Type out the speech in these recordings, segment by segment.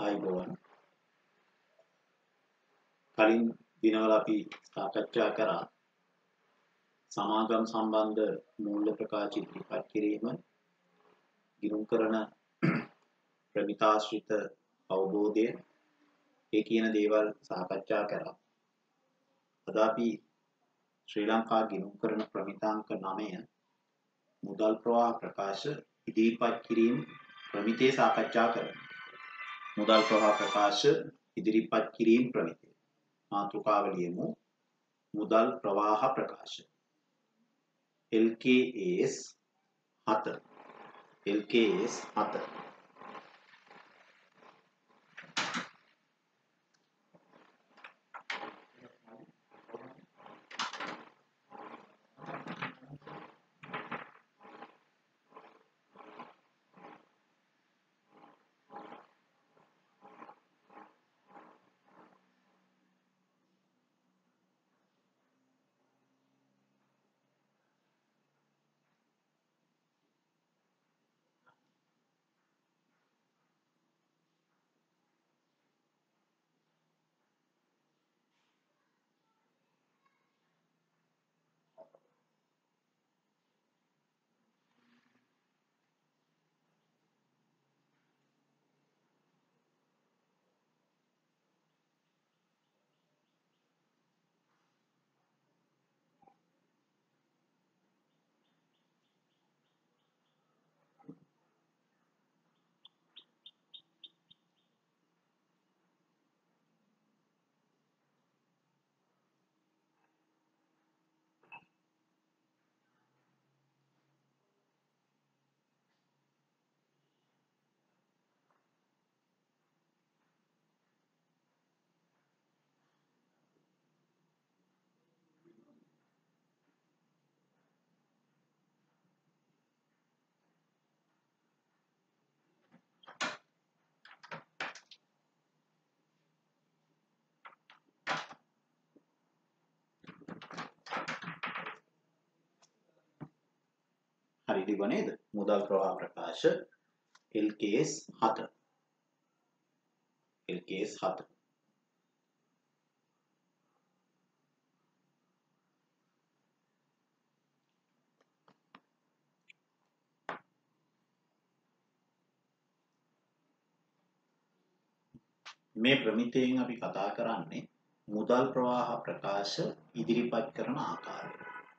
ආයුබෝවන්. කලින් දිනවල අපි සාකච්ඡා කරා සමාගම් සම්බන්ධ මූල්‍ය ප්‍රකාශ ඉදිරිපත් කිරීම, ගිණුම් කරන ප්‍රමිතාශ්‍රිත අවබෝධය, ඒ කියන දේවල් සාකච්ඡා කරා. අද අපි ශ්‍රී ලංකා ගිණුම් කරන ප්‍රමිතාංක 9 මුදල් ප්‍රවාහ ප්‍රකාශ ඉදිරිපත් කිරීම ප්‍රමිතිය සාකච්ඡා කරමු. මුදල් ප්‍රවාහ ප්‍රකාශ ඉදිරිපත් කිරීම ප්‍රමිතිය. මාතෘකාව ලියමු. මුදල් ප්‍රවාහ ප්‍රකාශ LKS 7 LKS 7 හරිද නේද? මුදල් ප්‍රවාහ ප්‍රකාශ LKS 7 LKS 7 මේ ප්‍රමිතියෙන් අපි කතා කරන්නේ මුදල් ප්‍රවාහ ප්‍රකාශ ඉදිරිපත් කරන ආකාරය.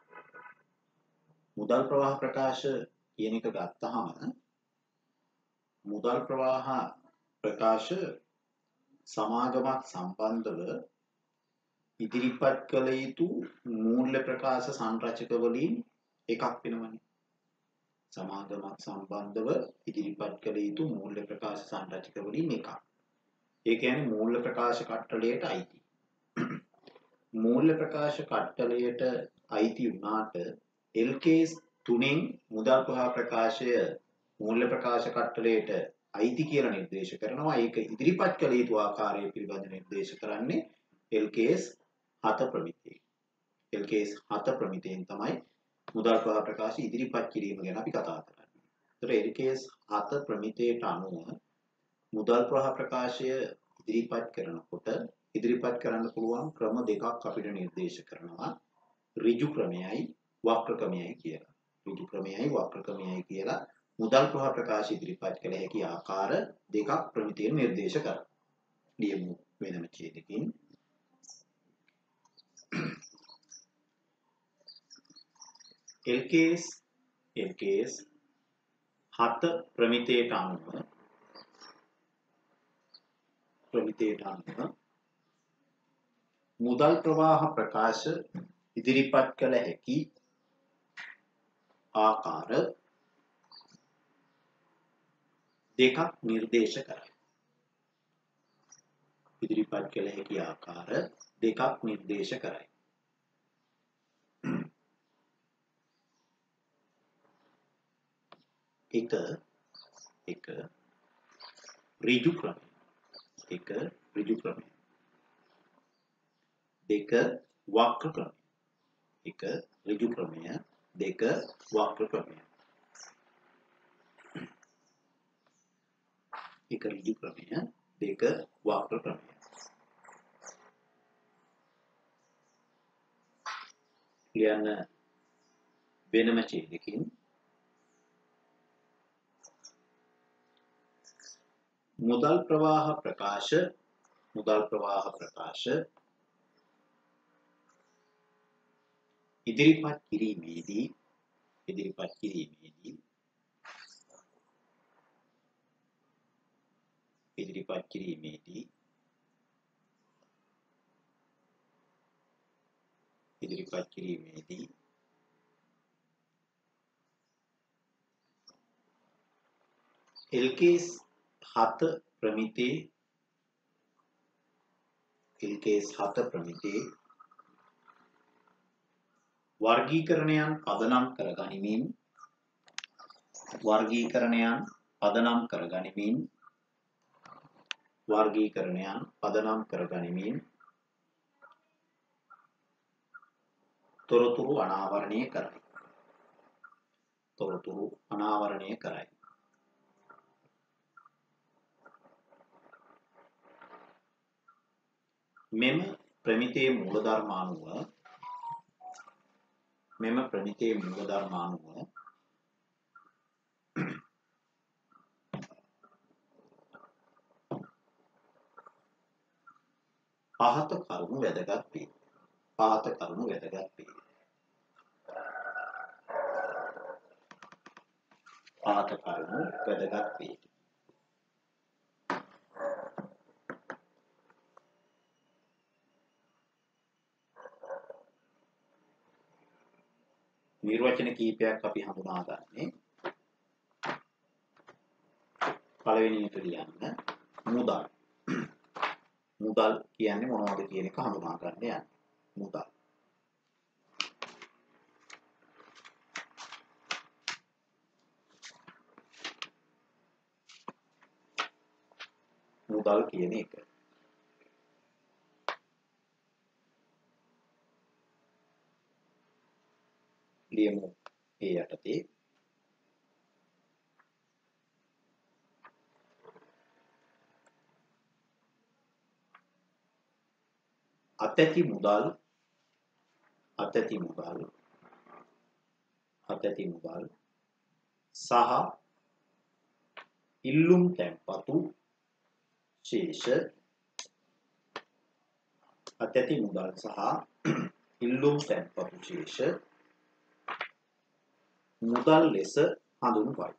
මුදල් ප්‍රවාහ ප්‍රකාශ කියන එක ගත්තහම මුදල් ප්‍රවාහ ප්‍රකාශ සමාගමක් සම්බන්ධව ඉදිරිපත් කළ යුතු මූල්‍ය ප්‍රකාශ සංරචක වලින් එකක් වෙනවනේ. සමාගමක් සම්බන්ධව ඉදිරිපත් කළ යුතු මූල්‍ය ප්‍රකාශ සංරචක වලින් එකක්. ඒ කියන්නේ මූල්‍ය ප්‍රකාශ කට්ටලයට අයිති. මූල්‍ය ප්‍රකාශ කට්ටලයට අයිති වුණාට LKS 3න් මුදල් ප්‍රවාහ ප්‍රකාශය මූල්‍ය ප්‍රකාශ කට්ටලයට අයිති කියලා නිර්දේශ කරනවා. ඒක ඉදිරිපත් කළ යුතු ආකාරය පිළිබඳ නිර්දේශ කරන්නේ LKS 7 ප්‍රමිතිය. LKS 7 ප්‍රමිතියෙන් තමයි මුදල් ප්‍රවාහ ප්‍රකාශ ඉදිරිපත් කිරීම ගැන අපි කතා කරන්නේ. ඒතර LKS 7 ප්‍රමිතියට අනුව මුදල් ප්‍රවාහ ප්‍රකාශය ඉදිරිපත් කරනකොට ඉදිරිපත් කරන්න පුළුවන් ක්‍රම දෙකක් අපිට නිර්දේශ කරනවා. ඍජු ක්‍රමයයි වක්‍ර ක්‍රමයයි කියලා. ඍජු ක්‍රමයයි වක්‍ර ක්‍රමයයි කියලා මුදල් ප්‍රවාහ ප්‍රකාශ ඉදිරිපත් කළ හැකි ආකාර දෙකක් ප්‍රමිතියෙන් නිර්දේශ කරනවා. ලියමු වෙනම ඡේදකින්. LKS 7 ප්‍රමිතියට අනුව මුදල් ප්‍රවාහ ප්‍රකාශ ඉදිරිපත් කළ හැකි ආකාර දෙකක් නිර්දේශ කරයි. ඉදිරිපත් කළ හැකි ආකාර දෙකක් නිර්දේශ කරයි. එක ඍජු ක්‍රමය. දෙක වක්‍ර ක්‍රමය. එක ඍජු ක්‍රමය, දෙක වක්‍ර ක්‍රමය. එක ඍජු ක්‍රමය, දෙක වක්‍ර ක්‍රමය. ලියන්න වෙනම ඡේදකින් මුදල් ප්‍රවාහ ප්‍රකාශ ඉදිරිපත් කිරීමේදී එල්කේස් 7 ප්‍රමිතියේ වර්ගීකරණයන් පදනම් කරගනිමින් තොරතුරු අනාවරණය කරයි. මෙම ප්‍රමිතියේ මූලධර්ම අනුව පහත කරුණු වැදගත් වේ. නිර්වචන කීපයක් අපි හඳුනාගන්නේ. පළවෙනි එක ලියන්න මුදල් කියන්නේ මොනවද කියන එක හඳුනා ගන්න යන්නේ. මුදල් කියන එක ලියමු ඒ යටතේ. අතැති මුදල් සහ ඉල්ලුම් තැන්පතු ශේෂ මුදල් ලෙස හඳුන්වයි.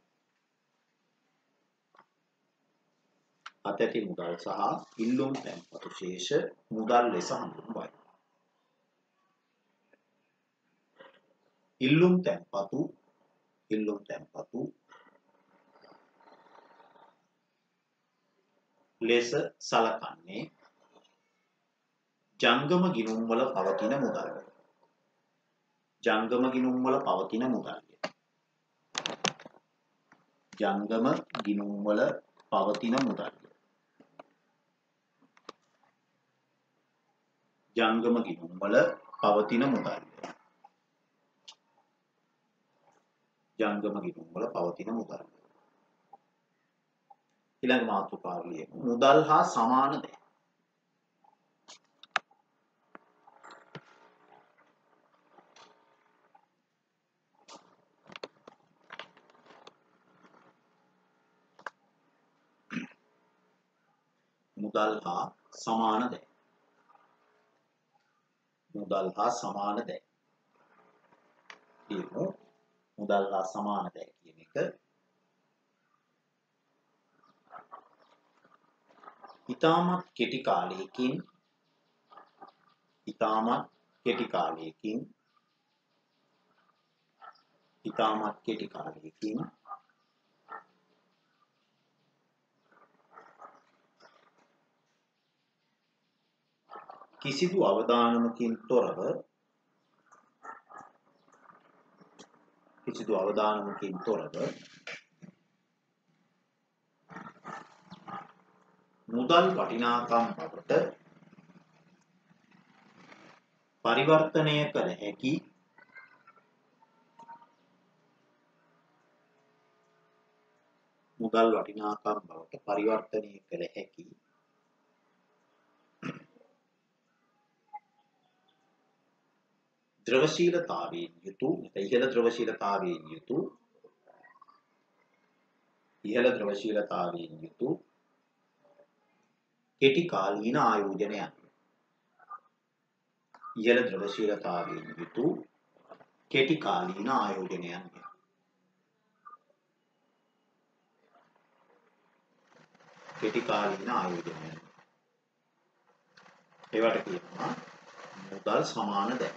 ඉල්ලුම් තැන්පතු ලෙස සලකන්නේ ජංගම ගිණුම්වල පවතින මුදල්ය. ජංගම ගිණුම්වල පවතින මුදල්ය. ඊළඟ මාතෘකාව ලියමු. මුදල් හා සමාන දෑ. මුදල් හා සමාන දෑ. ලියමු. මුදල් හා සමාන දෑ කියන එක ඉතාමත් කෙටි කාලයකින් කිසිදු අවදානමකින් තොරව මුදල් වටිනාකම් බවට පරිවර්තනය කළ හැකි මුදල් වටිනාකම් බවට පරිවර්තනය කළ හැකි ද්‍රවශීලතාවයෙන් යුතු ඉහළ ද්‍රවශීලතාවයෙන් යුතු කෙටි කාලීන ආයෝජනයන් ඉහළ ද්‍රවශීලතාවයෙන් යුතු කෙටි කාලීන ආයෝජනයන් ඒවට කියනවා මුදල් සමාන දැන්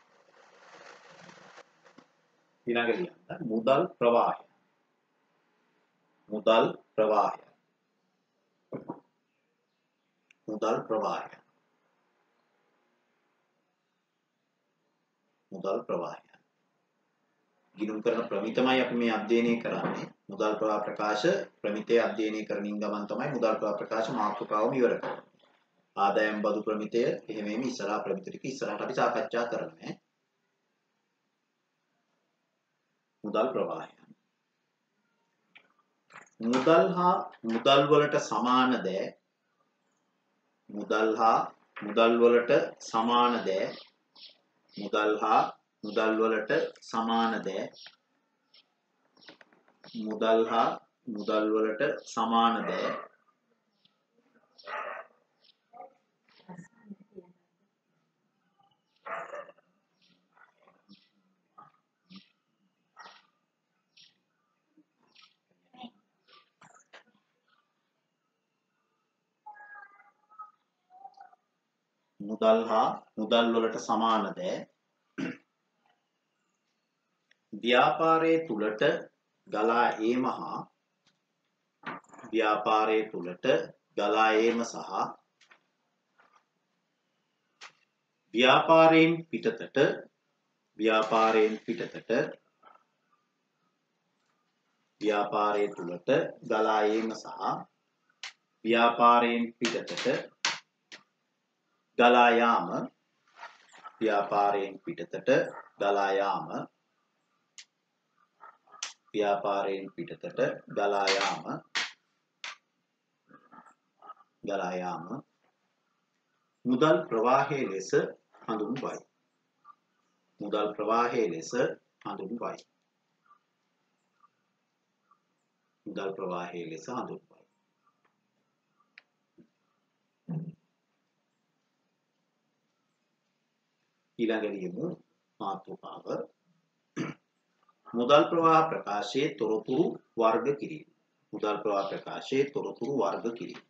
ඊළඟ ලියන්න මුදල් ප්‍රවාහය මුදල් ප්‍රවාහය ගිණුම් කරන ප්‍රමිතමයි අපි මේ අධ්‍යයනය කරන්නේ මුදල් ප්‍රවාහ ප්‍රකාශ ප්‍රමිතය අධ්‍යයනය කරමින් ගමන් තමයි මුදල් ප්‍රවාහ ප්‍රකාශ මාතෘකාවම ඉවර කරන්නේ ආදායම් බදු ප්‍රමිතය එහෙමම ඉස්සරහා ප්‍රමිත ටික ඉස්සරහට අපි සාකච්ඡා කරන්නේ මුදල් ප්‍රවාහය මුදල් හා මුදල් වලට සමාන දෑ මුදල් හා මුදල් වලට සමාන දෑ මුදල් හා මුදල් වලට සමාන දෑ මුදල් හා මුදල් වලට සමාන දෑ මුදල් හා මුදල් වලට සමාන දෑ ව්‍යාපාරයේ තුලට ගලා ඒම හා ව්‍යාපාරයේ තුලට ගලා ඒම සහ ව්‍යාපාරයෙන් පිටතට ව්‍යාපාරයේ තුලට ගලා ඒම සහ ව්‍යාපාරයෙන් පිටතට ගලා යාම ව්‍යාපාරයෙන් පිටතට ගලා යාම ව්‍යාපාරයෙන් පිටතට ගලා යාම මුදල් ප්‍රවාහයේ ලෙස හඳුන්වයි මුදල් ප්‍රවාහයේ ලෙස හඳුන්වයි මුදල් ප්‍රවාහයේ ලෙස හඳුන්වයි ඊළඟ ලියමු මාතෘකාව මුදල් ප්‍රවාහ ප්‍රකාශයේ තොරතුරු වර්ග කිරීම මුදල් ප්‍රවාහ ප්‍රකාශයේ තොරතුරු වර්ග කිරීම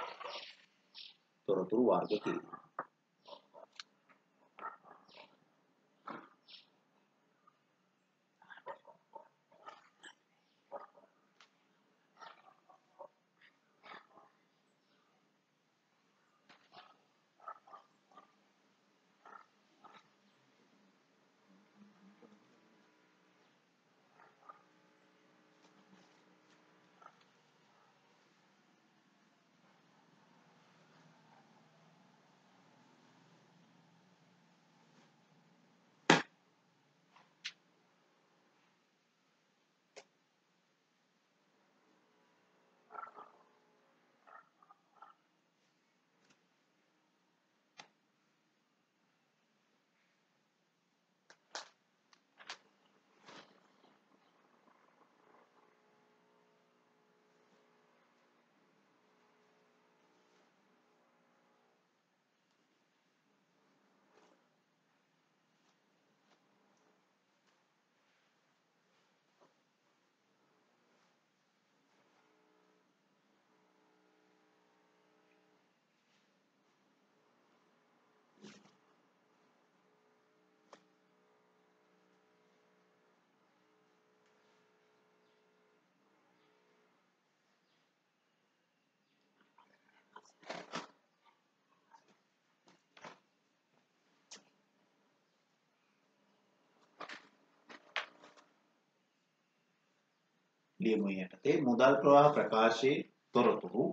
ලියමු යටතේ මුදල් ප්‍රවාහ ප්‍රකාශයේ තොරතුරු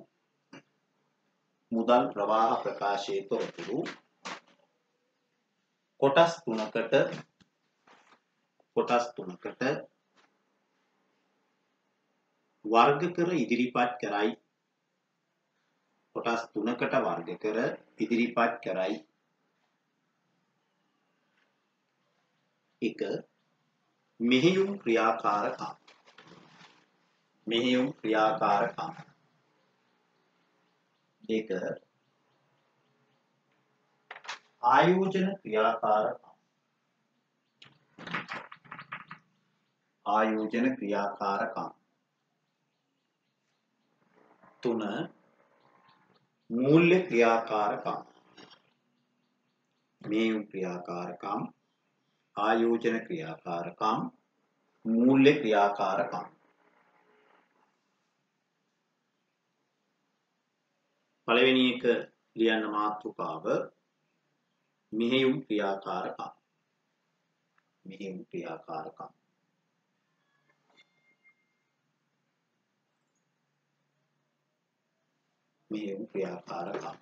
කොටස් තුනකට වර්ග කර ඉදිරිපත් කරයි එක මෙහෙයුම් ක්‍රියාකාරකම්. මෙහෙයුම් ක්‍රියාකාරකම්. දෙක ආයෝජන ක්‍රියාකාරකම්. ආයෝජන ක්‍රියාකාරකම්. තුන මූල්‍ය ක්‍රියාකාරකම්. මෙහෙයුම් ක්‍රියාකාරකම්, ආයෝජන ක්‍රියාකාරකම්, මූල්‍ය ක්‍රියාකාරකම්. පළවෙනි එක ලියන්න මාතෘකාව මෙහෙයුම් ක්‍රියාකාරකම්. මෙහෙයුම් ක්‍රියාකාරකම්. මෙහෙයුම් ක්‍රියාකාරකම්.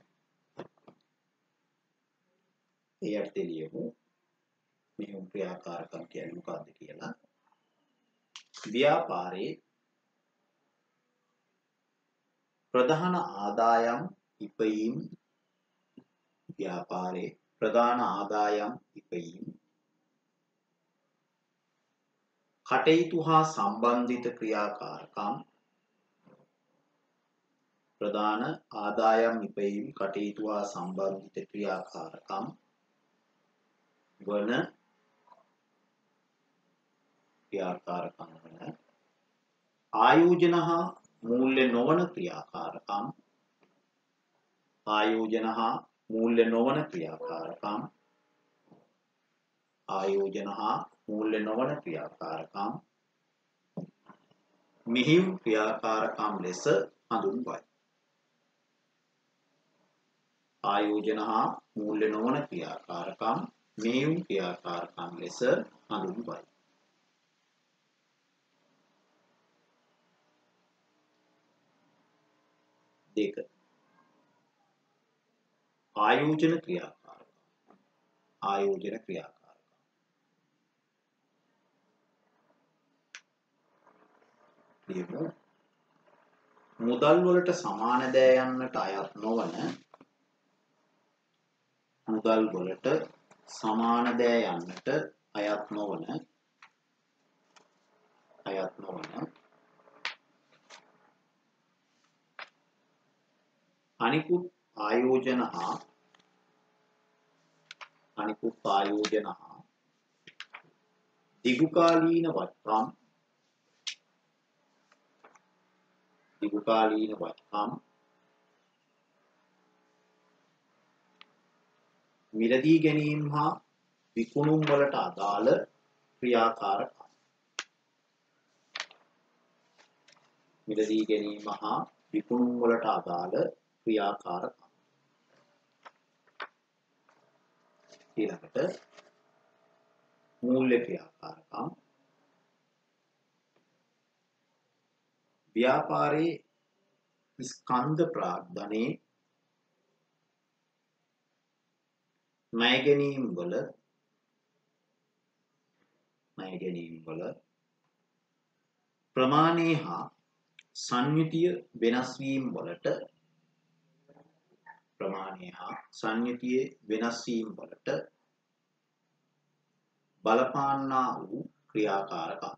එයට ලියමු මෙහෙයුම් ක්‍රියාකාරකම් කියන්නේ මොකක්ද කියලා. ව්‍යාපාරයේ ප්‍රධාන ආදායම් ඉපයීම්. ව්‍යාපාරයේ ප්‍රධාන ආදායම් ඉපයීම් කටයුතු හා සම්බන්ධිත ක්‍රියාකාරකම්. ප්‍රධාන ආදායම් ඉපයීම් කටයුතු හා සම්බන්ධිත ක්‍රියාකාරකම් වන ආයෝජන හා මූල්‍ය නොවන ක්‍රියාකාරකම්. ආයෝජන හා මූල්‍ය නොවන ක්‍රියාකාරකම්. ආයෝජන හා මූල්‍ය නොවන ක්‍රියාකාරකම් මෙහෙයුම් ක්‍රියාකාරකම් ලෙස හඳුන්වයි. ආයෝජන හා මූල්‍ය නොවන ක්‍රියාකාරකම් මෙහෙයුම් ක්‍රියාකාරකම් ලෙස හඳුන්වයි. දෙක ආයෝජන ක්‍රියාකාරකම්. ආයෝජන ක්‍රියාකාරකම්. ලියමු. මුදල් වලට සමාන දෑ යන්නට අයත් නොවන මුදල් වලට සමාන දෑ යන්නට අයත් නොවන අනිකුත් ආයෝජන හා දිගුකාලීන වත්කම් මිලදී ගැනීම හා විකුණුම් වලට අදාළ ක්‍රියාකාරකම්. මිලදී ගැනීම හා විකුණුම් වලට අදාළ ක්‍රියාකාරකම්. ඊළඟට මූල්‍ය ක්‍රියාකාරකම්. ව්‍යාපාරයේ ස්කන්ධ ප්‍රාග්ධනයේ ණය ගැනීම් වල ප්‍රමාණය හා සංයුතිය වෙනස් වීම වලට බලපාන්නා වූ ක්‍රියාකාරකම්.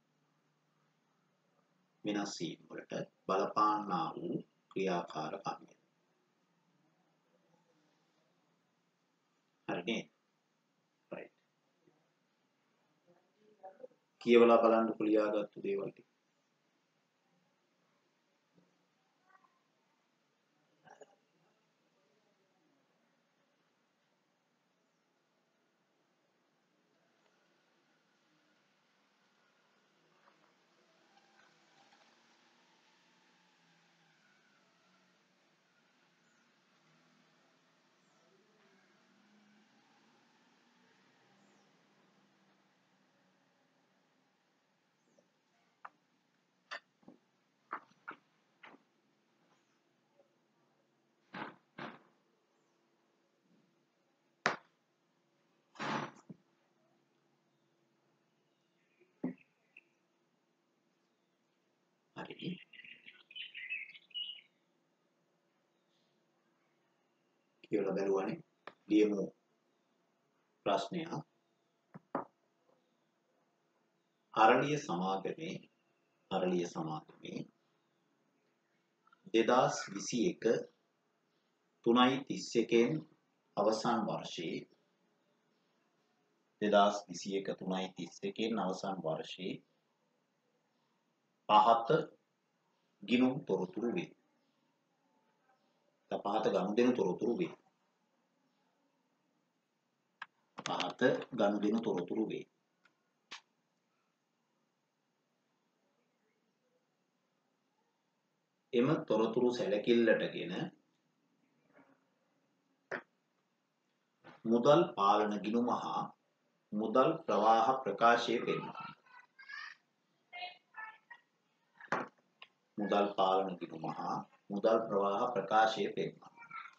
වෙනස් වීම වලට බලපාන්නා වූ ක්‍රියාකාරකම්. හරිනේ? right. කියවලා බලන්නකො ලියාගත්තු දේවල් ටික. හරි. කියලා බැලුවානේ. ලියමු ප්‍රශ්නය. අරලිය සමාගමේ 2021 3:31 අවසන් වර්ෂයේ 2021 3:31 අවසන් වර්ෂයේ පහත ගිණුම් තොරතුරු වේ. පහත ගනුදෙනු තොරතුරු වේ. පහත ගනුදෙනු තොරතුරු වේ. එම තොරතුරු සැලකිල්ලටගෙන මුදල් පාලන ගිණුම හා මුදල් ප්‍රවාහ ප්‍රකාශය පෙන්වනවා. මුදල් පාලන ගිණුම හා මුදල් ප්‍රවාහ ප්‍රකාශය පෙන්වනවා.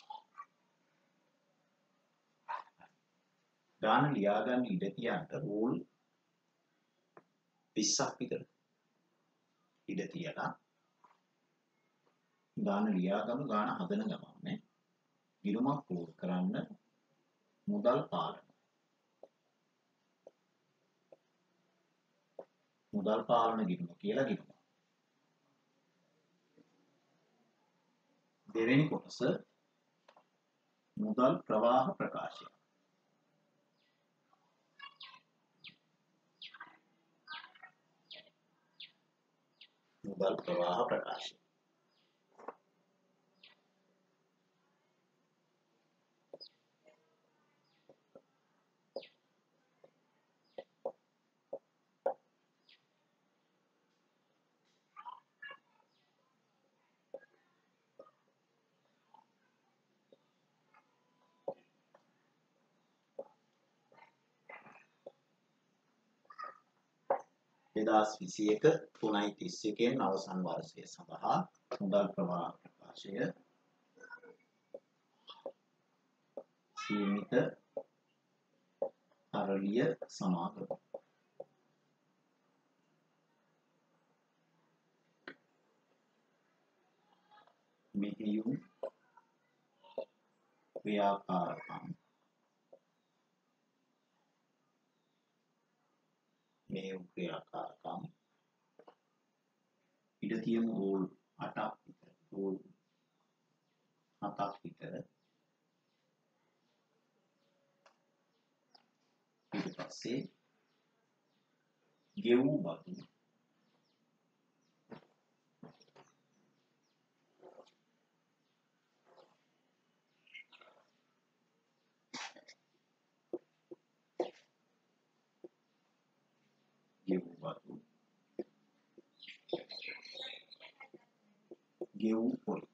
ගාන ලියා ගන්න ඉඩ තියන්න රූල් 20ක් විතර ඉඩ තියලා ගාන ලියාගමු. ගාන හදන ගමන්නේ ගිණුමක් රූල් කරන්න මුදල් පාලන ගිණුම කියලා ගිණුම. දෙවෙනි කොටස මුදල් ප්‍රවාහ ප්‍රකාශය. මුදල් ප්‍රවාහ ප්‍රකාශය. දෙදාස් 21 3:31 අවසන් වර්ෂය සඳහා මුදල් ප්‍රවාහ ප්‍රකාශය සීමිත අරලිය සමාගම. මෙහෙයුම් ක්‍රියාකාරකම් ඉඩ තියමු රූල් 8ක් විතර. රූල් 7ක් විතර. ඊට පස්සේ ගෙවූ බදු ගෙවූ පොලි.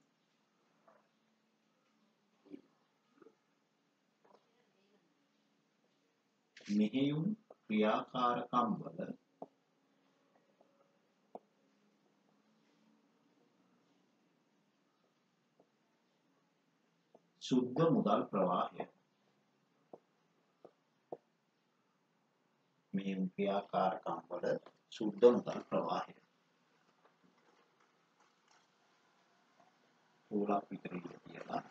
මෙහෙයුම් ක්‍රියාකාරකම් වල සුද්ධ මුදල් ප්‍රවාහය. මෙහෙයුම් ක්‍රියාකාරකම් වල සුද්ධ මුදල් ප්‍රවාහය. රූලක් විතර කියලා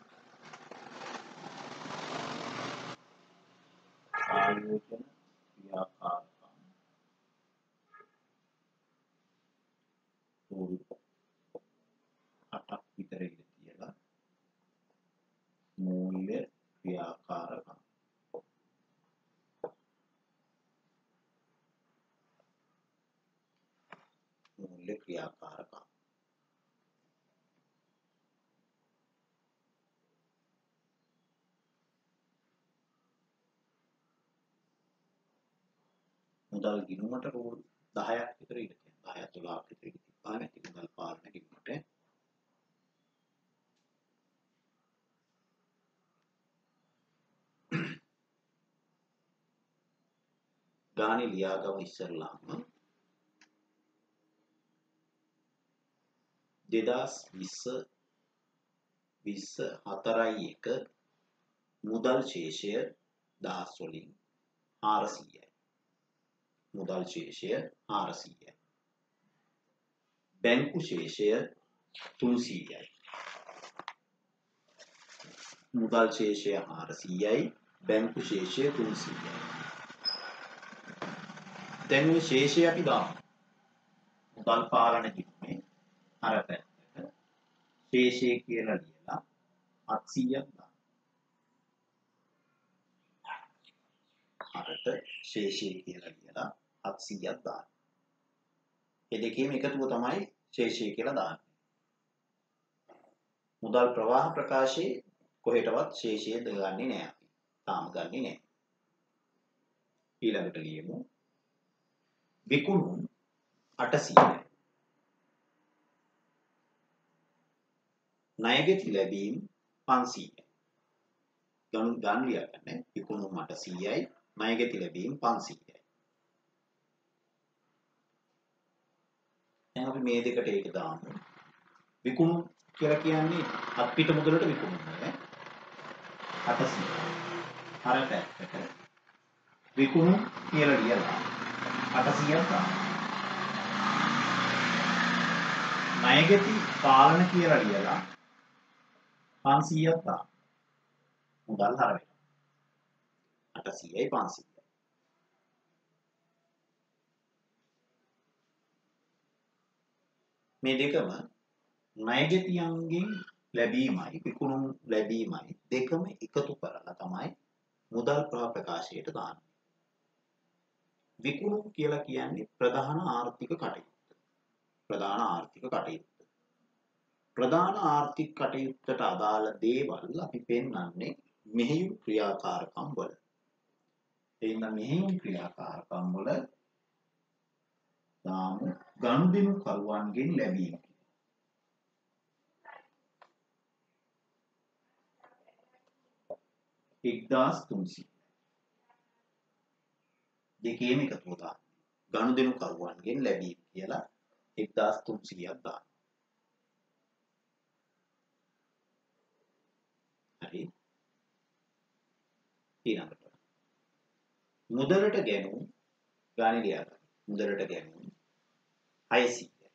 ආයෝජන ක්‍රියාකාරකම් රූල් 8ක් විතර කියලා මූල්‍ය ක්‍රියාකාරකම් මුදල් ගිණුමට රූල් 10ක් විතර ඉඳ තියෙනවා. 10ක් 12ක් විතර ඉඳ තිබ්බා නැති මුදල් පාලන ගිණුමට. ගානේ ලියාගම ඉස්සරලාම 2020 මුදල් ශේෂය දහස් වලින් 400යි. මුදල් ශේෂය 400යි. බැංකු ශේෂය 300යි. මුදල් ශේෂය 400යි. බැංකු ශේෂය 300යි. දැන් මේ ශේෂය අපි දාමු. මුදල් පාලන කිව්වේ අර පැත්තට ශේෂය කියලා ලියලා 700ක් දාන්න. අරට ශේෂය කියලා ලියලා 700ක් දාන්න. මේ දෙකේම එකතුව තමයි ශේෂය කියලා දාන්නේ. මුදල් ප්‍රවාහ ප්‍රකාශයේ කොහෙටවත් ශේෂය දාගන්නේ නැහැ අපි. තාම ගන්නෙ නැහැ. ඊළඟට ලියමු. විකුණුම් 800යි. ණයගෙති ලැබීම් 500යි. ගණන් ලියගන්න. විකුණුම් 800යි. ණයගෙති ලැබීම් 500යි. දැන් අපි මේ දෙකට ඒක දාමු. විකුණුම් කියලා කියන්නේ අත්පිට මුදලට විකුණුම් නේ. 800. අර පැත්තට විකුණුම් කියලා ලියලා 800ක් දාන්න. ණයගෙති පාලන කියලා ලියලා 500ක් දාන්න. මුදල් හර වෙනවා. 800යි 500යි. මේ දෙකම ණයගෙතියන්ගෙන් ලැබීමයි විකුණුම් ලැබීමයි දෙකම එකතු කරලා තමයි මුදල් ප්‍රවාහ ප්‍රකාශයට දාන්නේ. විකුණුම් කියලා කියන්නේ ප්‍රධාන ආර්ථික කටයුත්ත. ප්‍රධාන ආර්ථික කටයුත්ත. ප්‍රධාන ආර්ථික කටයුත්තට අදාළ දේවල් අපි පෙන්වන්නේ මෙහෙයුම් ක්‍රියාකාරකම් වල. එයින් මෙහෙයුම් ක්‍රියාකාරකම් වල දාමු ගනුදෙනු කරුවන්ගෙන් ලැබීම. එක්දාස් 300 දෙකේම එකතුව දාන්න. ගනුදෙනු කරුවන්ගෙන් ලැබීම කියලා 1300ක් දාන්න. හරි. ඊළඟට මුදලට ගැනුම් ගාණි ලියා ගන්න. මුදලට ගැනුම් 600යි.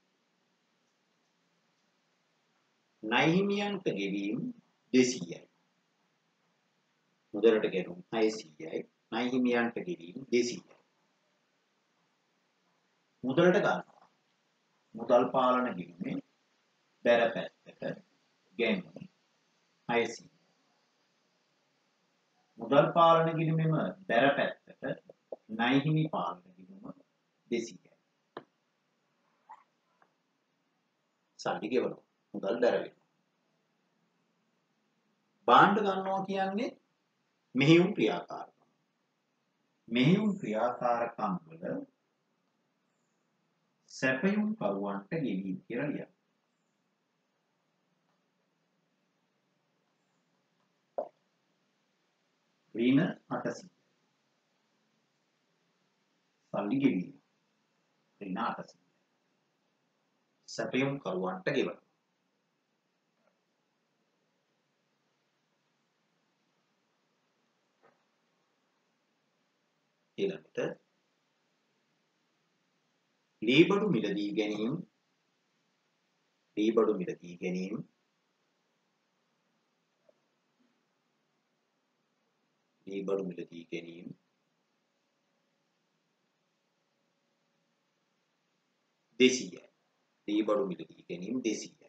ණය හිමියන්ට ගෙවීම් 200යි. මුදලට ගැනුම් 600යි. ණය හිමියන්ට ගෙවීම් 200යි. මුදලට ගන්නවා. මුදල් පාලන ගිණුමේ බැර පැත්තට ගැනුම් 600. මුදල් පාලන ගිණුමෙම බැර පැත්තට ණය හිමි පාලන ගිණුම 200යි. සල්ලි ගෙවනවා. මුදල් බැර වෙනවා. භාණ්ඩ ගන්නවා කියන්නේ මෙහෙයුම් ක්‍රියාකාරකම්. මෙහෙයුම් ක්‍රියාකාරකම් වල සැපයුම් කරුවන්ට ගෙවීම කියලා ලියන්න. ඍණ 800. සල්ලි ගෙවීම. ඍණ 800. සැපයුම් කරුවන්ට ගෙවන. ඊළඟට ලීබඩු මිලදී ගැනීම. ලීබඩු මිලදී ගැනීම ලීබඩු මිලදී ගැනීම 200යි. ලීබඩු මිලදී ගැනීම 200යි.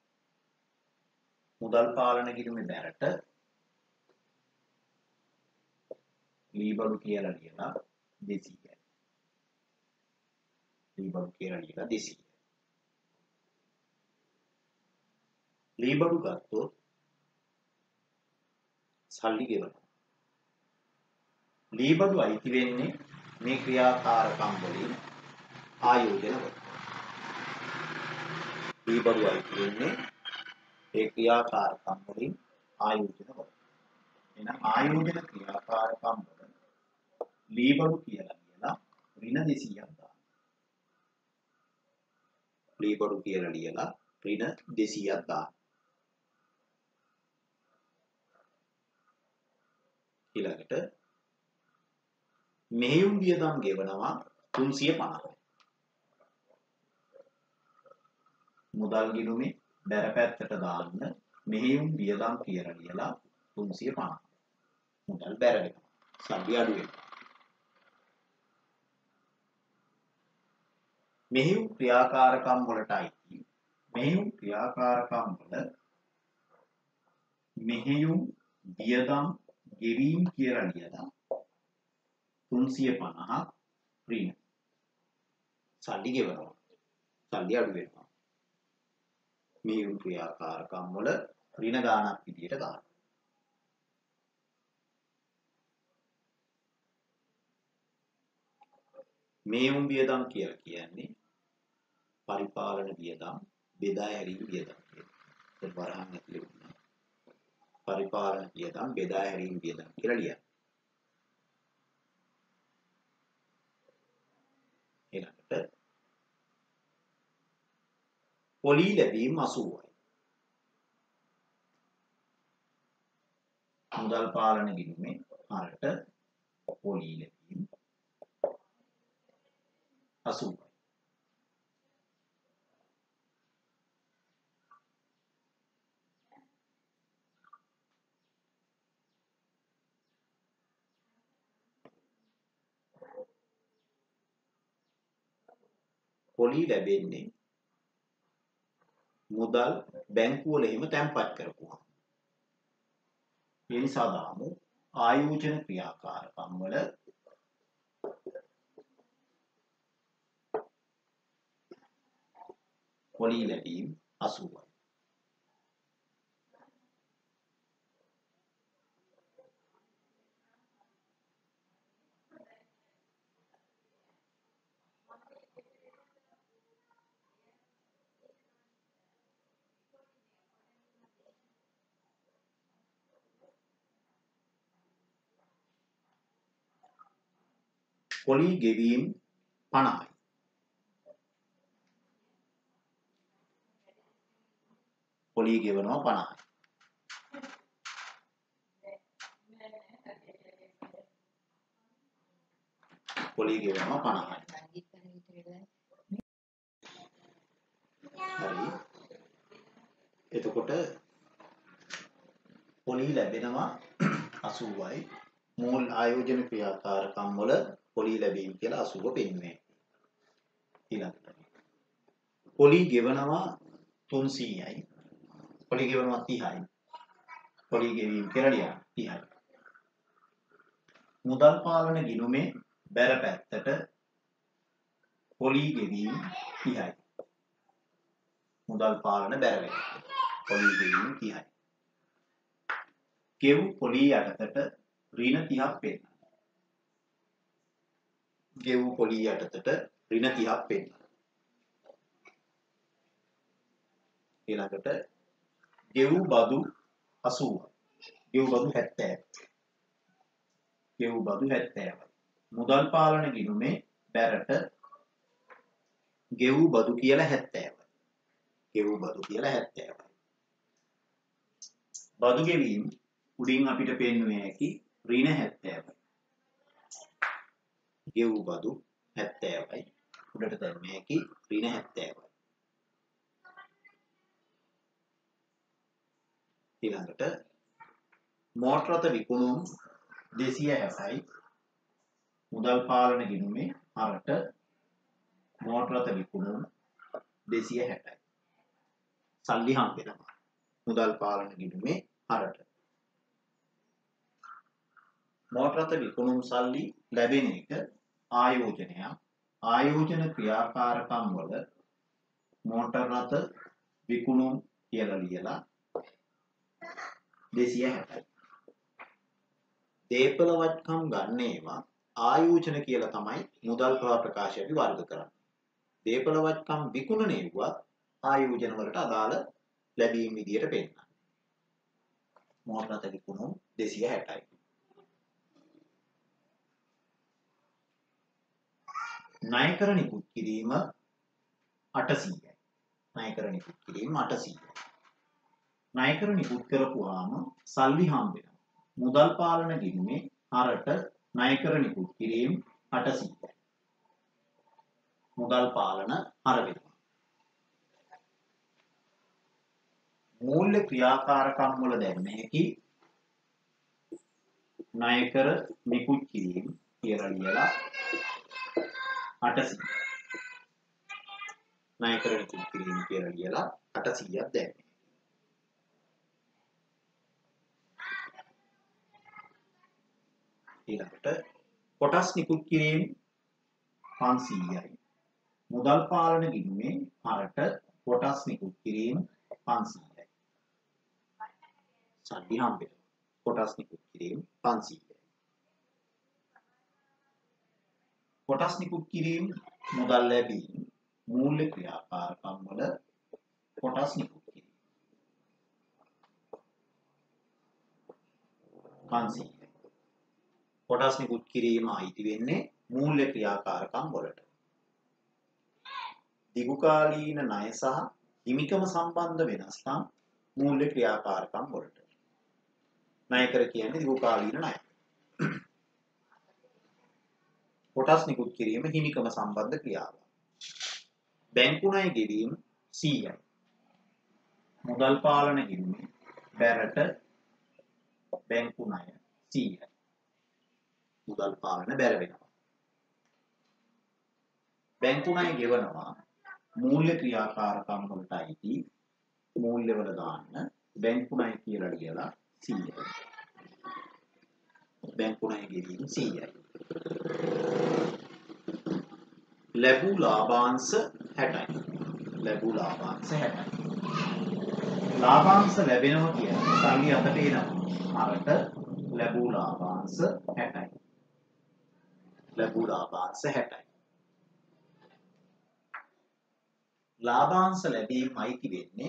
මුදල් පාලන ගිණුමේ බැරට ලීබඩු කියලා ලියලා 200යි. ලීබඩු කියලා ලියලා 200යි. ලීබඩු ගත්තොත් සල්ලි ගෙවනවා. ලීබඩු අයිති වෙන්නේ මේ ක්‍රියාකාරකම් වලින් ආයෝජන වලට. ලීබඩු අයිති වෙන්නේ ඒ ක්‍රියාකාරකම් වලින් ආයෝජන වලට. එහෙනම් ආයෝජන ක්‍රියාකාරකම් වල ලීබඩු කියලා ලියලා ඍණ 200ක් දාන්න. ලීබඩු කියලා ලියලා ඍණ 200ක් දාන්න. ඊළඟට මෙහෙයුම් වියදම් ගෙවනවා 350යි. මුදල් ගිණුමේ බැර පැත්තට දාන්න මෙහෙයුම් වියදම් කියලා ලියලා 350. මුදල් බැර වෙනවා. සල්ලි අඩු වෙනවා. මෙහෙයුම් ක්‍රියාකාරකම් වලටයි මෙහෙයුම් ක්‍රියාකාරකම් වල මෙහෙයුම් වියදම් ගෙවීම් කියලා ලියලා 350ක් ඍණ සල්ලි ගෙවනවා. සල්ලි අඩු වෙනවා. මෙහෙයුම් ක්‍රියාකාරකම් වල ඍණ ගාණක් විදියට ගන්නවා. මෙහෙයුම් වියදම් කියලා කියන්නේ පරිපාලන වියදම් බෙදා හැරීම වියදම් කියලා. ඒක වරහන් ඇතුලේ වුණා. පරිපාලන වියදම් බෙදා හැරීම වියදම් කියලා ලියන්න. ඊළඟට පොලී ලැබීම් 80යි. මුදල් පාලන ගිණුමේ හරට පොලී ලැබීම් 80යි. පොලී ලැබෙන්නේ මුදල් බැංකුවල එහෙම තැන්පත් කරපුවා. ඒ නිසා දාමු ආයෝජන ක්‍රියාකාරකම් වල පොලී ලැබීම් 80යි. පොලී ගෙවීම් 50යි. පොලී ගෙවනවා 50යි. පොලී ගෙවනවා 50යි. හරි. එතකොට පොලී ලැබෙනවා 80යි. මූල් ආයෝජන ක්‍රියාකාරකම් වල පොලී ලැබීම් කියලා 80 පෙන්වන්නේ. ඊළඟට පොලී ගෙවනවා 300යි. පොලී ගෙවනවා 30යි. පොලී ගෙවීම් කියලා ලියන්න 30යි. මුදල් පාලන ගිණුමේ බැර පැත්තට පොලී ගෙවීම් 30යි. මුදල් පාලන බැර පැත්තට පොලී ගෙවීම් 30යි. ගෙව් පොලී යටතට ඍණ 30ක් පෙන්නනවා. ගෙව් පොලී යටතට ඍණ 30ක් පෙන්නනවා. ඊළඟට ගෙව් බදු 80යි. ගෙව් බදු 70යි. ගෙව් බදු 70යි. මුදල් පාලන ගිණුමේ බැරට ගෙව් බදු කියලා 70යි. ගෙව් බදු කියලා 70යි. බදු ගෙවීම් උඩින් අපිට පෙන්වන්නේ ඇති ඍණ 70යි. ගෙව් බදු 70යි. උඩට දැම්මේ ඇති ඍණ 70යි. ඊළඟට මෝටර රථ විකුණුම් 260යි. මුදල් පාලන ගිණුමේ හරට මෝටර රථ විකුණුම් 260යි. සල්ලි හම්බ වෙනවා. මුදල් පාලන ගිණුමේ හරට. මෝටර රථ විකුණුම් සල්ලි ලැබෙන එක ආයෝජනයක්. ආයෝජන ක්‍රියාකාරකම් වල මෝටර රථ විකුණුම් කියලා ලියලා 260යි. දේපල වත්කම් ගන්න ඒවා ආයෝජන කියලා තමයි මුදල් ප්‍රකාශය අපි වර්ග කරන්නේ. දේපල වත්කම් විකුණන ඒවා ආයෝජන වලට අදාළ ලැබීම් විදියට පෙන්නනවා. මෝටර රථ විකුණුම් 260යි. ණය කර නිකුත් කිරීම 800යි. ණය කර නිකුත් කිරීම 800යි. ණය කර නිකුත් කරපුවාම සල්ලි හම්බ වෙනවා. මුදල් පාලන ගිණුමේ හරට ණය කර නිකුත් කිරීම 800යි. මුදල් පාලන හර වෙනවා. මූල්‍ය ක්‍රියාකාරකම් වල දැම්ම හැකි ණය කර නිකුත් කිරීම කියලා ලියලා 800. ණයකර නිකුත් කිරීම කියලා ලියලා 800ක් දැම්මේ. ඊළඟට කොටස් නිකුත් කිරීම 500යි. මුදල් පාලන ගිණුමේ හරට කොටස් නිකුත් කිරීම 500යි. සල්ලි හම්බෙනවා. කොටස් නිකුත් කිරීම 500යි. කොටස් නිකුත් කිරීම මුදල් ලැබීම මූල්‍ය ක්‍රියාකාරකම් වල කොටස් නිකුත් කිරීම 500යි. කොටස් නිකුත් කිරීම අයිති වෙන්නේ මූල්‍ය ක්‍රියාකාරකම් වලට. දිගුකාලීන ණය සහ හිමිකම සම්බන්ධ වෙනස්කම් මූල්‍ය ක්‍රියාකාරකම් වලට. ණයකර කියන්නේ දිගුකාලීන ණය. කොටස් නිකුත් කිරීම හිමිකම සම්බන්ධ ක්‍රියාවක්. බැංකු ණය ගෙවීම 100යි. මුදල් පාලන ගිණුමේ බැරට බැංකු ණය 100යි. මුදල් පාලන බැර වෙනවා. බැංකු ණය ගෙවනවා මූල්‍ය ක්‍රියාකාරකම් වලට අයිති මූල්‍ය වල දාන්න බැංකු ණය කියලා ලියලා 100යි. බැංකු ණය ගෙවීම 100යි. ලැබූ ලාභාංශ 60යි. ලැබූ ලාභාංශ 60යි. ලාභාංශ ලැබෙනවා කියන්නේ සල්ලි අතට එනවා. අරට ලැබූ ලාභාංශ 60යි. ලැබූ ලාභාංශ 60යි. ලාභාංශ ලැබීම අයිති වෙන්නේ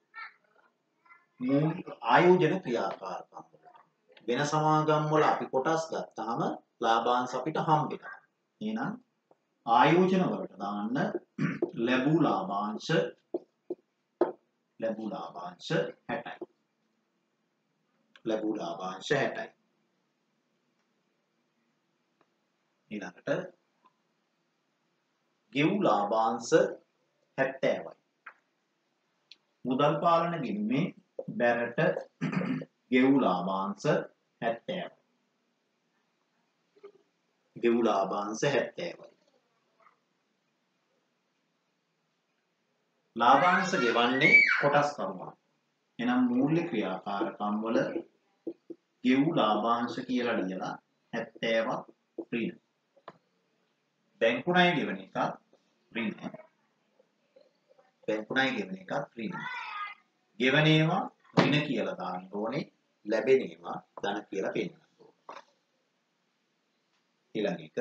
ආයෝජන ක්‍රියාකාරකම් වලට. වෙන සමාගම් වල අපි කොටස් ගත්තාම ලාභාංශ අපිට හම්බෙනවා. එහෙනම් ආයෝජන වලට දාන්න ලැබූ ලාභාංශ 60යි. ලැබූ ලාභාංශ 60යි. ඊළඟට ගෙවූ ලාභාංශ 70යි. මුදල් පාලන ගිණුමේ බැරට ගෙවූ ලාභාංශ 70යි. ගෙවූ ලාභාංශ 70යි. ලාභාංශ ගෙවන්නේ කොටස් කරුණක්. එනම් මූල්‍ය ක්‍රියාකාරකම් වල ගෙවූ ලාභාංශ කියලා ලියලා 70ක් ඍණ. බැංකු ණය ගෙවන එකත් ඍණ. බැංකු ණය ගෙවන එකත් ඍණ. ගෙවන ඒවා ඍණ කියලා දාන්න ඕනේ. ලැබෙන ඒවා ධන කියලා පෙන්නන්න ඕනේ. ඊළඟ එක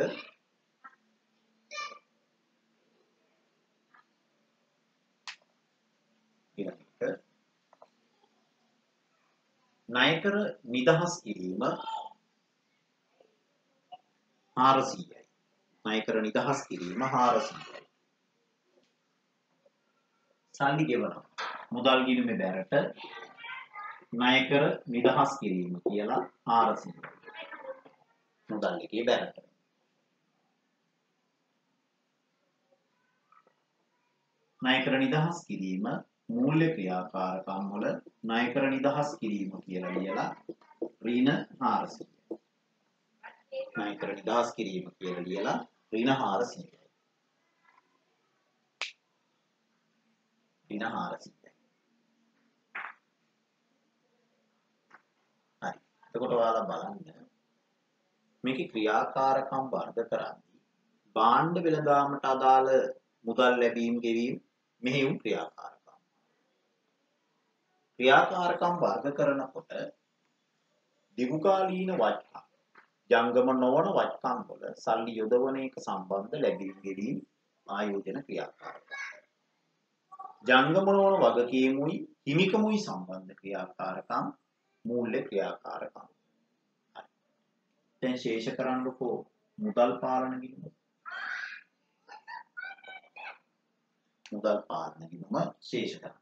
ණයකර නිදහස් කිරීම 400යි. ණයකර නිදහස් කිරීම 400යි. සල්ලි ගෙවනවා. මුදල් ගිණුමේ බැරට ණයකර නිදහස් කිරීම කියලා 400යි. මුදල් එකේ බැරට. ණයකර නිදහස් කිරීම මූල්‍ය ක්‍රියාකාරකම් වල ණයකර නිදහස් කිරීම කියලා ලියලා ඍණ 400යි. ණයකර නිදහස් කිරීම කියලා ලියලා ඍණ 400යි. ඍණ 400යි. හරි. එතකොට ඔයාලා බලන්න මේකේ ක්‍රියාකාරකම් වර්ධ කරද්දී භාණ්ඩ වෙළඳාමට අදාළ මුදල් ලැබීම් ගෙවීම් මෙහෙයුම් ක්‍රියාකාරකම්. ක්‍රියාකාරකම් වර්ධ කරනකොට දිගුකාලීන වචකම් ජංගම නොවන වචකම් වල සල්ලි යොදවන එක සම්බන්ධ ලැබීම් ගෙවීම් ආයෝජන ක්‍රියාකාරකම්. ජංගම නොවන වගකීමුයි හිමිකමුයි සම්බන්ධ ක්‍රියාකාරකම් මූල්‍ය ක්‍රියාකාරකම්. හරි. දැන් ශේෂ කරන්නකෝ මුදල් පාලන ගිණුම. මුදල් පාලන ගිණුම ශේෂ කරන්න.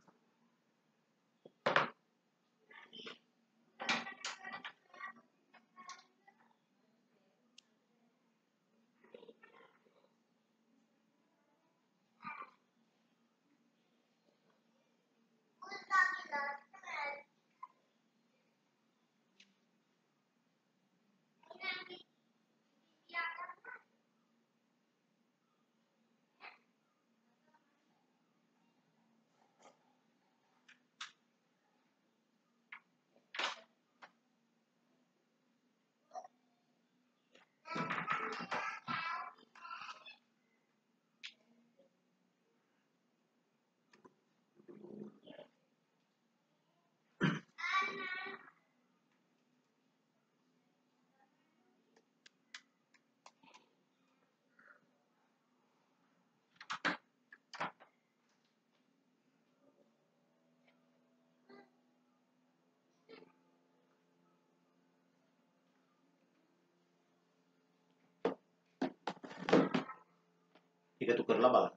එකතු කරලා බලන්න.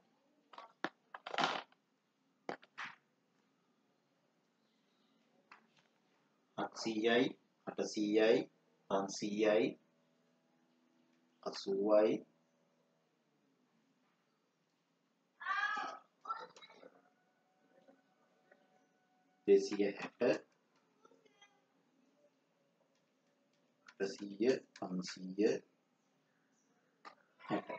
700යි 800යි 500යි 80යි 260 800 500 60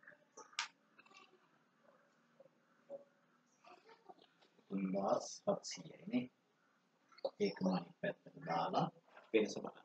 3700යි නේ. ඒකම අනිත් පැත්තට දාලා වෙනස බලන්න.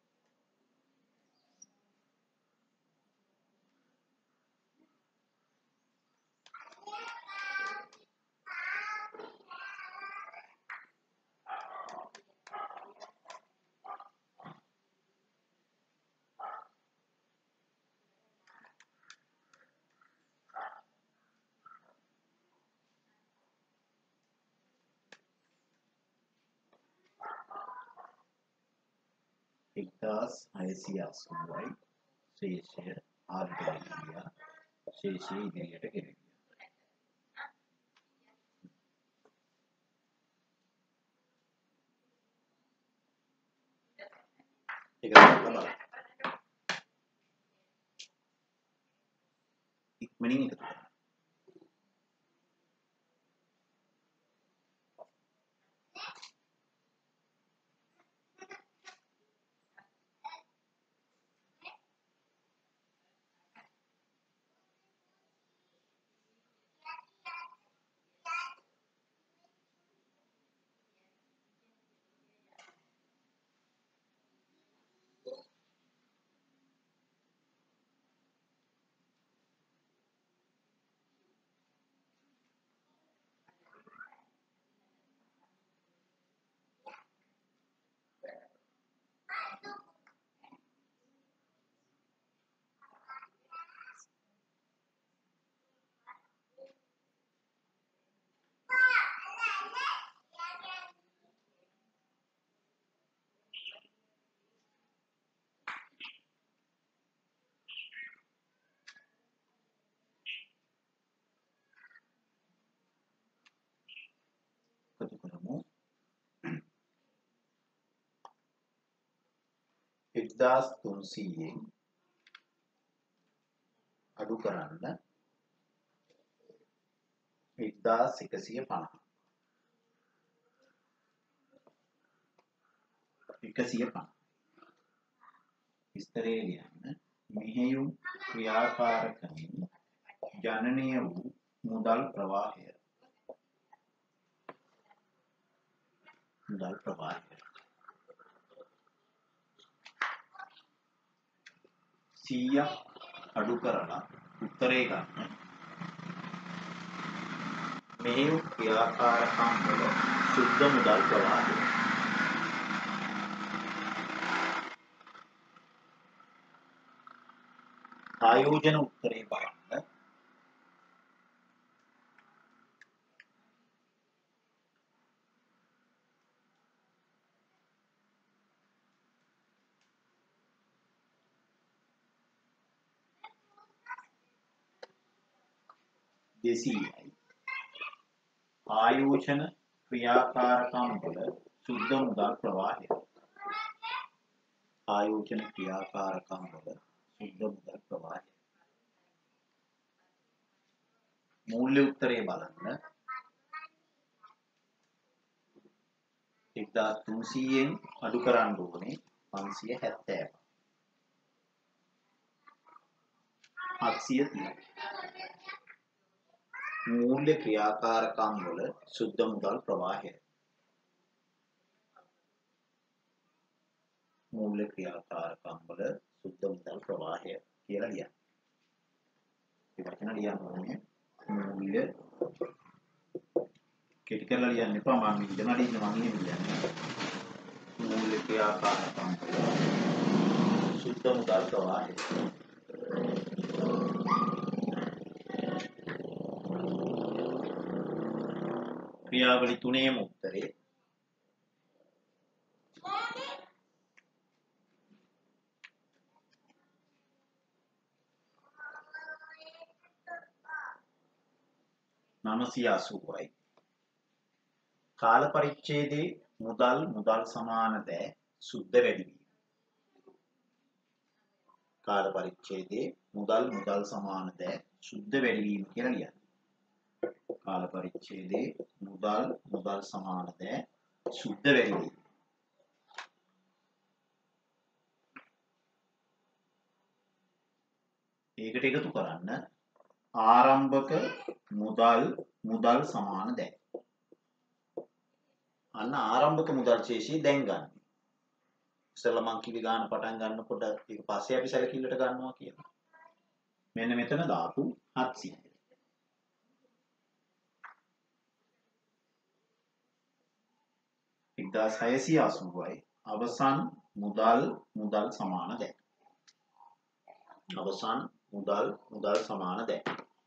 එක්දාස් 680යි ශේෂය ආර්ට ගෙනගියා. ශේෂය ඉදිරියට ගෙනගියා. ඒක තමයි. ඉක්මනින් එකතු කරන්න. එකතු කරමු. 1300න් අඩු කරන්න 1150. 150 විස්තරේ ලියන්න. මෙහෙයුම් ක්‍රියාකාරකමින් ජනනය වූ මුදල් ප්‍රවාහය. මුදල් ප්‍රවාහය 100ක් අඩු කරලා උත්තරේ ගන්න. මෙහෙයුම් ක්‍රියාකාරකම් වල සුද්ධ මුදල් ප්‍රවාහය. ආයෝජන උත්තරේ බලන්න. දෙසීයයි. ආයෝජන ක්‍රියාකාරකම් වල සුද්ධ මුදල් ප්‍රවාහය. ආයෝජන ක්‍රියාකාරකම් වල සුද්ධ මුදල් ප්‍රවාහය. මූල්‍ය උත්තරේ බලන්න. 1300න් අඩු කරන්න ඕනේ 570. 730. මූල්‍ය ක්‍රියාකාරකම් වල සුද්ධ මුදල් ප්‍රවාහය. මූල්‍ය ක්‍රියාකාරකම් වල සුද්ධ මුදල් ප්‍රවාහය කියලා ලියන්න. මේ වචන ලියන්න ඕනේ. මූල්‍ය කෙටි කරලා ලියන්න එපා. මම ඉඳලා ඉන්න මම එහෙම ලියන්නේ. මූල්‍ය ක්‍රියාකාරකම් වල සුද්ධ මුදල් ප්‍රවාහය. ක්‍රියාවලි තුනේම උත්තරේ 980යි. කාල පරිච්ඡේදයේ මුදල් සමාන දෑ සුද්ධ වැඩි වීම. කාල පරිච්ඡේදයේ මුදල් සමාන දෑ සුද්ධ වැඩි වීම කියලා ලියන්න. කාල පරිච්ඡේදයේ මුදල් සමාන දෑ සුද්ධ වැඩි වීම. ඒකට එකතු කරන්න ආරම්භක මුදල් සමාන දෑ. අන්න ආරම්භක මුදල් ශේෂය දැන් ගන්න. ඉස්සෙල්ලා මං කිව්වේ ගන්න පටන් ගන්නකොට ඒක පස්සේ අපි සැලකිල්ලට ගන්නවා කියලා. මෙන්න මෙතන දාපු 700. ඉක්දාස් 680යි අවසන් මුදල් සමාන දෑ. අවසන් මුදල් සමාන දෑ.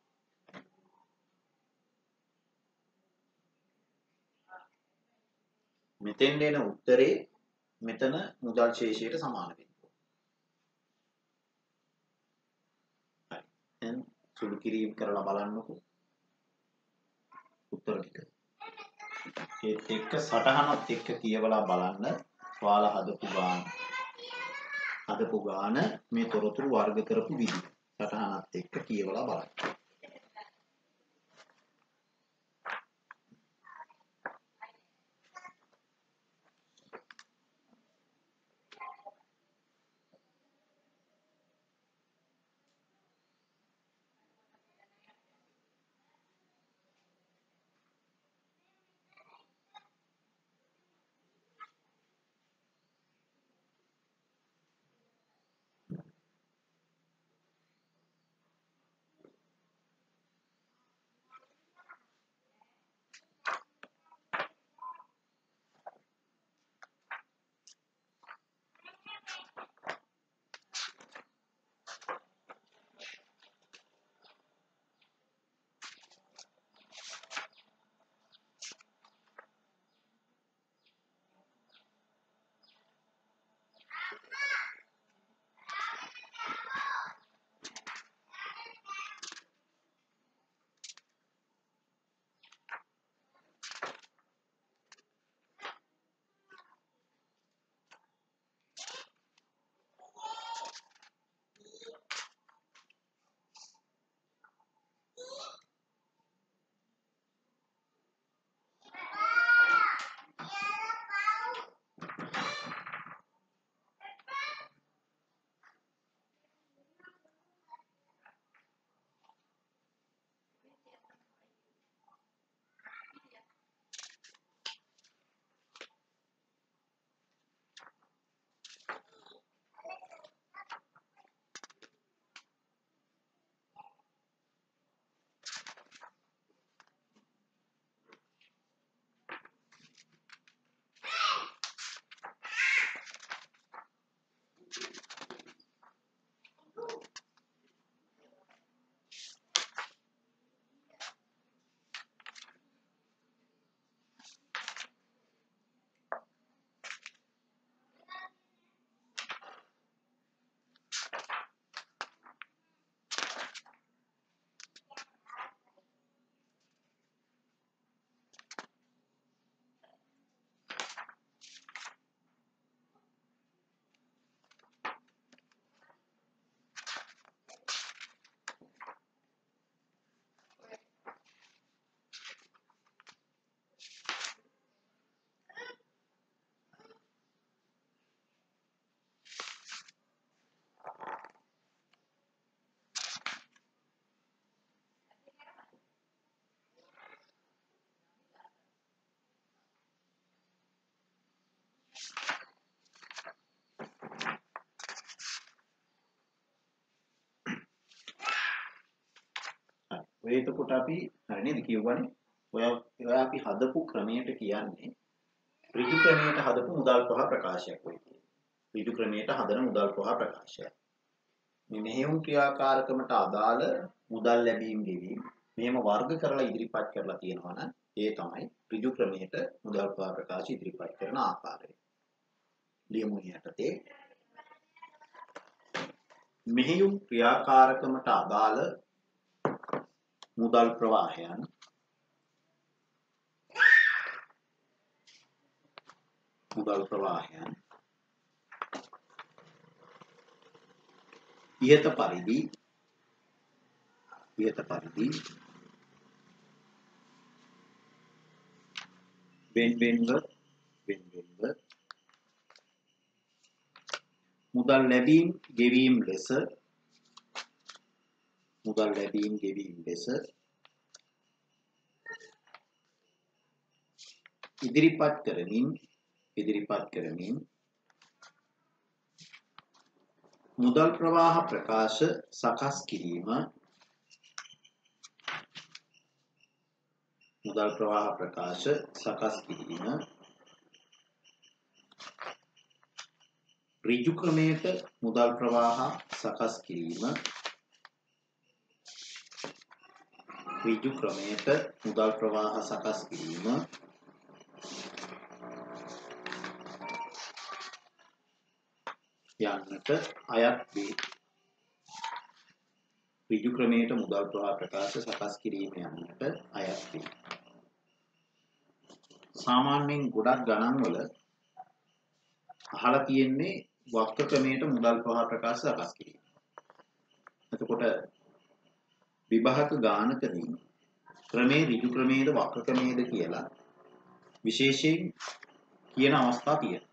මෙතෙන් එන උත්තරේ මෙතන මුදල් ශේෂයට සමාන වෙනවා. හරි. දැන් සුළු කිරීම කරලා බලන්නකෝ. උත්තර ටික. ඒත් එක්ක සටහනත් එක්ක කියවලා බලන්න. ඔයාලා හදපු ගාන මේ තොරතුරු වර්ග කරපු විදිහ. සටහනත් එක්ක කියවලා බලන්න. එතකොට අපි හරි නේද කියවනේ ඔය අපි හදපු ක්‍රමයට කියන්නේ ඍජු ක්‍රමයට හදපු මුදල් පහ ප්‍රකාශයක් වෙයි කියන්නේ. ඍජු ක්‍රමයට හදන මුදල් පහ ප්‍රකාශයක්. මේ මෙහෙයුම් ක්‍රියාකාරකමට අදාළ මුදල් ලැබීම් ගෙවීම් මෙහෙම වර්ග කරලා ඉදිරිපත් කරලා තියෙනවා නම් ඒ තමයි ඍජු ක්‍රමයට මුදල් පහ ප්‍රකාශ ඉදිරිපත් කරන ආකාරය. ලියමු යටතේ මෙහෙයුම් ක්‍රියාකාරකමට අදාළ මුදල් ප්‍රවාහයන් මුදල් ප්‍රවාහයන් ඉහත පරිදි වෙන්වෙන්ව මුදල් ලැබීම් ගෙවීම් ලෙස ඉදිරිපත් කරමින් මුදල් ප්‍රවාහ ප්‍රකාශ සකස් කිරීම ඍජු ක්‍රමයට මුදල් ප්‍රවාහ සකස් කිරීම යන්නට අයත් වේ. ඍජු ක්‍රමයට මුදල් ප්‍රවාහ ප්‍රකාශ සකස් කිරීම යන්නට අයත් වේ. සාමාන්‍යයෙන් ගොඩක් ගණන් වල අහලා තියෙන්නේ වක්‍ර ක්‍රමයට මුදල් ප්‍රවාහ ප්‍රකාශ සකස් කිරීම. එතකොට විභාග ගානකදී ක්‍රමේ ඍජු ක්‍රමයේද වක්‍ර ක්‍රමයේද කියලා විශේෂයෙන් කියන අවස්ථා තියෙනවා.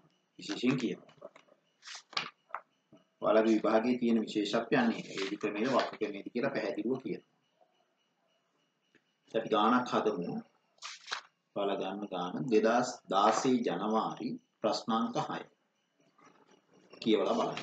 ඔයාලගේ විභාගයේ තියෙන විශේෂත්වයන් ඍජු ක්‍රමයේද වක්‍ර ක්‍රමයේද කියලා පැහැදිලිව කියනවා. අපි ගානක් හදමු. ඔයාලා ගන්න ගාන 2016 ජනවාරි ප්‍රශ්නාංක 6. කියවලා බලන්න.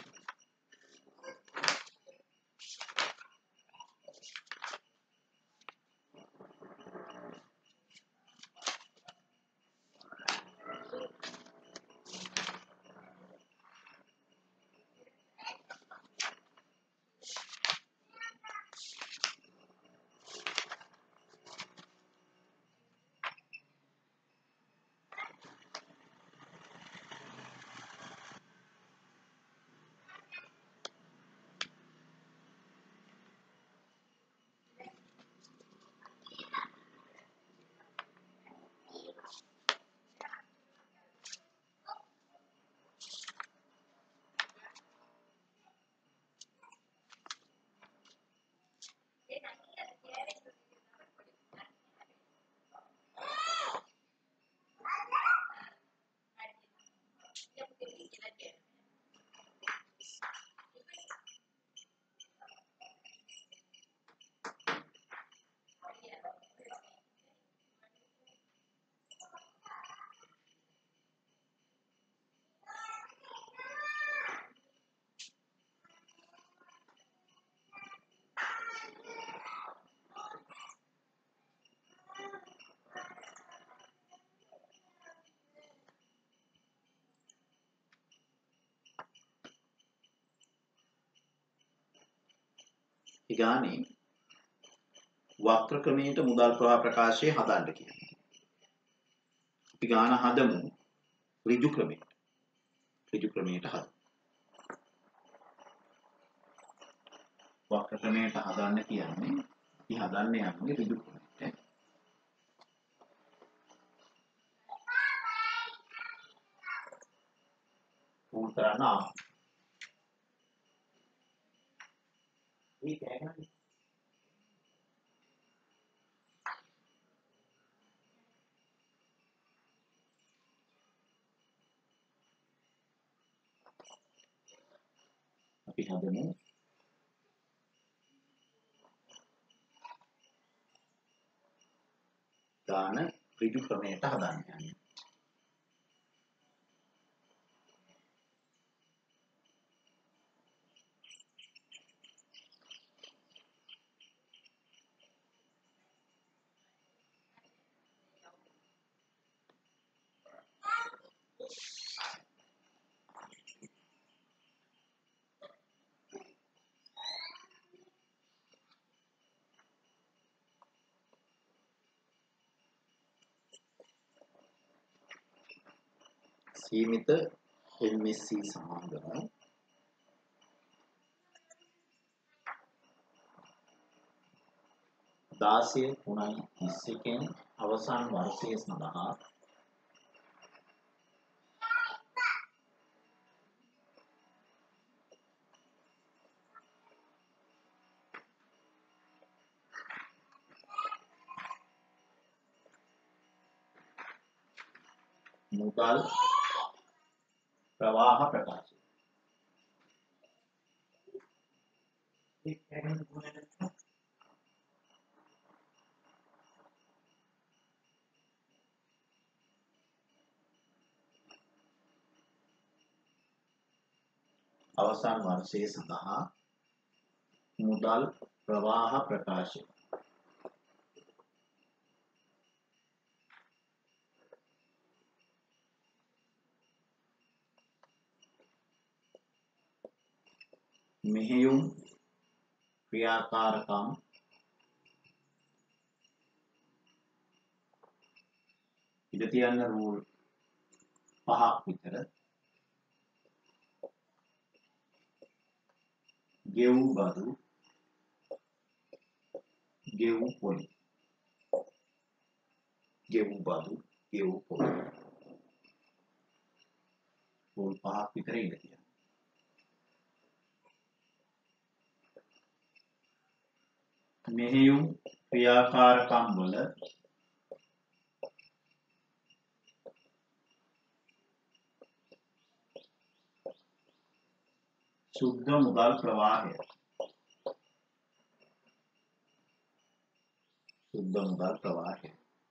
ගානේ වක්‍ර ක්‍රමයට මුදල් ප්‍රවාහ ප්‍රකාශය හදන්න කියනවා. අපි ගාන හදමු ඍජු ක්‍රමයට. හදමු. වක්‍ර ක්‍රමයට හදන්න කියන්නේ අපි හදන්න යන්නේ ඍජු ක්‍රමයට. උන්තරණ ठीक है ना අපි හදමු ගාන ඍජු ක්‍රමයට හදන්න යන්නේ. සීමිත MSc සමාගම දාසය 3.31 අවසන් වර්ෂයේ සඳහා මුදල් ප්‍රවාහ ප්‍රකාශය. අවසන් වර්ෂයේ සඳහා මුදල් ප්‍රවාහ ප්‍රකාශය. මෙහෙයුම් ක්‍රියාකාරකම් ඉඳ තියන්න රූල් 5ක් විතර. ගෙවූ බදු, ගෙවූ පොලි, ගෙවූ බදු, ගෙවූ පොලි. රූල් 5ක් විතර ඉඳ තියන්න. මෙහෙයුම් ක්‍රියාකාරකම් වල සුද්ධ මුදල් ප්‍රවාහය. සුද්ධ මුදල් ප්‍රවාහය.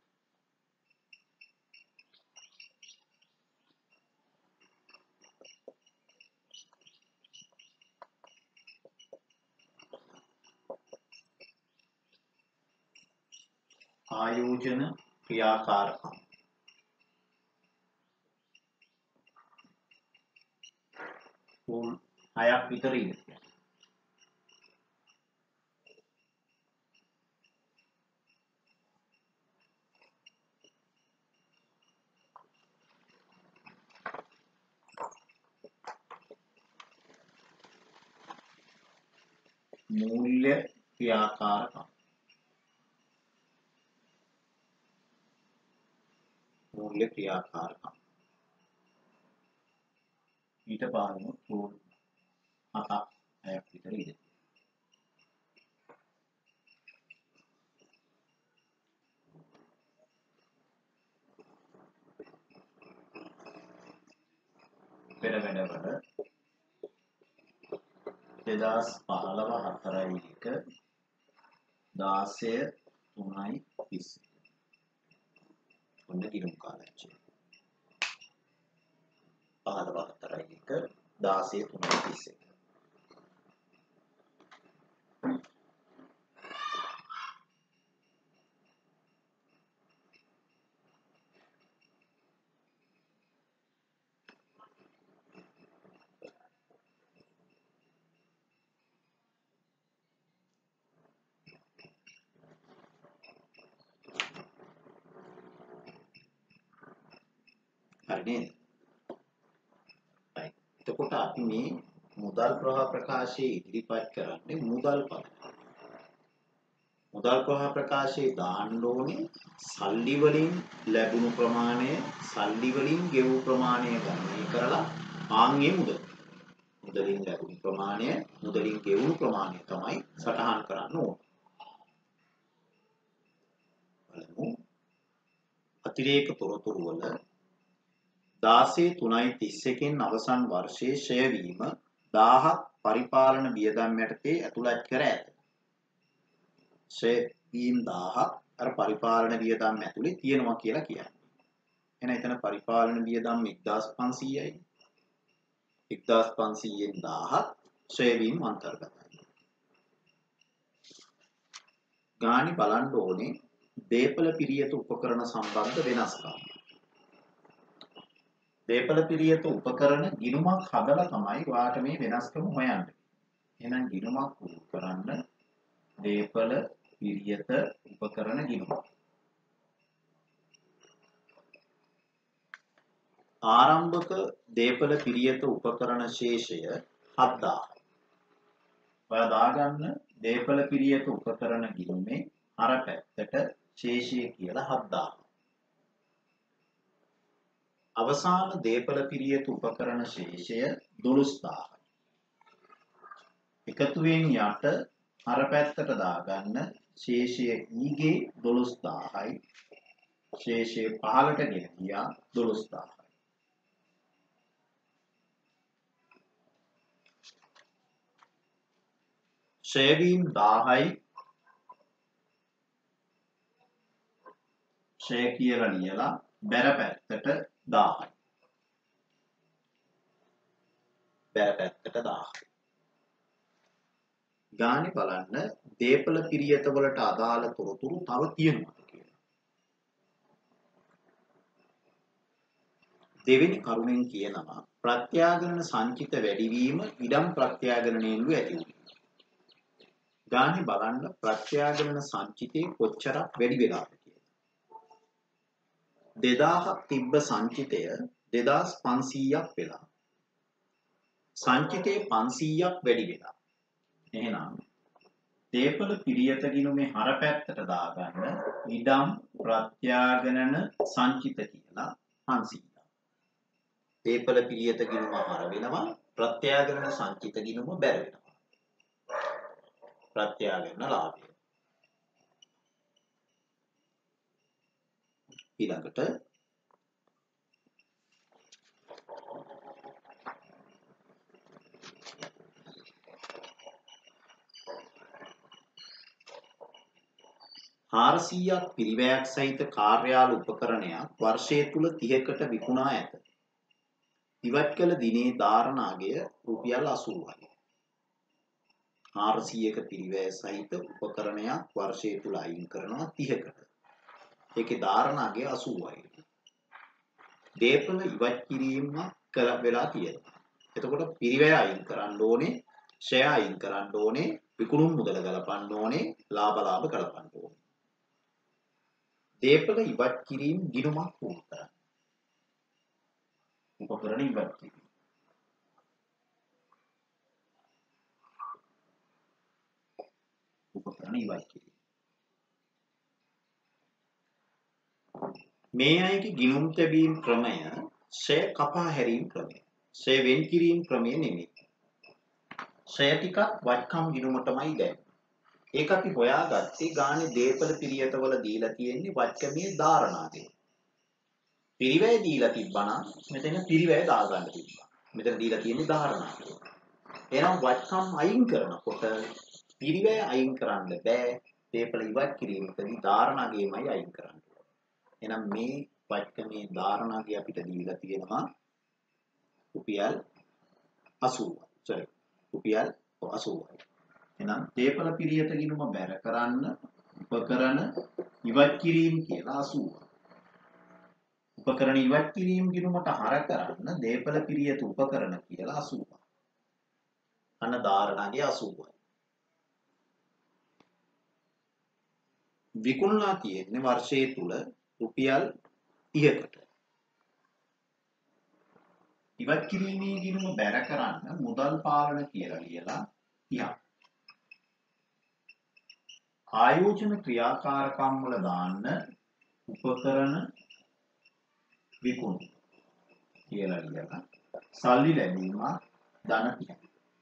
ආයෝජන ක්‍රියාකාරකම්. රූල් 6ක් විතර ඉඳ තියන්න. मूल्य क्रियाकारकम. मूल्य क्रियाकारकम ඊට බලමු රූල් 7ක් 6ක් විතර ඉඳ. පෙර වැඩවල 2015 4 16 3:30 ඔන්න ගිණුම් කාලච්චය. 15 4 16 3:30. හරි නේද? එතකොට අපි මේ මුදල් ප්‍රවාහ ප්‍රකාශයේ ඉදිරිපත් කරන්නේ මුදල් පද. මුදල් ප්‍රවාහ ප්‍රකාශයේ දාන්න ඕනේ සල්ලි වලින් ලැබුණු ප්‍රමාණය, සල්ලි වලින් ගෙවූ ප්‍රමාණය ගණනය කරලා ආන්ගේ මුදල. මුදලින් ලැබුණු ප්‍රමාණය, මුදලින් ගෙවුණු ප්‍රමාණය තමයි සටහන් කරන්න ඕනේ. බලමු. අතිරේක තොරතුරු වල 16/3/31 අවසන් වර්ෂයේ ෂය වීම 1000ක් පරිපාලන වියදම් යටතේ ඇතුළත් කර ඇත. ෂය වීම 1000ක් අර පරිපාලන වියදම් ඇතුලේ තියෙනවා කියලා කියන්නේ. එහෙනම් එතන පරිපාලන වියදම් 1500යි. 1500න් 1000ක් ෂය වීම අන්තර්ගතයි. ගාණි බලන්න ඕනේ දේපල පිරියත උපකරණ සම්බන්ධ වෙනස්කම්. දේපල පිරියත උපකරණ ගිණුමක් හදලා තමයි ඔයාට මේ වෙනස්කම හොයන්නේ. එහෙනම් ගිණුමක් කරන්න දේපල පිරියත උපකරණ ගිණුම. ආරම්භක දේපල පිරියත උපකරණ ශේෂය 7000. ඔයා දාගන්න දේපල පිරියත උපකරණ ගිණුමේ අර පැත්තට ශේෂය කියලා 7000. අවසාන දේපල පිරියත උපකරණ ශේෂය 12000. එකතුවෙන් යට අර පැත්තට දාගන්න ශේෂය ඊගේ 12000යි. ශේෂයේ 15ට ගෙන ගියා 12000. ශේවීම් 1000යි ශේ කියලා ලියලා බැර පැත්තට 1000යි. බැර පැත්තට 1000යි. ගානේ බලන්න දීපල පිරියත වලට අදාළ තොරතුරු තව තියෙනවද කියලා. දෙවෙනි කරුණෙන් කියනවා ප්‍රත්‍යාගරණ සංචිත වැඩිවීම ඉඩම් ප්‍රත්‍යාගරණයෙන්ලු ඇති වුණා. ගානේ බලන්න ප්‍රත්‍යාගරණ සංචිතේ කොච්චරක් වැඩි වෙලාද කියලා. 2000ක් තිබ්බ සංචිතය 2500ක් වෙලා. සංචිතේ 500ක් වැඩි වෙලා. එහෙනම් දීපල පිරියත ගිණුමේ හර පැත්තට දාගන්න ඉඩම් ප්‍රත්‍යාගරණ සංචිත කියලා 500ක්. දීපල පිරියත ගිණුම හර වෙනවා ප්‍රත්‍යාගරණ සංචිත ගිණුම බැර වෙනවා. ප්‍රත්‍යාගරණ ලාභය. ඊළඟට හාරසීයක් පිරිවැයක් සහිත කාර්යාල උපකරණයක් වර්ෂය තුල 30කට විකුණා ඇත. ඉවත් කළ දිනේ ධාරණාගය රුපියල් 80යි. 400ක පිරිවැය සහිත උපකරණයක් වර්ෂය තුල අයින් කරනවා 30කට. ඒකේ ධාරණාගය 80යි. දීපල ඉවත් කිරීම කළ වෙලා තියෙනවා. එතකොට පිරිවැය අයින් කරන්න ඕනේ, ෂෙයා අයින් කරන්න ඕනේ, විකුණුම් මුදල ගලපන්න ඕනේ, ලාභ ගලපන්න ඕනේ. දීපල ඉවත් කිරීම ගිණුමක් වුණ කරන්න. උපකරණ ඉවත් කිරීම. උපකරණ ඉවත් කිරීම. මේ අයගේ ගිණුම් තැබීම් ක්‍රමය ෂෙයා කපා හැරීම් ක්‍රමය. ෂෙයා වෙන් කිරීම ක්‍රමය නෙමෙයි. ෂෙයා ටිකක් වත්කම් ගිණුමටමයි දැම්මේ. ඒක අපි හොයාගත්තේ ගානේ දීපල පිරියතවල දීලා තියෙන්නේ වත්කමේ ධාරණාගය. පිරිවැය දීලා තිබ්බනම් මෙතන පිරිවැය දාගන්න තිබ්බා. මෙතන දීලා තියෙන්නේ ධාරණාගය. එහෙනම් වත්කම් අයින් කරනකොට පිරිවැය අයින් කරන්න බෑ. දීපල ඉවත් කිරීමකදී ධාරණාගයමයි අයින් කරන්න. එහෙනම් මේ වත්කමේ ධාරණාගය අපිට දීලා තියෙනවා රුපියල් 80යි. sorry රුපියල් 80යි. එහෙනම් දීපල පිරියත ගිණුම බැර කරන්න උපකරණ ඉවත් කිරීම කියලා 80යි. උපකරණ ඉවත් කිරීම ගිණුමට හර කරන්න දීපල පිරියත උපකරණ කියලා 80යි. අන්න ධාරණාගේ 80යි. විකුණලා තියෙන්නේ වර්ෂයේ තුල රුපියල් 30කට. ඉවත් කිරීමේ ගිණුම බැර කරන්න මුදල් පාලන කියලා ලියලා 30ක්. ආයෝජන ක්‍රියාකාරකම් වල දාන්න උපකරණ විකුණු කියලා ලියලා සල්ලි ලැබීම ධන 30ක්.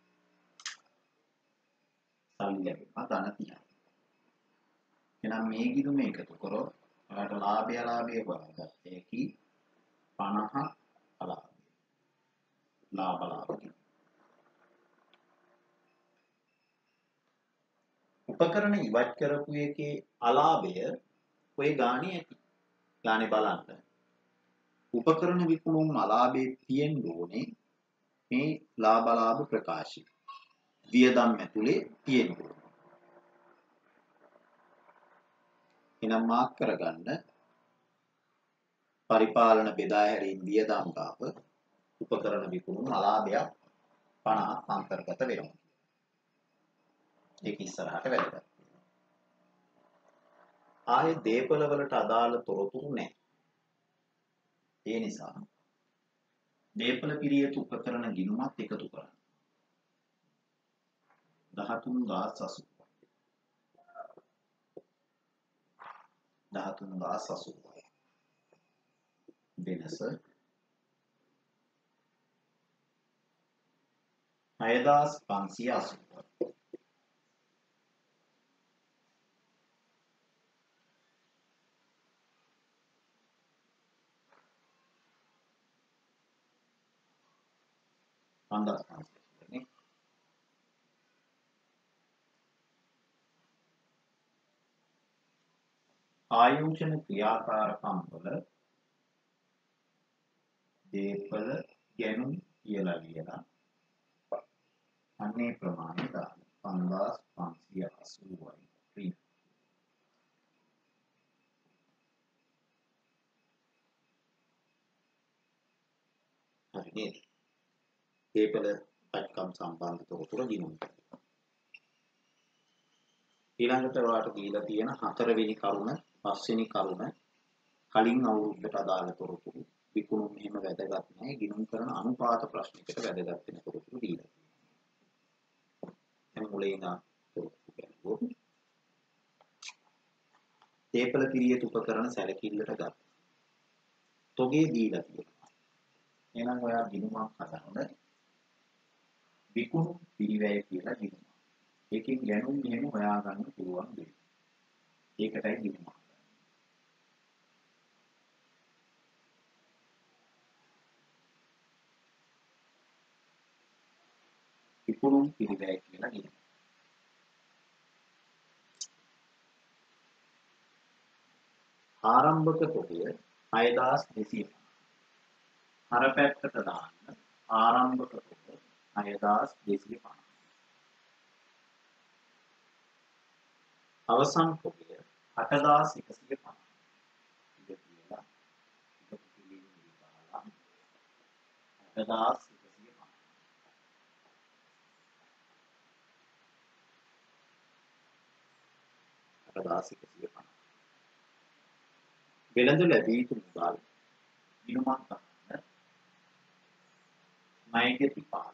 සල්ලි ලැබීම ධන 30ක්. එහෙනම් මේ ගිණුම එකතු කරොත් ඔයාලට ලාභය හොයාගත්ත හැකි 50 ලාභ. උපකරණ ඉවත් කරපු එකේ අලාභය ඔය ගානේ ඇති. ගානේ බලන්න. උපකරණ විකුණුම් අලාභයේ තියෙන්න ඕනේ මේ ලාභ ප්‍රකාශය. වියදම් ඇතුලේ තියෙන්න ඕනේ. එනම් මාක් කරගන්න පරිපාලන බෙදා හැරීම් වියදම් ගාව උපකරණ විකුණුම් අලාභයක් 50ක් අන්තර්ගත වෙනවා. ඒක ඉස්සරහට වැදගත්. ආයේ දීපල වලට අදාළ තොරතුරු නැහැ. ඒ නිසා දීපල පිරියත උපකරණ ගිණුමත් එකතු කරන්න. 13080. 13080. වෙනස 6580. 5500 නේ. ආයෝජන ක්‍රියාකාරකම් වල දේපල ගැනුම් කියලා ලියලා අන්නේ ප්‍රමාණය දාන්න 5580යි. හරි නේද? දේපල පට්කම් සම්බන්ධ තොරතුරු ගිණුම් කරනවා. ඊළඟට ඔයාලට දීලා තියෙන 4 වෙනි කරුණ 5 වෙනි කරුණ කලින් අවුරුද්දට අදාළ තොරතුරු විකුණුම් මෙහෙම වැදගත් නැහැ. ගිණුම් කරන අනුපාත ප්‍රශ්නයකට වැදගත් වෙන තොරතුරු දීලා තියෙනවා. දැන් මුලින් ඉඳන් තොරතුරු ගන්නවා. දේපල පිරියත් උපකරණ සැලකිල්ලට ගන්න. තොගේ දීලා තියෙනවා. එහෙනම් ඔයා ගිණුමක් හදනොත් විකුණුම් පිරිවැය කියලා ගිණුමක්. ඒකෙන් ගැනුම් මෙහෙම හොයාගන්න පුළුවන් දෙයක්. ඒකටයි ගිණුමක්. විකුණුම් පිරිවැය කියලා ගිණුමක්. ආරම්භක තොගය 6250. අර පැත්තට දාන්න ආරම්භක තොගය 6250. අවසන් තොගය 8150. ඉතින් කියලා එකතු කිරීමේ දාලා 8150. 8150. වෙළඳ ලැබී යුතු මුදල් ගිණුමක් ගන්න ණයගැති පාලන.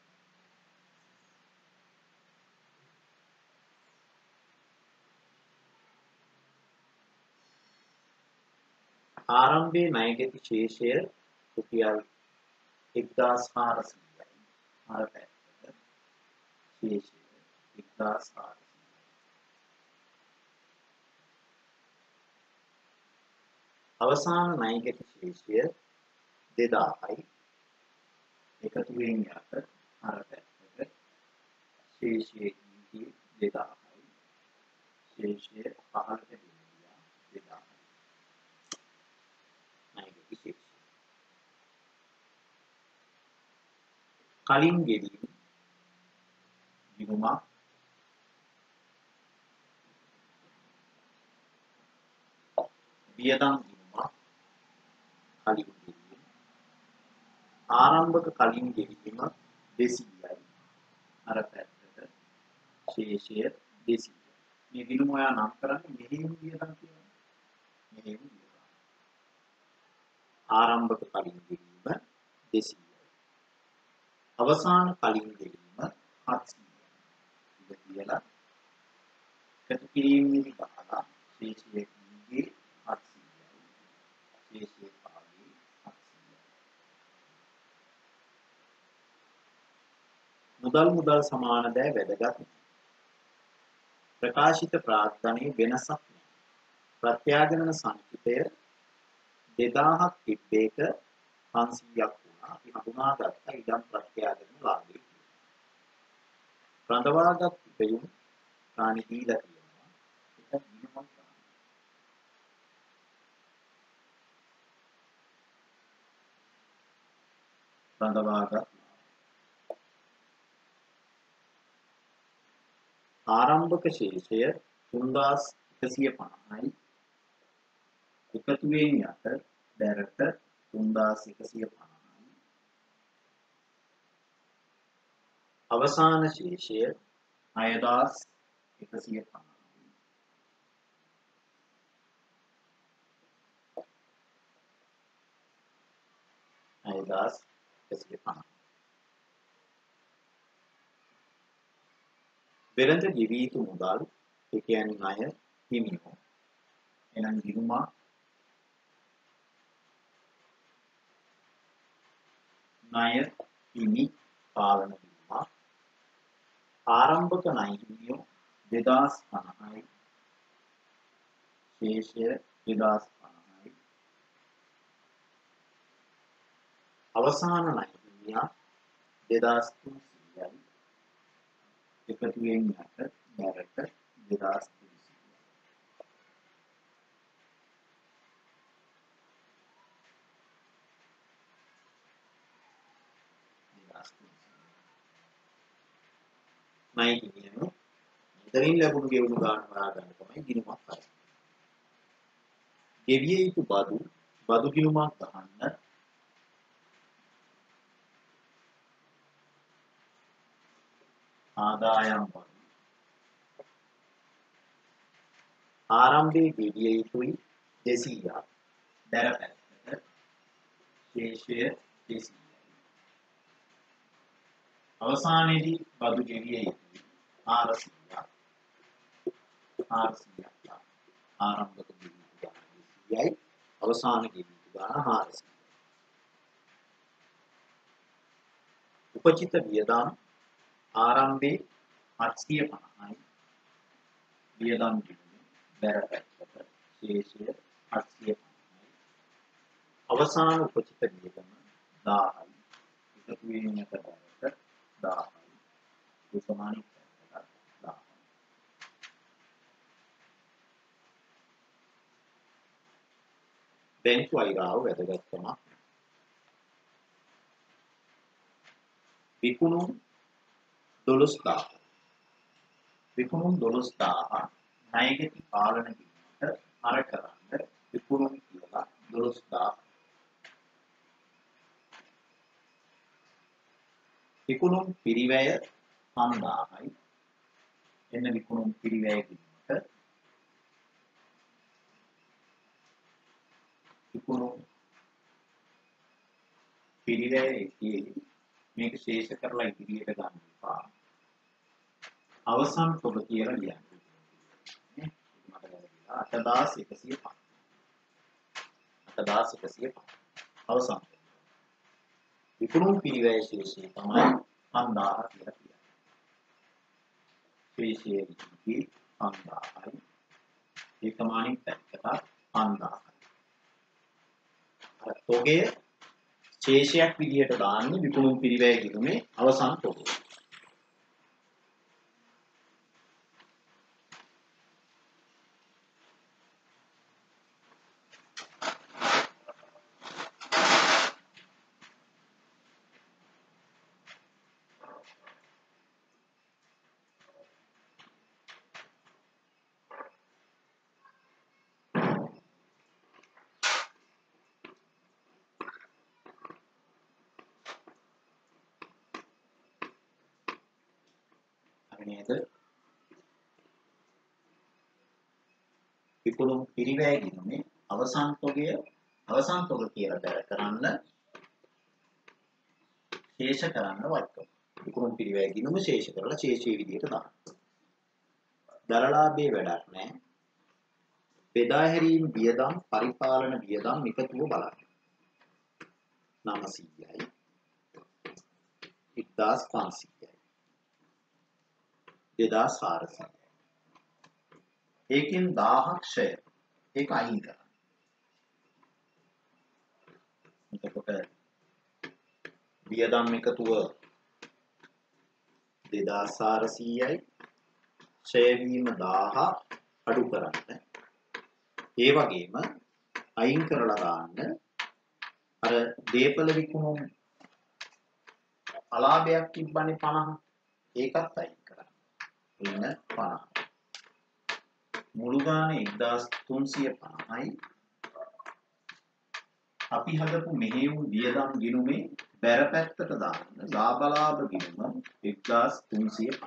ආරම්භයේ ණයගැති ශේෂය රුපියල් 1400යි. අර පැත්තට ශේෂය 1400. අවසාන ණයගැති ශේෂය 2000යි. එකතු වෙන යට අර පැත්තට ශේෂයේ 2000යි. ශේෂය 15ට දෙනවා 2000යි. ණයගැති ශේෂය. කලින් ගෙවීම ගිණුමක් වියදම් ගිණුමක් කලින් ගෙවීම ආරම්භක කලින් ගෙවීම 200යි. අර පැත්තට ශේෂය 200. මේ ගිණුම ඔයා නම් කරන්නේ මෙහෙම වියදම් කියලා. මෙහෙම වියදම්. ආරම්භක කලින් ගෙවීම 200යි. අවසාන කලින් ගෙවීම 700යි. ඉතින් කියලා එකතු කිරීමේදී දාලා ශේෂයේ 700යි. ශේෂයේ පාගේ 700යි. මුදල් සමාන දෑ වැදගත්. ප්‍රකාශිත ප්‍රාග්ධනයේ වෙනසක් නැහැ. ප්‍රත්‍යාගමන සංචිතය 2000ක් තිබ්බේක 500ක් වුණා. අපි හඳුනාගත්ත ඉඩම් ප්‍රත්‍යාගමන ලාභය. රඳවාගත් ඉපයුම් ප්‍රාණි දීලා තියෙනවා. ඒක ගිණුමක් ගන්න. රඳවාගත් ආරම්භක ශේෂය 3150යි. එකතු වෙන යට දැරට 3150යි. අවසාන ශේෂය 6150යි. 6150. වෙළඳ ගෙවී යුතු මුදල් ඒ කියන්නේ ණය හිමියෝ. එහෙනම් ගිණුමක් ණය හිමි පාලන ගිණුමක්. ආරම්භක ණය හිමියෝ 2050යි. ශේෂය 2050යි. අවසාන ණය හිමියා 2300යි එකතුවෙන් යට බැරට 2300 නයි කියනවා. එතනින් ලැබුණු ගෙවුණු ගාන හොයා ගන්න තමයි ගිණුමක් කරන්නේ. ගෙවිය යුතු බදු ගිණුමක් ගන්න ආදායම් බදු ආරම්භයේ ගෙවිය යුතුයි 200ක් දැර පැත්තට ශේෂය 200යි. අවසානයේදී බදු ගෙවිය යුතුයි 400ක් ආරම්භක ගෙවිය යුතු ගාන 200යි අවසාන ගෙවිය යුතු ගාන 400යි. උපචිත වියදම් ආරම්භයේ 850යි වියදම් බැර පැත්තට ශේෂය 850යි අවසාන උපචිත වියදම 1000යි එකතු වීම කරකට 1000යි ඒ සමාන පැත්තට 1000යි. බැංකු අයිරාව වැදගත්කම විකුණුම් 12000 ණයගැති පාලන කිරීමට අර කරන්න විකුණුම් කියලා 12000 විකුණුම් පිරිවැය 5000යි එන්න විකුණුම් පිරිවැය කිරීමට විකුණුම් පිරිවැය මේක ශේෂ කරලා ඉදිරියට ගන්න එපා. අවසන් පොත කියලා ලියන්න. මට වැරදිලා 8105 අවසන් විකුණුම් පිරිවැය ශේෂය තමයි 5000 කියලා කියන්නේ. ශේෂයේ ඉති 5000යි ඒකමානින් පැත්තට 5000යි. අර තොගය ශේෂයක් විදිහට දාන්නේ විකුණුම් පිරිවැය ගිණුමේ අවසන් තොගය. නේද? විකුණුම් පිරිවැය ගිණුමේ අවසන් තොග කියලා බැර කරන්න ශේෂ කරන්න වයිකම. විකුණුම් පිරිවැය ගිණුම ශේෂ කරලා ශේෂයේ විදිහට දාන්න. දරලාභයේ වැඩක් නැහැ. බෙදා හැරීම් වියදම් පරිපාලන වියදම් එකතුව බලන්න. 900යි 1500යි 2400යි ඒකෙන් 1000ක් ෂය ඒක අයින් කරන්න. එතකොට වියදම් එකතුව 2400යි ෂය වීම 1000 අඩු කරන්න. ඒ වගේම අයින් කරලා දාන්න අර දීපල විකුණුම් අලාභයක් තිබ්බනේ 50 ඒකත් අයින් කරන්න. එන්න 50 මුළු ගානේ 1350යි අපි හදපු මෙහෙයුම් වියදම් ගිණුමේ බැර පැත්තට දාන්න ලාභ ගිණුම 1350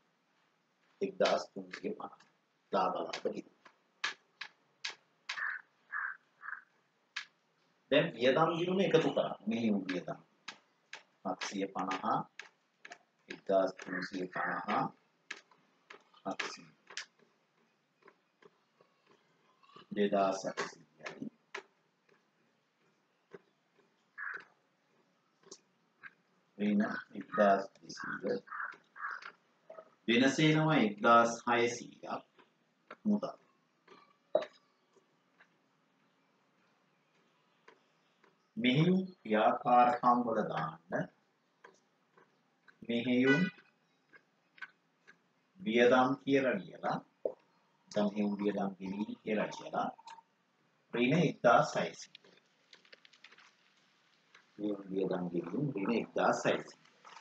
ලාභ ගිණුම. දැන් වියදම් ගිණුම එකතු කරන්න මෙහෙයුම් වියදම් 750 1350 700 2800යි වෙන 1200 වෙනසේනවා 1600ක් මුදල්. මෙහි ව්‍යාපාරකම් වල දාන්න මෙහෙයුම් වියදම් කියලා ලියලා දැන් මෙහෙයුම් වියදම් කිරීම කියලා ලියලා ඍණ 1600 මෙහෙයුම් වියදම් කිරීම ඍණ 1600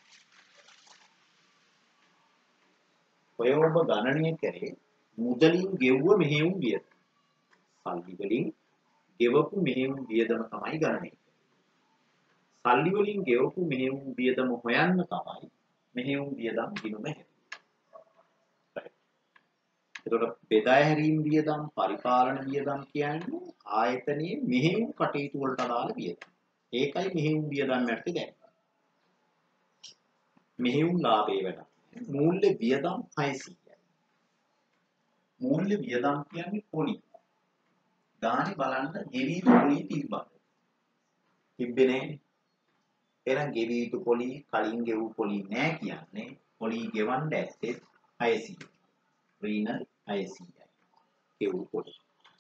ඔය ඔබ ගණනය කරේ මුදලින් ගෙවුව මෙහෙයුම් වියදම සල්ලි වලින් ගෙවපු මෙහෙයුම් වියදම තමයි ගණනය සල්ලි වලින් ගෙවපු මෙහෙයුම් වියදම හොයන්න තමයි මෙහෙයුම් වියදම් ගිණුම හැදෙන්නේ. එතකොට බෙදා හැරීම් වියදම් පරිපාලන වියදම් කියන්නේ ආයතනයේ මෙහෙයුම් කටයුතු වලට අදාළ වියදම්. ඒකයි මෙහෙයුම් වියදම් යටතේ දැක්කේ. මෙහෙයුම් ලාභයේ වැඩ. මූල්‍ය වියදම් 600යි. මූල්‍ය වියදම් කියන්නේ පොලි. ගානේ බලන්න ගෙවි යුතු පොලි තිබ්බා. තිබ්බේ නෑනේ. එහෙනම් ගෙවි යුතු පොලි කලින් ගෙවූ පොලි නෑ කියන්නේ පොලි ගෙවන්න ඇත්තේ 600. ඍණ 600යි. ගෙවූ පොලි.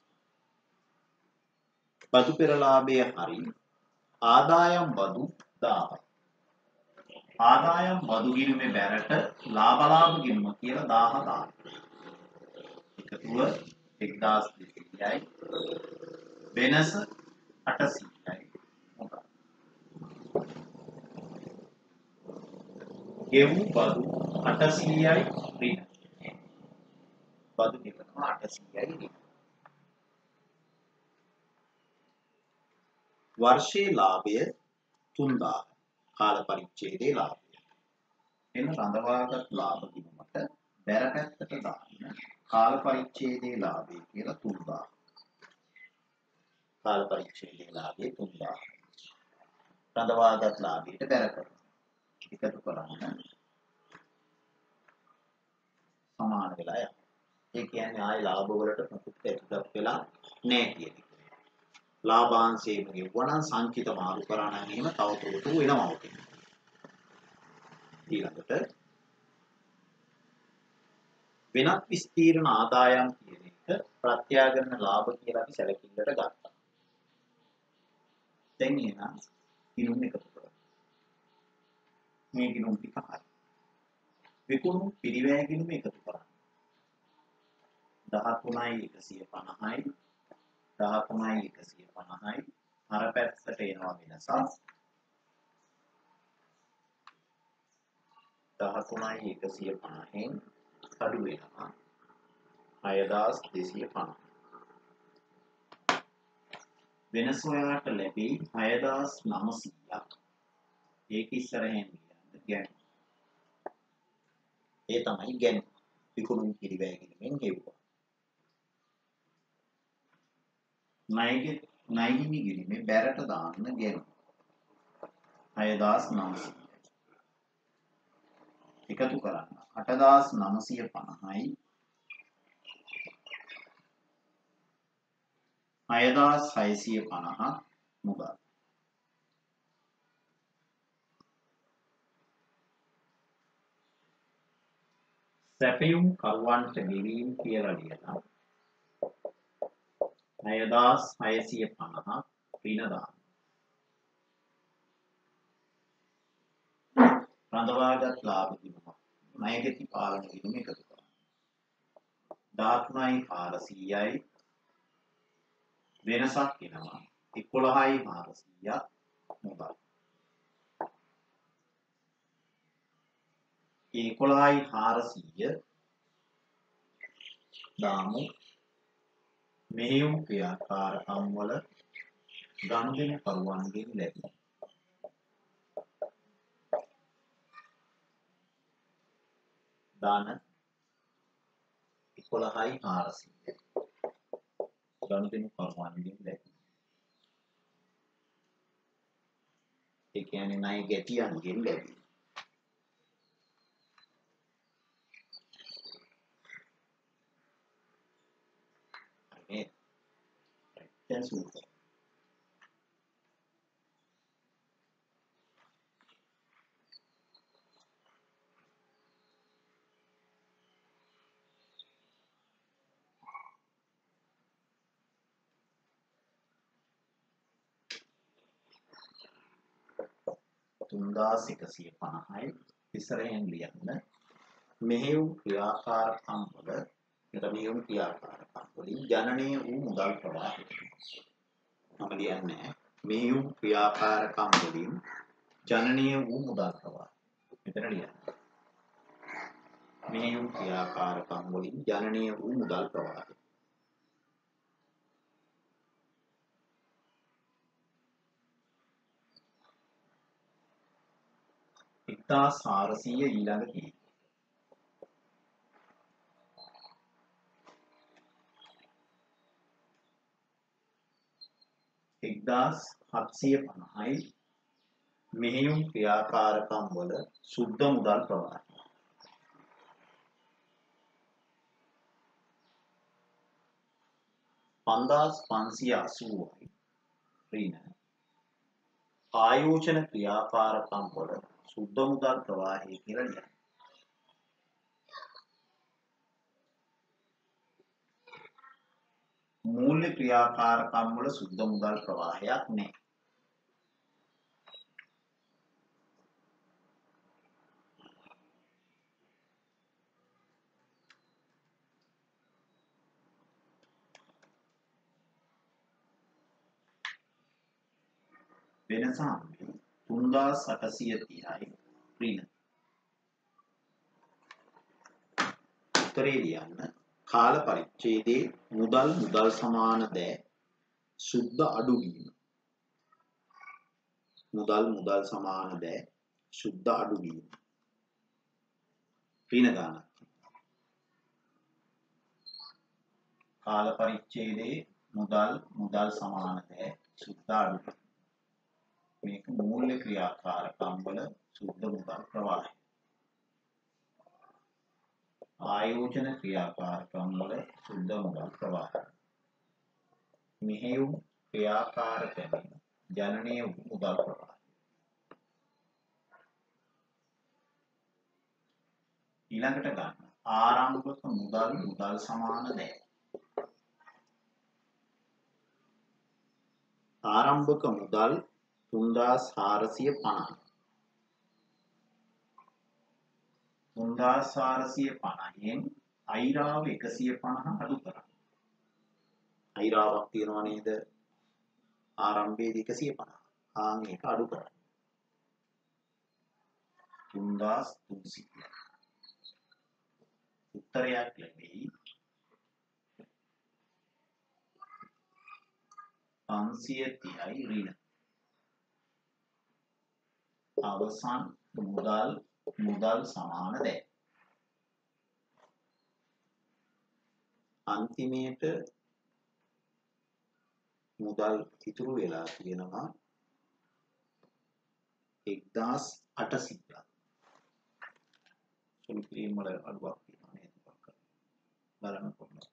බදු පෙර ලාභය හරි ආදායම් බදු 1000යි. ආදායම් බදු ගිණුමේ බැරට ලාභ ගිණුම කියලා 1000 දාන්න. එකතුව 1200යි. වෙනස 800යි. මොකක්ද? ගෙවූ බදු 800යි ඍණ. බදු ගෙවනවා 800යි ඍණ. වර්ෂයේ ලාභය 3000. කාල පරිච්ඡේදයේ ලාභය. එන රඳවාගත් ලාභ ගිණුමට බැර පැත්තට දාන්න කාල පරිච්ඡේදයේ ලාභය කියලා 3000. කාල පරිච්ඡේදයේ ලාභය 3000. රඳවාගත් ලාභයට බැර කරනවා. එකතු කරන්න සමාන වෙලා යනවා. ඒ කියන්නේ ආයේ ලාභ වලට මොකුත් එකතුවක් වෙලා නැහැ කියන එක. ලාභාංශයෙන් ගෙවුවනම් සංචිත මාරු කරා නම් එහෙම තවතොරතු වෙනවා උතේ. ඊළඟට වෙනත් විස්තීර්ණ ආදායම් කියන එක ප්‍රත්‍යාගන්න ලාභ කියලා අපි සැලකිල්ලට ගත්තා. දැන් එහෙනම් ගිණුම් එකතු කරමු. මේ ගිණුම් ටික හරි. විකුණු පිරිවැය ගිණුම එකතු කරන්න. 13යි 150යි 13යි 150යි අර පැත්තට එනවා වෙනසක් 13යි 150න් අඩු වෙනවා 6250 වෙනස ඔයාලට ලැබෙයි 6900ක් ඒක ඉස්සරහෙන් ගියන්න ඒ තමයි ගැන විකුණු පිරිවැය ගිණුමෙන් ගෙවුවා ණයහිමි ගිණුමේ බැරට දාන්න ගැන 6900 එකතු කරන්න 8950යි 6650 මොකක්ද සැපයුම් කරුවන්ට ගෙවීම් කියලා ලියලා 6650 ඍණ දාන්න රඳවාගත් ලාභ ගිණුම ණයගැති පාලන ගිණුම එකතු කරන්න 13යි 400යි වෙනසක් එනවා 11යි 400ක් මොකක්ද 11යි 400 දාමු මෙහෙයුම් ක්‍රියාකාරකම් වල ගනුදෙනු කරුවන්ගෙන් ලැබෙන දාන 11යි 400 ගනුදෙනු කරුවන්ගෙන් ලැබෙන ඒ කියන්නේ ණය ගැටියන්ගෙන් ලැබෙන මේ දැන් සූත්‍රය තුන්දාස් 150යි ඉස්සරහෙන් ලියන්න මෙහෙයුම් ක්‍රියාකාරකම් වල මෙහෙයුම් ක්‍රියාකාරකම් වලින් ජනනය වූ මුදල් ප්‍රවාහය. මම ලියන්නේ මෙහෙයුම් ක්‍රියාකාරකම් වලින් ජනනය වූ මුදල් ප්‍රවාහය. මෙතන ලියන්න. මෙහෙයුම් ක්‍රියාකාරකම් වලින් ජනනය වූ මුදල් ප්‍රවාහය. ඉතා 400 ඊළඟ කී 1750යි මෙහෙයුම් ක්‍රියාකාරකම් වල සුද්ධ මුදල් ප්‍රවාහය. 5580යි ඍණ ආයෝජන ක්‍රියාකාරකම් වල සුද්ධ මුදල් ප්‍රවාහය කියලා ලියන්න. මූල්‍ය ක්‍රියාකාරකම් වල සුද්ධ මුදල් ප්‍රවාහයක් නැහැ. වෙනස 3830යි ඍණ. උත්තරේ ලියන්න කාල පරිච්ඡේදයේ මුදල් සමාන දෑ සුද්ධ අඩුවීම. මුදල් සමාන දෑ සුද්ධ අඩුවීම. ඍණ ගානක්. කාල පරිච්ඡේදයේ මුදල් සමාන දෑ සුද්ධ අඩුවීම. මේක මූල්‍ය ක්‍රියාකාරකම් වල සුද්ධ මුදල් ප්‍රවාහය. ආයෝජන ක්‍රියාකාරකම් වල සුද්ධ මුදල් ප්‍රවාහය. මෙහෙයුම් ක්‍රියාකාරකම් ජනනය වූ මුදල් ප්‍රවාහය. ඊළඟට ගන්න ආරම්භක මුදල් සමාන දෑ. ආරම්භක මුදල් 3450. 3450න් අයිරාව 150 අඩු කරන්න. අයිරාවක් තියනවා නේද? ආරම්භයේදී 150. ආන් ඒක අඩු කරන්න. 3300. උත්තරයක් ලැබෙයි 530යි ඍණ. අවසන් මුදල් සමාන දෑ. අන්තිමේට මුදල් ඉතුරු වෙලා තියෙනවා 1800ක්. සුළු කිරීම වල අඩුවක් තියෙනවා නේද? බලන්න කොහොමද?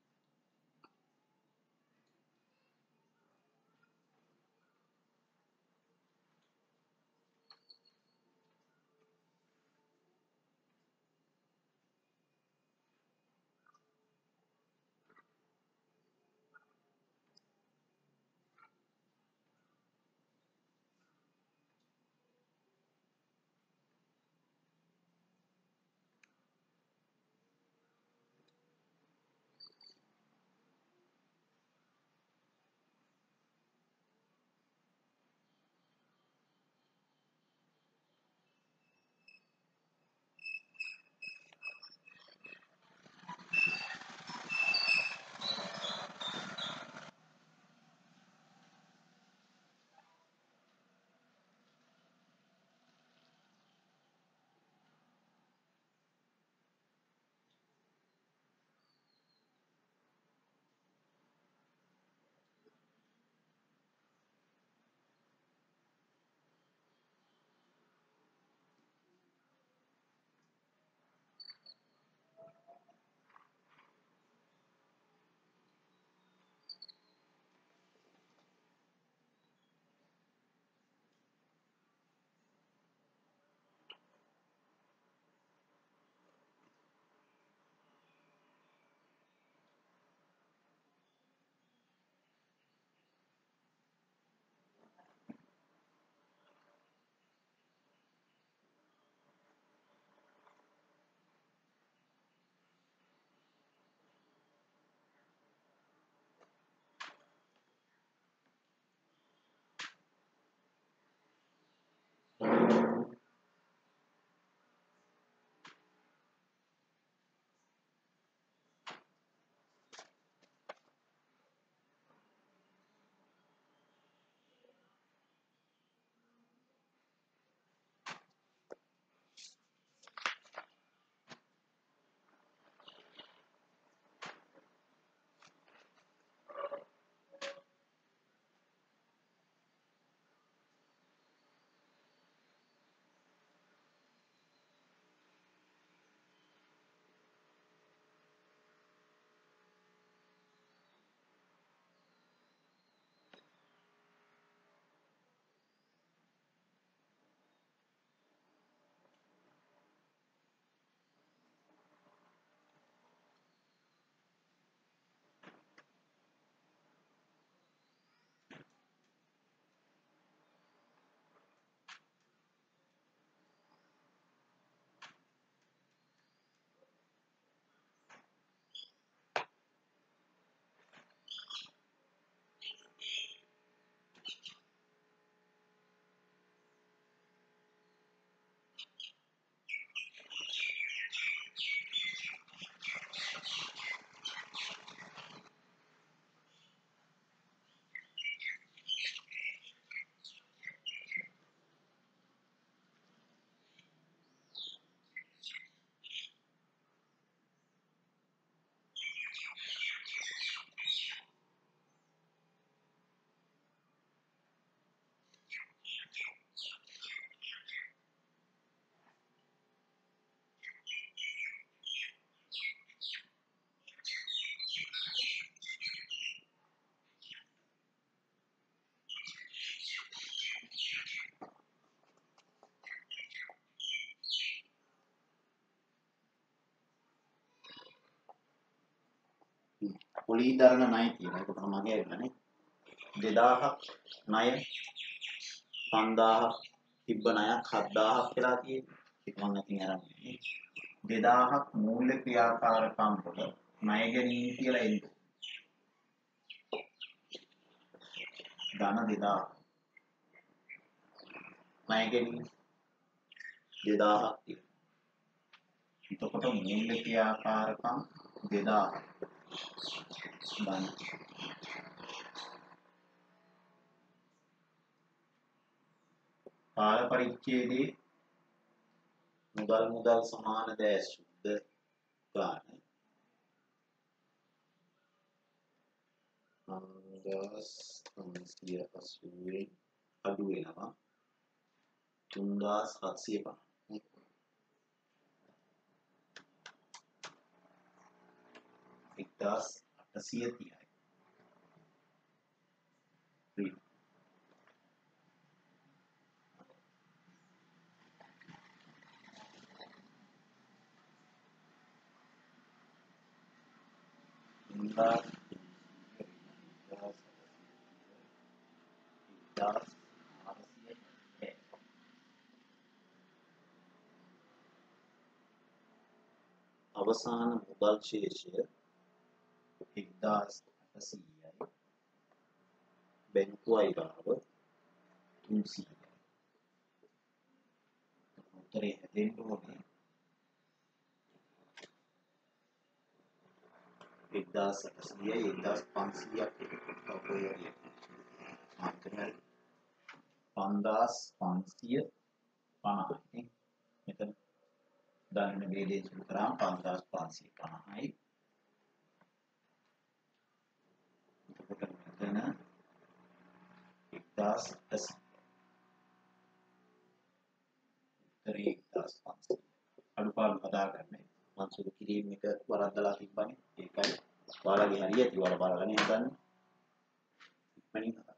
පොලී දරන ණය තියෙනවා. ඒක තමයි මගේ අරනේ. 2000ක් ණය 5000ක් තිබ්බ ණයක් 7000ක් වෙලා තියෙන්නේ. ඒක මම අතින් අරන්නේ. 2000ක් මූල්‍ය ක්‍රියාකාරකම් වල ණය ගැනීම කියලා එන්නේ. ධන 2000 ණය ගැනීම 2000ක් තියෙනවා. එතකොට මූල්‍ය ක්‍රියාකාරකම් 2000 ධන කාල පරිච්ඡේදයේ මුදල් සමාන දෑ සුද්ධ ගාන 5580 අඩු වෙනවා 3750 1830යි අවසාන මුදල් ශේෂය 1800යි බැංකු අයගාව 300යි උත්තරේ හැදෙන්න ඕනේ 1800යි 1500ක් ඔය මාර්කර් 5550 මෙතන දාන්න වේලේ සුළු කරාම 5550යි එතකොට මෙතන 1800 උත්තරේ 1500 අඩුපාඩු හදාගන්න මම සුළු කිරීම එක වරද්දලා තිබ්බනේ ඒකයි ඔයාලගේ හරිය ඇති ඔයාලා බලගෙන හිතන්න ඉක්මනින් හදා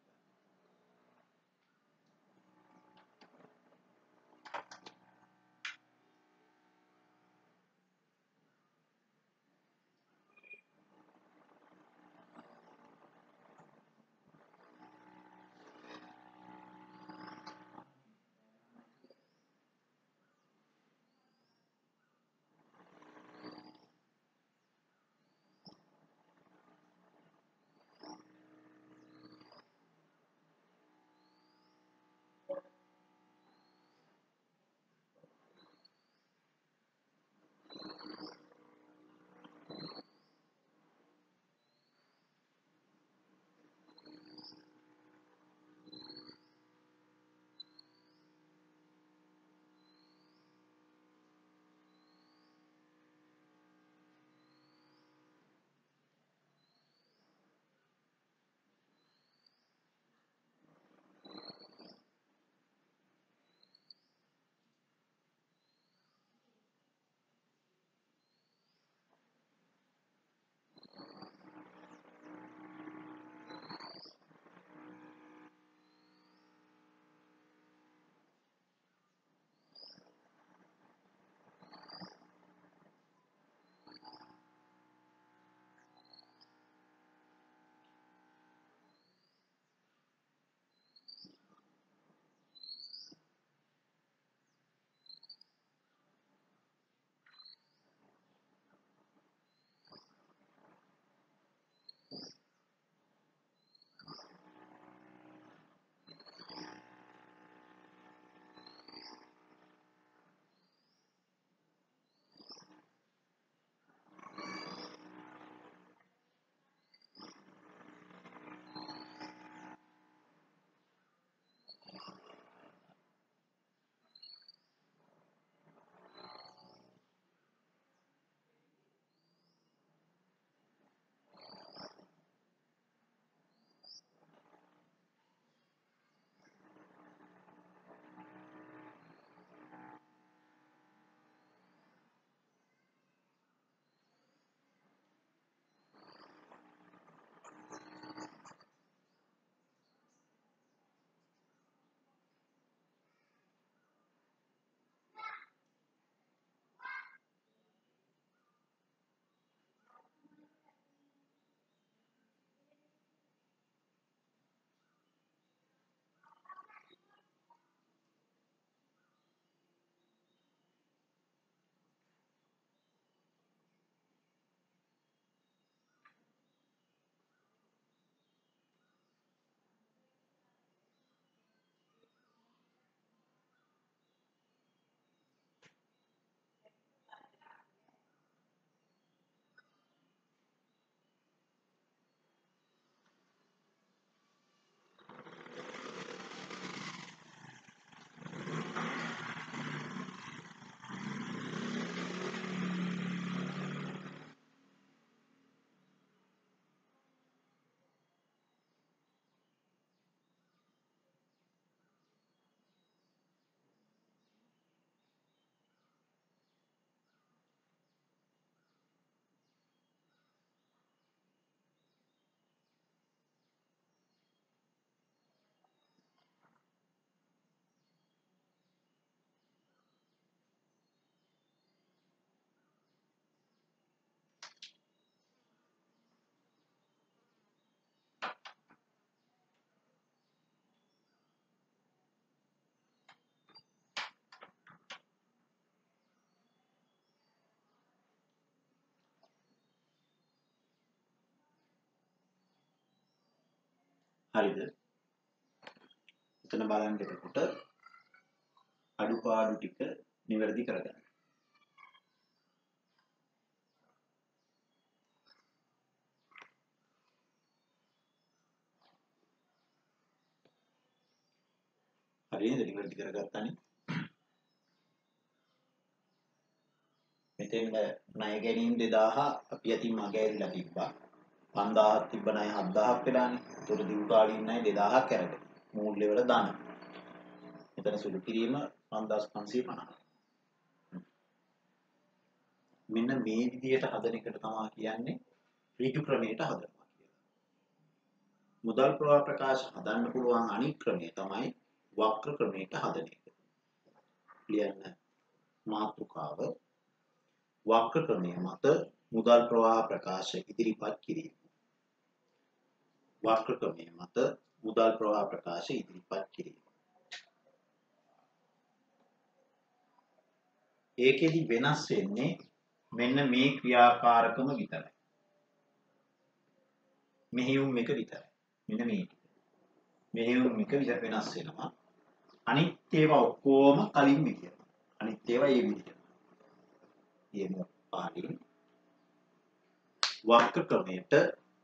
හරිද? එතන බලන්න එතකොට අඩුපාඩු ටික නිවැරදි කරගන්න. හරිද? නිවැරදි කරගත්තානේ. මෙතෙන් ණය ගැනීම 2000 අපි අතින් මග ඇරිලා තිබ්බා. 5000ක් තිබ්බ ණය 7000ක් වෙලානේ. ඒතර දිගු කාලීන ණය 2000ක් අරගෙන මූල්‍ය වල දාන. මෙතන සුළු කිරීම 5550. මෙන්න මේ විදිහට හදන එකට තමයි කියන්නේ ඍජු ක්‍රමයට හදනවා කියලා. මුදල් ප්‍රවාහ ප්‍රකාශ හදන්න පුළුවන් අනිත් ක්‍රමය තමයි වක්‍ර ක්‍රමයට හදන එක. ලියන්න මාතෘකාව වක්‍ර ක්‍රමය මත මුදල් ප්‍රවාහ ප්‍රකාශ ඉදිරිපත් කිරීම. වක්‍ර ක්‍රමය මත මුදල් ප්‍රවාහ ප්‍රකාශ ඉදිරිපත් කිරීම. ඒකෙදි වෙනස් වෙන්නේ මෙන්න මේ ක්‍රියාකාරකම විතරයි. මෙහෙයුම් එක විතරයි. මෙන්න මේක. මෙහෙයුම් එක විතර වෙනස් වෙනවා. අනිත් ඒවා ඔක්කොම කලින් විදියට. අනිත් ඒවා ඒ විදියට. ඊම පාඩින් වක්‍ර ක්‍රමයට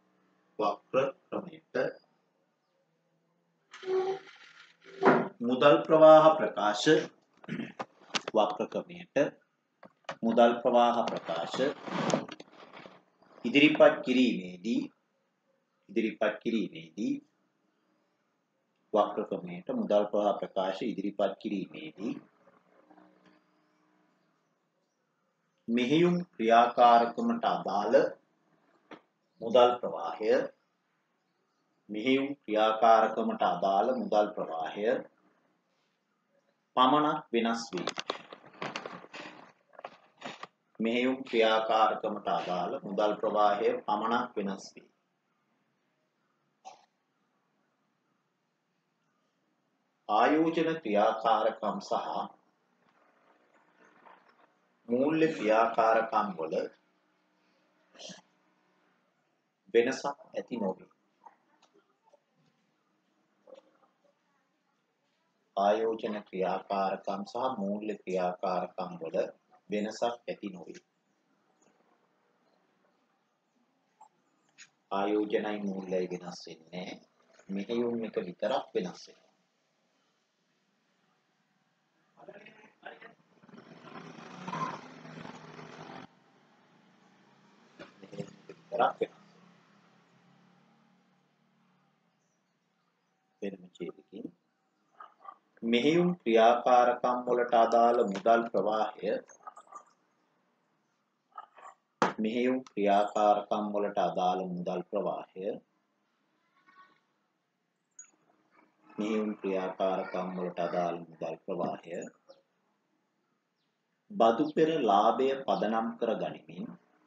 මුදල් ප්‍රවාහ ප්‍රකාශ වක්‍ර ක්‍රමයට මුදල් ප්‍රවාහ ප්‍රකාශ ඉදිරිපත් කිරීමේදී වක්‍ර ක්‍රමයට මුදල් ප්‍රවාහ ප්‍රකාශ ඉදිරිපත් කිරීමේදී මෙහෙයුම් ක්‍රියාකාරකමට අදාළ මුදල් ප්‍රවාහය පමණක් වෙනස් වේ. මෙහෙයුම් ක්‍රියාකාරකමට අදාළ මුදල් ප්‍රවාහය පමණක් වෙනස් වේ. ආයෝජන ක්‍රියාකාරකම් සහ මූල්‍ය ක්‍රියාකාරකම් වල වෙනසක් ඇති නොවේ. ආයෝජන ක්‍රියාකාරකම් සහ මූල්‍ය ක්‍රියාකාරකම් වල වෙනසක් ඇති නොවේ. ආයෝජනයි මූල්‍යයි වෙනස් වෙන්නේ. මෙහෙයුම් එක විතරක් වෙනස් වෙනවා. මෙහෙයුම් ක්‍රියාකාරකම් වලට අදාළ මුදල් ප්‍රවාහය බදු පෙර ලාභය පදනම් කර ගනිමින්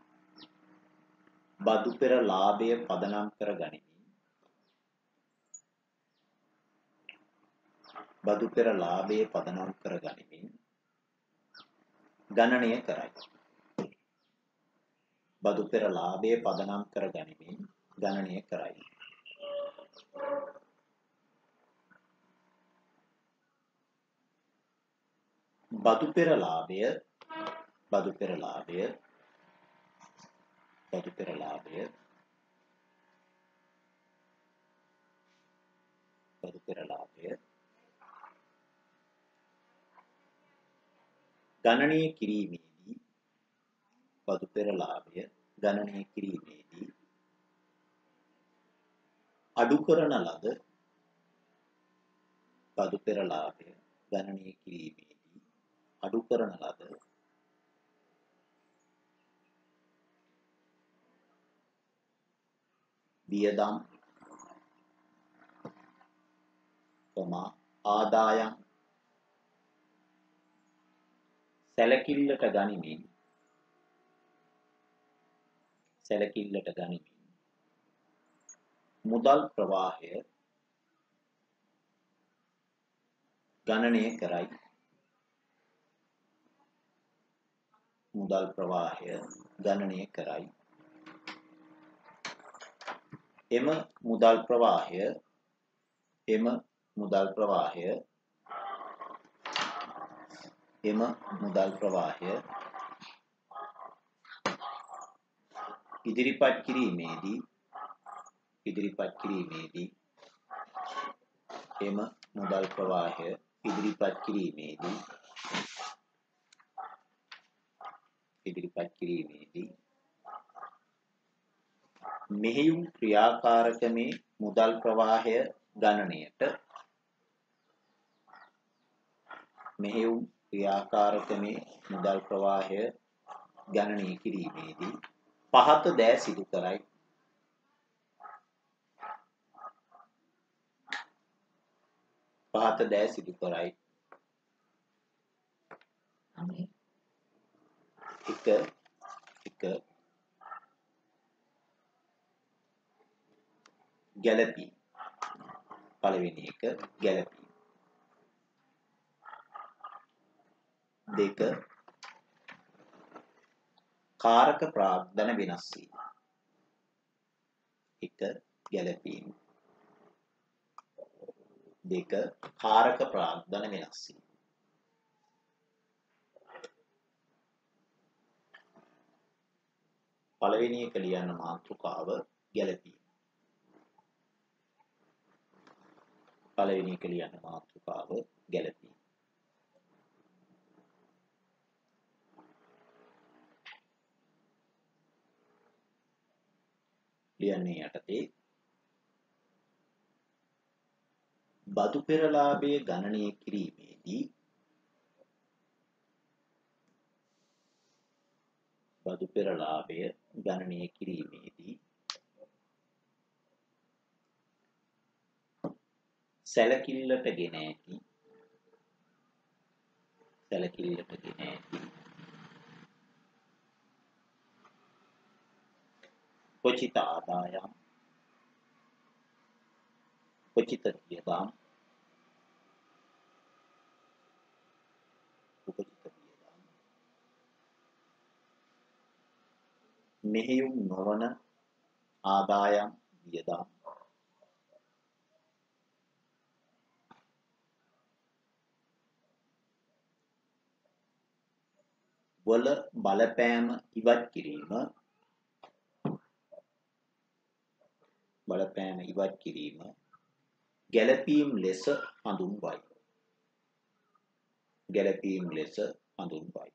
ගණනය කරයි. බදු පෙර ලාභය පදනම් කර ගනිමින් ගණනය කරයි. බදු පෙර ලාභය ගණනය කිරීමේදී අඩු කරන ලද වියදම් ආදායම් සැලකිල්ලට ගනිමින් මුදල් ප්‍රවාහය ගණනය කරයි. එම මුදල් ප්‍රවාහය එම මුදල් ප්‍රවාහය ඉදිරිපත් කිරීමේදී මෙහෙයුම් ක්‍රියාකාරකමේ මුදල් ප්‍රවාහය ගණනය කිරීමේදී පහත දෑ සිදු කරයි. එක ගැළපීම. පළවෙනි එක ගැළපීම. දෙක කාරක ප්‍රාග්ධන වෙනස් වීම. එක ගැළපීම. දෙක කාරක ප්‍රාග්ධන වෙනස් වීම. පළවෙනි එක ලියන්න මාතෘකාව ගැළපීම. ලියන්නේ යටතේ බදු පෙරලාභය ගණනය කිරීමේදී සැලකිල්ලට ගෙන ඇති උපචිත ආදායම් උපචිත වියදම් මෙහෙයුම් නොවන ආදායම් වියදම් වල බලපෑම ඉවත් කිරීම ගැළපීම් ලෙස හඳුන්වයි.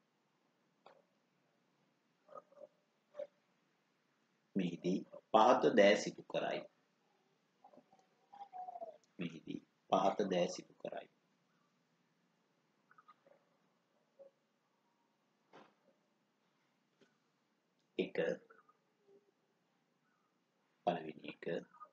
මෙහිදී පහත දෑ සිදු කරයි. එක පළවෙනි එක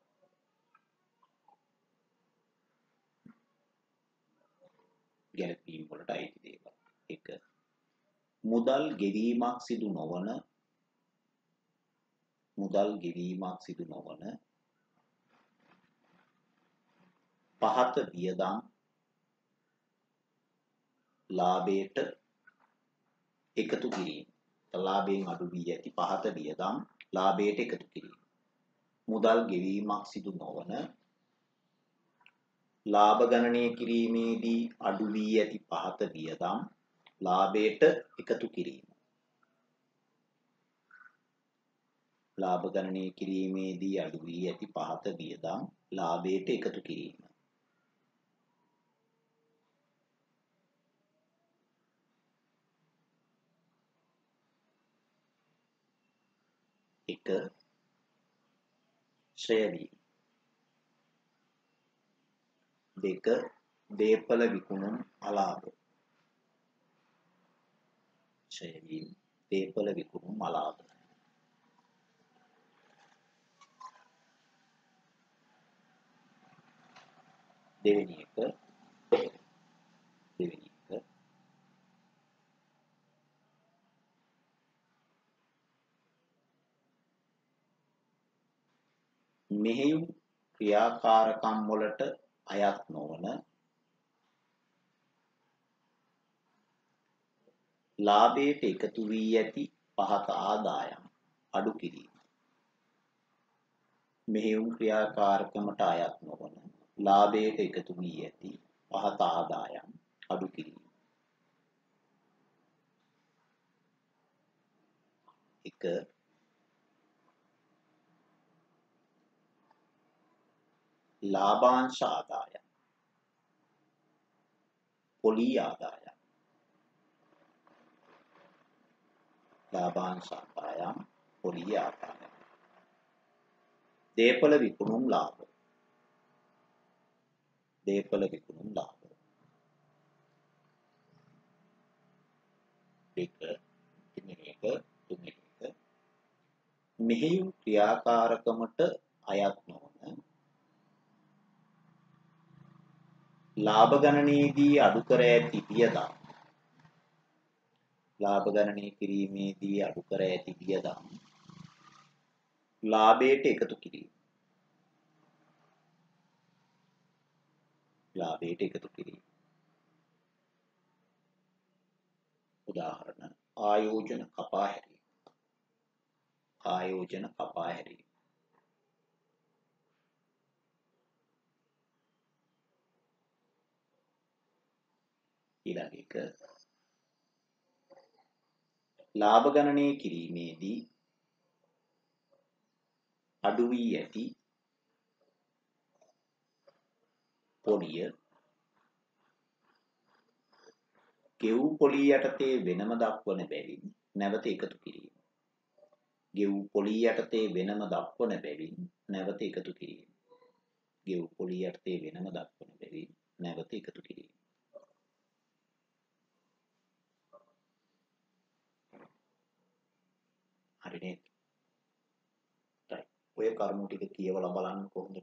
ගැළපීම් වලට අයිති දේවල්. එක මුදල් ගෙවීමක් සිදු නොවන පහත වියදම් ලාභයට එකතු කිරීම. ලාභයෙන් අඩු වී ඇති පහත වියදම් ලාභයට එකතු කිරීම. මුදල් ගෙවීමක් සිදු නොවන ලාභ ගණනය කිරීමේදී අඩු වී ඇති පහත වියදම් ලාභයට එකතු කිරීම. ලාභ ගණනය කිරීමේදී අඩු වී ඇති පහත වියදම් ලාභයට එකතු කිරීම. එක ශ්‍රය වීම. දෙක දේපල විකුණුම් අලාභ. ශ්‍රය වීම දේපල විකුණුම් අලාභ. දෙවෙනි එක මෙහෙයුම් ක්‍රියාකාරකම් වලට අයත් නොවන ලාභයට එකතු වී ඇති පහත ආදායම් අඩු කිරීම. මෙහෙයුම් ක්‍රියාකාරකමට අයත් නොවන ලාභයට එකතු වී ඇති පහත ආදායම් අඩු කිරීම. එක ලාභාංශ ආදායම් පොලී ආදායම් ලාභාංශ ආදායම් පොලී ආදායම් දේපල විකුණුම් ලාභ දේපල විකුණුම් ලාභ දෙක තුනෙක තුනෙක මෙහෙයුම් ක්‍රියාකාරකමට අයත් නොවන ලාභ ගණනයේදී අඩු කර ඇති වියදම් ලාභ ගණනය කිරීමේදී අඩු කර ඇති වියදම් ලාභයට එකතු කිරීම ලාභයට එකතු කිරීම උදාහරණ ආයෝජන කපා හැරීම ආයෝජන කපා හැරීම ඊළඟ එක ලාභ ගණනය කිරීමේදී අඩු වී ඇති පොලිය ගෙවූ පොලී යටතේ වෙනම දක්වන බැවින් නැවත එකතු කිරීම ගෙවූ පොලී යටතේ වෙනම දක්වන බැවින් නැවත එකතු කිරීම ගෙවූ පොලී යටතේ වෙනම දක්වන බැවින් නැවත එකතු කිරීම හරි නේද? ඔය කරුණු ටික කියවලා බලන්න කොහොමද?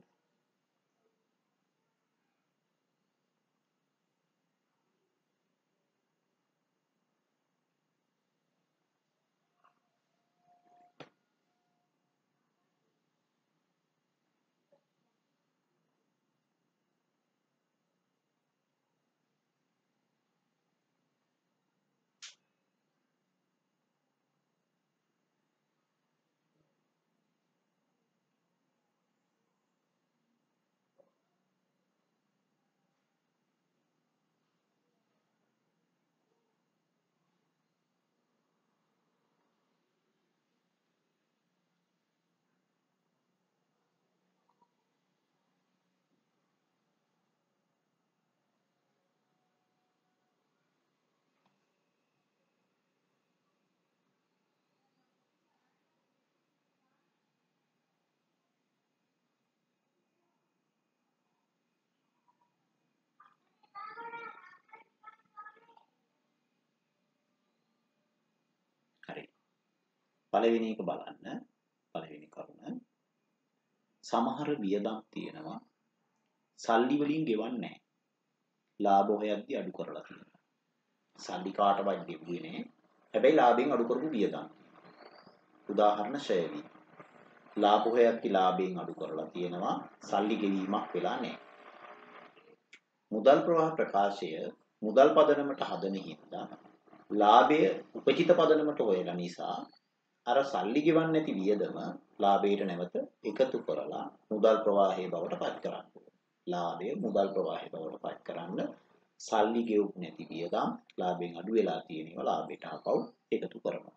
හරි. පළවෙනි එක බලන්න. පළවෙනි කරුණ. සමහර වියදම් තියෙනවා සල්ලි වලින් ගෙවන්නේ නැහැ. ලාභ හොයද්දි අඩු කරලා තියෙනවා. සල්ලි කාටවත් ගෙවුවේ නැහැ. හැබැයි ලාභයෙන් අඩු කරපු වියදම්. උදාහරණ ෂෙයර්. ලාභ හොයද්දි ලාභයෙන් අඩු කරලා තියෙනවා. සල්ලි ගෙවීමක් වෙලා නැහැ. මුදල් ප්‍රවාහ ප්‍රකාශය මුදල් පදනමට හදන හින්දා ලාභය උපචිත පදනමට හොයලා නිසා අර සල්ලි ගෙවන්නේ නැති වියදම ලාභයට නැවත එකතු කරලා මුදල් ප්‍රවාහයේ බවට පත් කරන්න. ලාභය මුදල් ප්‍රවාහයේ බවට පත් කරන්න සල්ලි ගෙවුම් නැති වියදම් ලාභයෙන් අඩු වෙලා තියෙනවා ලාභයට ආපහු එකතු කරනවා.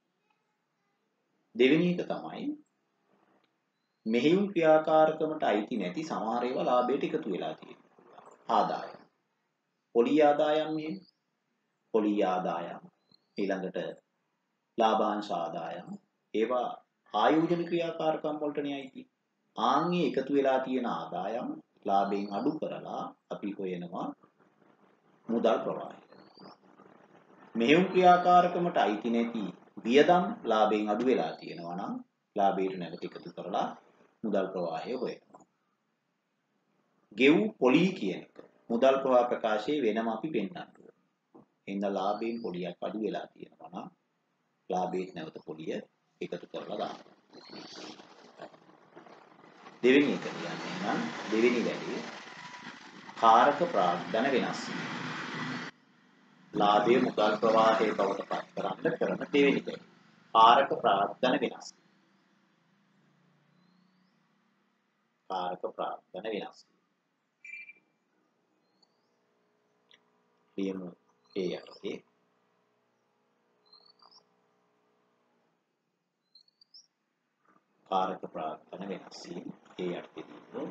දෙවෙනි එක තමයි මෙහෙයුම් ක්‍රියාකාරකමට අයිති නැති සමහර ඒවා ලාභයට එකතු වෙලා තියෙනවා. ආදායම්. පොලී ආදායම් නේ. පොලී ආදායම් ඊළඟට ලාභාංශ ආදායම් ඒවා ආයෝජන ක්‍රියාකාරකම් වලටනේ අයිති. ආන්ගේ එකතු වෙලා තියෙන ආදායම් ලාභයෙන් අඩු කරලා අපි හොයනවා මුදල් ප්‍රවාහය. මෙහෙයුම් ක්‍රියාකාරකමට අයිති නැති වියදම් ලාභයෙන් අඩු වෙලා තියෙනවා නම් ලාභයට නැවත එකතු කරලා මුදල් ප්‍රවාහය හොයනවා. ගෙව් පොලී කියන එක මුදල් ප්‍රවාහ ප්‍රකාශයේ වෙනම අපි පෙන්නන්න ඕනේ. එහෙනම් ලාභයෙන් පොලියක් අඩු වෙලා තියෙනවා නම් ලාභයට නැවත පොලිය එකතු කරලා දානවා. දෙවෙනි එක කියන්නේ නම් දෙවෙනි වැඩේ කාරක ප්‍රාග්ධන වෙනස්. ලාභයේ මුදල් ප්‍රවාහයේ බවට පත් කරන්න කරන දෙවෙනි දේ. කාරක ප්‍රාග්ධන වෙනස්. කාරක ප්‍රාග්ධන වෙනස්. ලියමු ඒ යටතේ කාරක ප්‍රාග්ධන වෙනස් වීම ඒ යටතේ ලියමු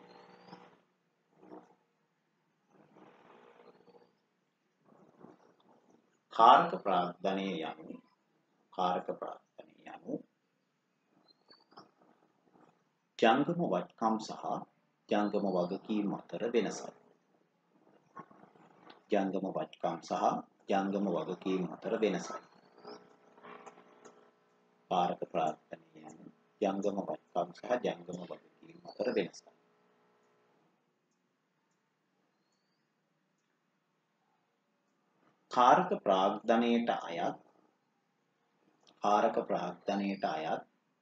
කාරක ප්‍රාග්ධනය යනු ජංගම වටකම් සහ ජංගම වගකීම් අතර වෙනසයි. ජංගම වටකම් සහ ජංගම වගකීම් අතර වෙනසයි. කාරක ප්‍රාග්ධනය යනු ජංගම වටකම් සහ ජංගම වගකීම් අතර වෙනසයි. කාරක ප්‍රාග්ධනයට අයත්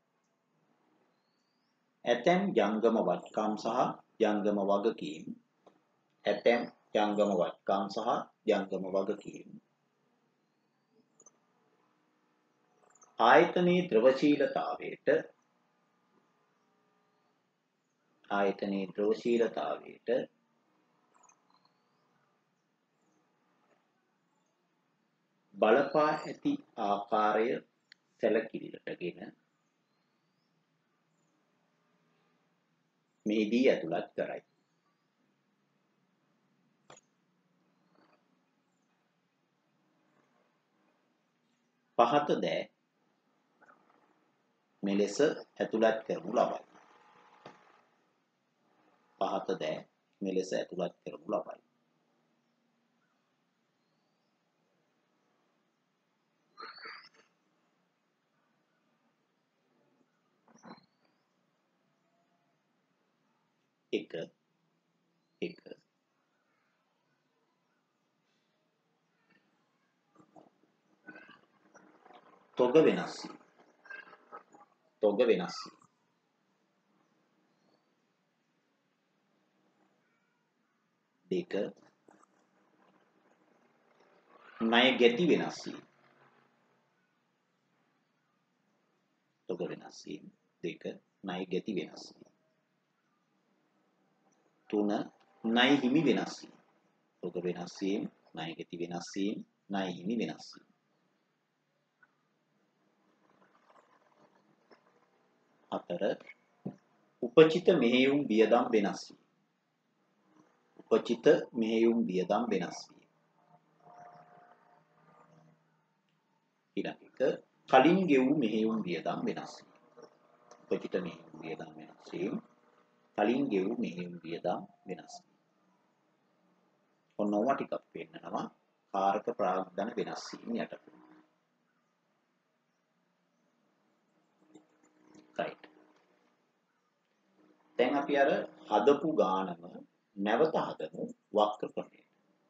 ඇතැම් ජංගම වටකම් සහ ජංගම වගකීම් ආයතනයේ ද්‍රවශීලතාවයට බලපා ඇති ආකාරය සැලකිලිටගෙන මෙහිදී ඇතුළත් කරයි. පහත දෑ මෙලෙස ඇතුළත් කරනු ලබයි. එක තොග වෙනස් වීම. දෙක ණය ගැති වෙනස් වීම. තොග වෙනස් වීම. දෙක ණය ගැති වෙනස් වීම. තුන ණය හිමි වෙනස් වීම. තොග වෙනස් වීම, ණය ගැති වෙනස් වීම, ණය හිමි වෙනස් වීම. හතර උපචිත මෙහෙයුම් වියදම් වෙනස් වීම. ඊළඟ එක කලින් ගෙවූ මෙහෙයුම් වියදම් වෙනස් වීම. උපචිත මෙහෙයුම් වියදම් වෙනස් වීම, කලින් ගෙවූ මෙහෙයුම් වියදම් වෙනස් වීම. ඔන්නෝවා ටිකක් පෙන්නනවා කාරක ප්‍රාග්ධන වෙනස් වීම යටතේ. right. දැන් අපි අර හදපු ගානම නැවත හදමු වක්‍ර ක්‍රමයට.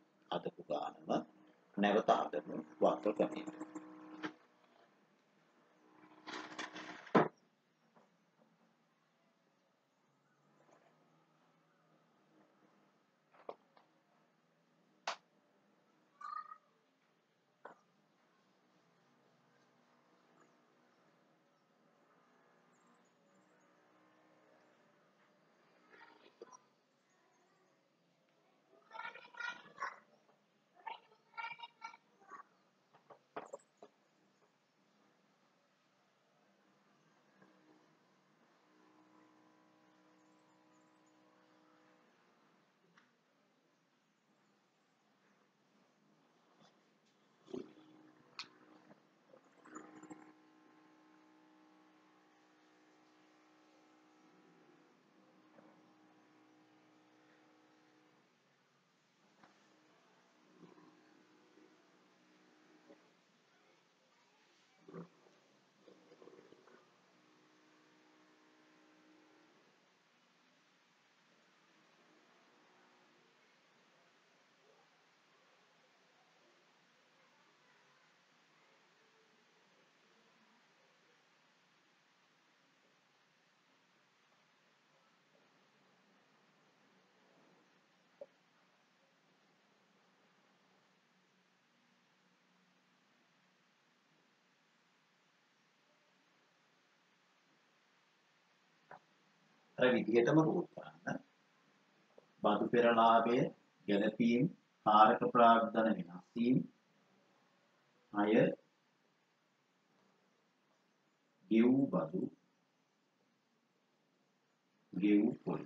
අර විදිහටම රූට් කරන්න. බදු පෙරලාභය ගැලපීම් කාරක ප්‍රාග්ධන වෙනස් වැස්සීම් අය ගෙවූ බදු ගෙවූ පොලි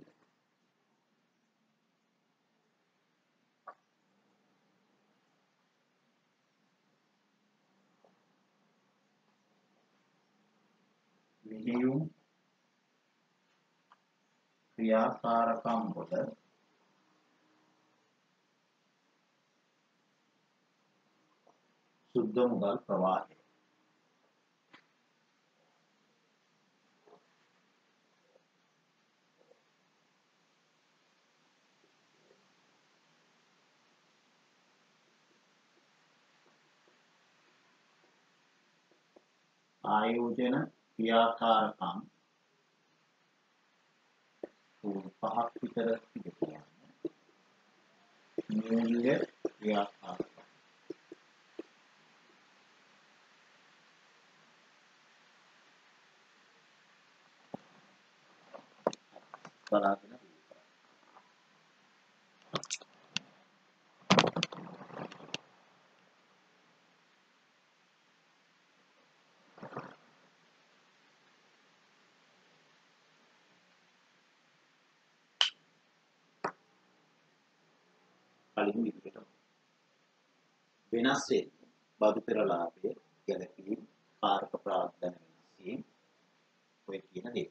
මෙහෙයුම් ක්‍රියාකාරකම් වල සුද්ධ මුදල් ප්‍රවාහය ආයෝජන ක්‍රියාකාරකම් පහක් විතර තිබෙනවා. මූල්‍ය ක්‍රියාකාරකම් බලාගෙන කලින් විදිහට වෙනස් වෙන්නේ බදු පෙරලාභය ගැලපීම් කාරක ප්‍රාර්ථන වෙනස් වීම ඔය කියන දේ.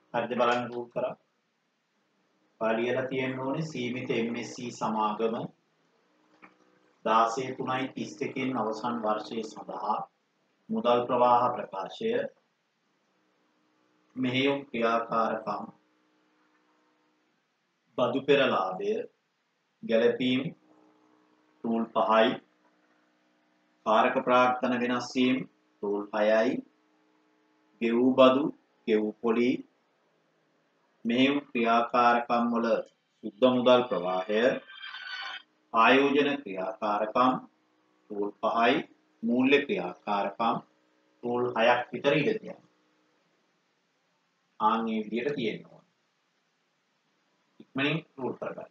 හරිද බලන්න රූල් කරා. පාලියලා තියෙන්න ඕනේ සීමිත MSc සමාගම 16/3/31 අවසන් වර්ෂයේ සඳහා මුදල් ප්‍රවාහ ප්‍රකාශය මෙහෙයුම් ක්‍රියාකාරකම් බදු පෙර ලාභය ගැළපීම් රූල් 5යි කාරක ප්‍රාර්ථන වෙනස් වීම රූල් 6යි ගෙවූ බදු ගෙවූ පොලි මෙහෙයුම් ක්‍රියාකාරකම් වල සුද්ධ මුදල් ප්‍රවාහය ආයෝජන ක්‍රියාකාරකම් රූල් 5යි මූල්‍ය ක්‍රියාකාරකම් රූල් 6ක් විතර ඉඳ තියෙනවා. ආන් මේ විදිහට තියෙනවා. ඉක්මනින් රූල් කරගන්න.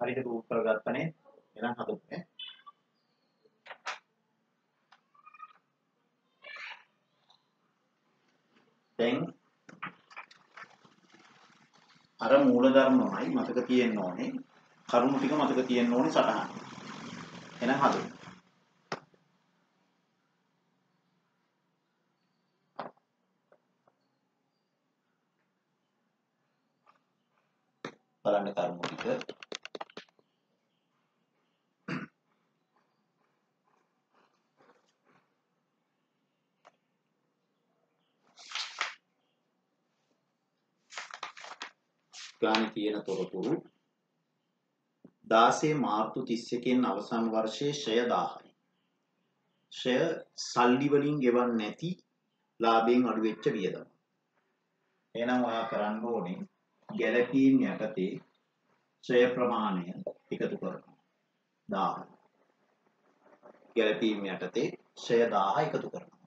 හරියට රූට් කරගත්තනේ. එහෙනම් හදන්නේ. දැන් අර මූලධර්මමයි මතක තියෙන්න ඕනේ. කරුණු ටික මතක තියෙන්න ඕනේ සටහන. එහෙනම් හදමු. බලන්න කරුණු ටික. ගානේ තියෙන තොරතුරු 16 මාර්තු 31 අවසන් වර්ෂයේ ෂය 1000යි. ෂය සල්ලි වලින් ගෙවන්නේ නැති ලාභයෙන් අඩු වෙච්ච වියදම. එහෙනම් ඔයා කරන්න ඕනේ ගැළපීම් යටතේ ෂය ප්‍රමාණය එකතු කරනවා. 1000. ගැළපීම් යටතේ ෂය 1000 එකතු කරනවා.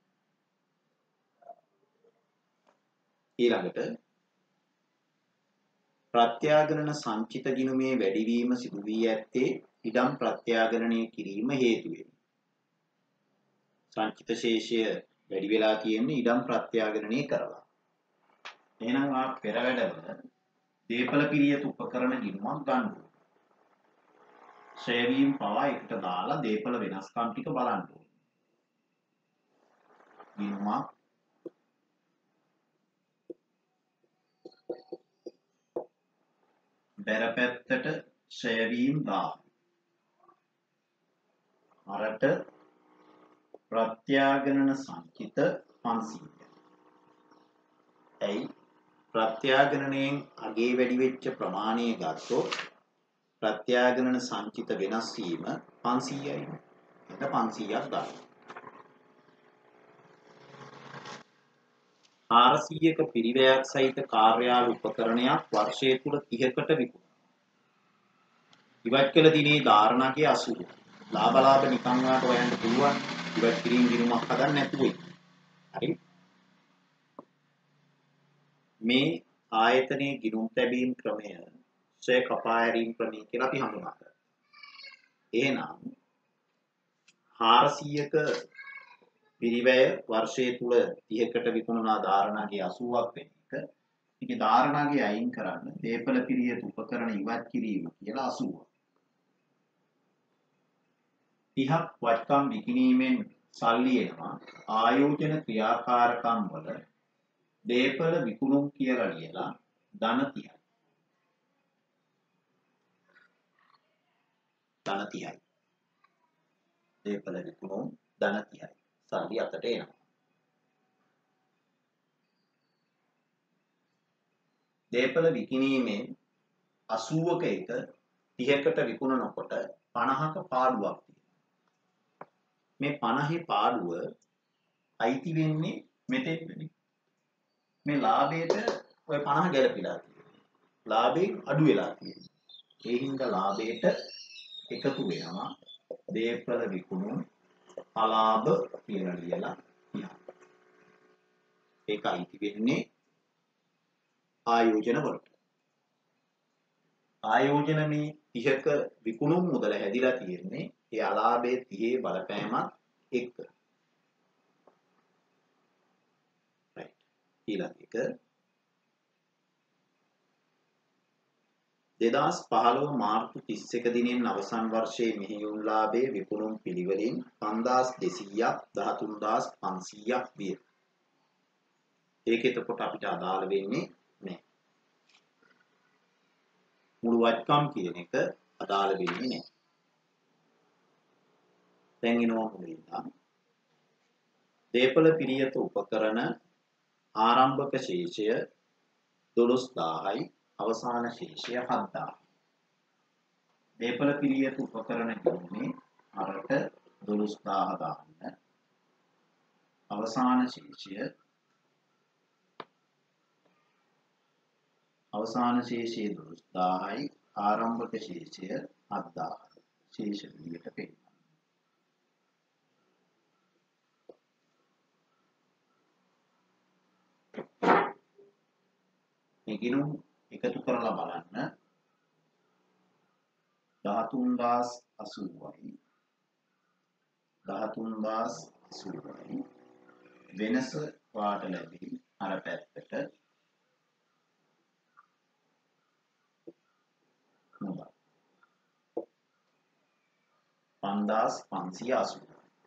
ඊළඟට ප්‍රත්‍යාග්‍රහණ සංචිත ගිණුමේ වැඩිවීම සිදු වී ඇත්තේ ඉඩම් ප්‍රත්‍යාග්‍රහණය කිරීම හේතුවෙන්. සංචිත ශේෂය වැඩි වෙලා තියෙන්නේ ඉඩම් ප්‍රත්‍යාග්‍රහණය කරලා. එහෙනම් ආ පෙර වැඩවල දීපල පිරියත උපකරණ ගිණුමක් ගන්න ඕනේ. ෂේවීම් පවා එකට දාලා දීපල වෙනස්කම් ටික බලන්න ඕනේ. ගිණුමක් බැර පැත්තට ෂේවීම් 1000. අරට ප්‍රත්‍යාග්‍රහණ සංචිත 500. ඇයි ප්‍රත්‍යාග්‍රහණයෙන් අගේ වැඩි වෙච්ච ප්‍රමාණය ගත්තොත් ප්‍රත්‍යාග්‍රහණ සංචිත වෙනස් වීම 500යි. එතන 500ක් ගන්න. 400ක පිරිවැයක් සහිත කාර්යාල උපකරණයක් වර්ෂය තුල 30කට විකුණනවා. ඉවත් කළ දිනේ ධාරණකයේ 80. ලාභ නිකන් වාට හොයන්න පුළුවන්. ඉවත් කිරීම ගිණුමක් හදන්න නැතුව. හරි. මේ ආයතනයේ ගිණුම් තැබීම් ක්‍රමය ෂය කපා හැරීම් ක්‍රමය කියලා අපි හඳුන්වනවා. එහෙනම් 400ක පිරිවැය වර්ෂය තුල 30කට විකුණුනා ධාරණාගේ 80ක් වෙන එක. ඒකේ ධාරණාගේ අයින් කරන්න දීපල පිරියත උපකරණ ඉවත් කිරීම කියලා 80. 30ක් වත්කම් විකිණීමෙන් සල්ලි එනවා ආයෝජන ක්‍රියාකාරකම් වල දීපල විකුණුම් කියලා ලියලා ධන 30යි. ධන 30යි. දීපල විකුණුම් ධන 30යි. සල්ලි අතට එනවා. දීපල විකිණීමෙන් 80ක එක 30කට විකුණනකොට 50ක පාඩුවක් තියෙනවා. මේ 50 පාඩුව අයිති වෙන්නේ මෙතෙන්දී. මේ ලාභයට ඔය 50 ගැලපිලා තියෙනවා. ලාභයෙන් අඩු වෙලා තියෙනවා. ඒ හින්දා ලාභයට එකතු වෙනවා දීපල විකුණුම් අලාභ කියලා ලියලා තියෙනවා. ඒක අයිති වෙන්නේ ආයෝජන වලට. ආයෝජන මේ 30ක විකුණුම් මුදල හැදිලා තියෙන්නේ ඒ අලාභයේ 30 බලපෑමත් එක්ක. right. ඊළඟ එක 2015 මාර්තු 31 දිනෙන් අවසන් වර්ෂයේ මෙහෙයුම් ලාභයේ විකුණුම් පිළිවෙලින් 5200ක් 13500ක් විය. ඒක එතකොට අපිට අදාළ වෙන්නේ නැහැ. මුළු වත්කම් කියන එක අදාළ වෙන්නේ නැහැ. දැන් එනවා මුලින්ම දීපල පිරියත උපකරණ ආරම්භක ශේෂය 12000යි අවසාන ශේෂය 7000. දීපල පිරියත උපකරණ ගිණුමේ අරට 12000 දාන්න. අවසාන ශේෂය 12000යි ආරම්භක ශේෂය 7000. ශේෂ විදියට පෙන්නනවා. මේ ගිණුම් එකතු කරලා බලන්න 13,080යි 13,080යි වෙනස වාට ලැබෙයි අර පැත්තට මුදල් 5,580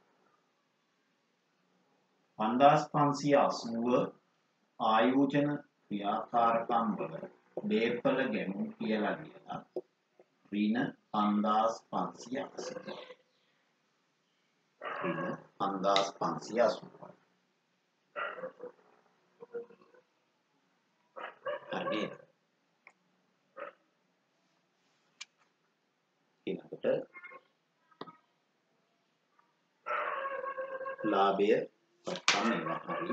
5,580 ආයෝජන ක්‍රියාකාරකම් වල බේපල ගැමුම් කියලා කියලා ඍණ 5,580 ඍණ 5,580 හරි ඊළඟට ලාභය තමයි හරි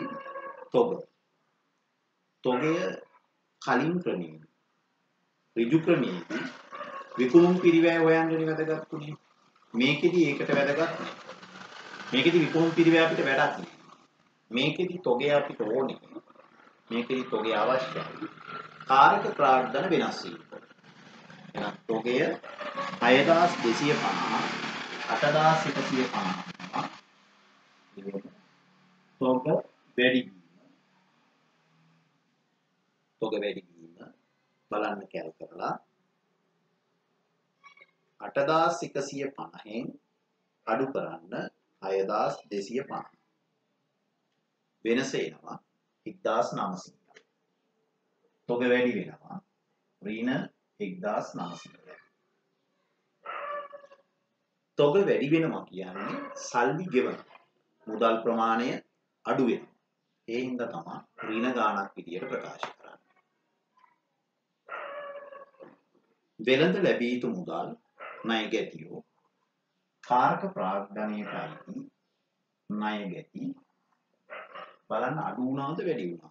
තොගය කලින් ක්‍රමයේ ඍජු ක්‍රමයේදී විකුණුම් පිරිවැය හොයන්නේ වැදගත් උනේ මේකෙදි ඒකට වැදගත් නෑ මේකෙදි විකුණුම් පිරිවැය අපිට වැඩක් නෑ මේකෙදි තොගය අපිට ඕනේ මේකෙදි තොගය අවශ්‍යයි කාරක ප්‍රාග්ධන වෙනස් වීම එහෙනම් තොගය 6,250 8,150 තොග වැඩි වීම බලන්න කැල් කරලා 8,150න් අඩු කරන්න 6,250 වෙනස එනවා 1,900 තොග වැඩි වෙනවා ඍණ 1,900 තොග වැඩි වෙනවා කියන්නේ සල්ලි ගෙවන මුදල් ප්‍රමාණය අඩු වෙනවා ඒ හින්දා තමයි ඍණ ගාණක් විදියට ප්‍රකාශ කරන්නේ වෙළඳ ලැබිය යුතු මුදල් ණය ගැතියෝ කාරක ප්‍රාග්ධනයටයි ණය ගැති බලන්න අඩු වුණාද වැඩි වුණාද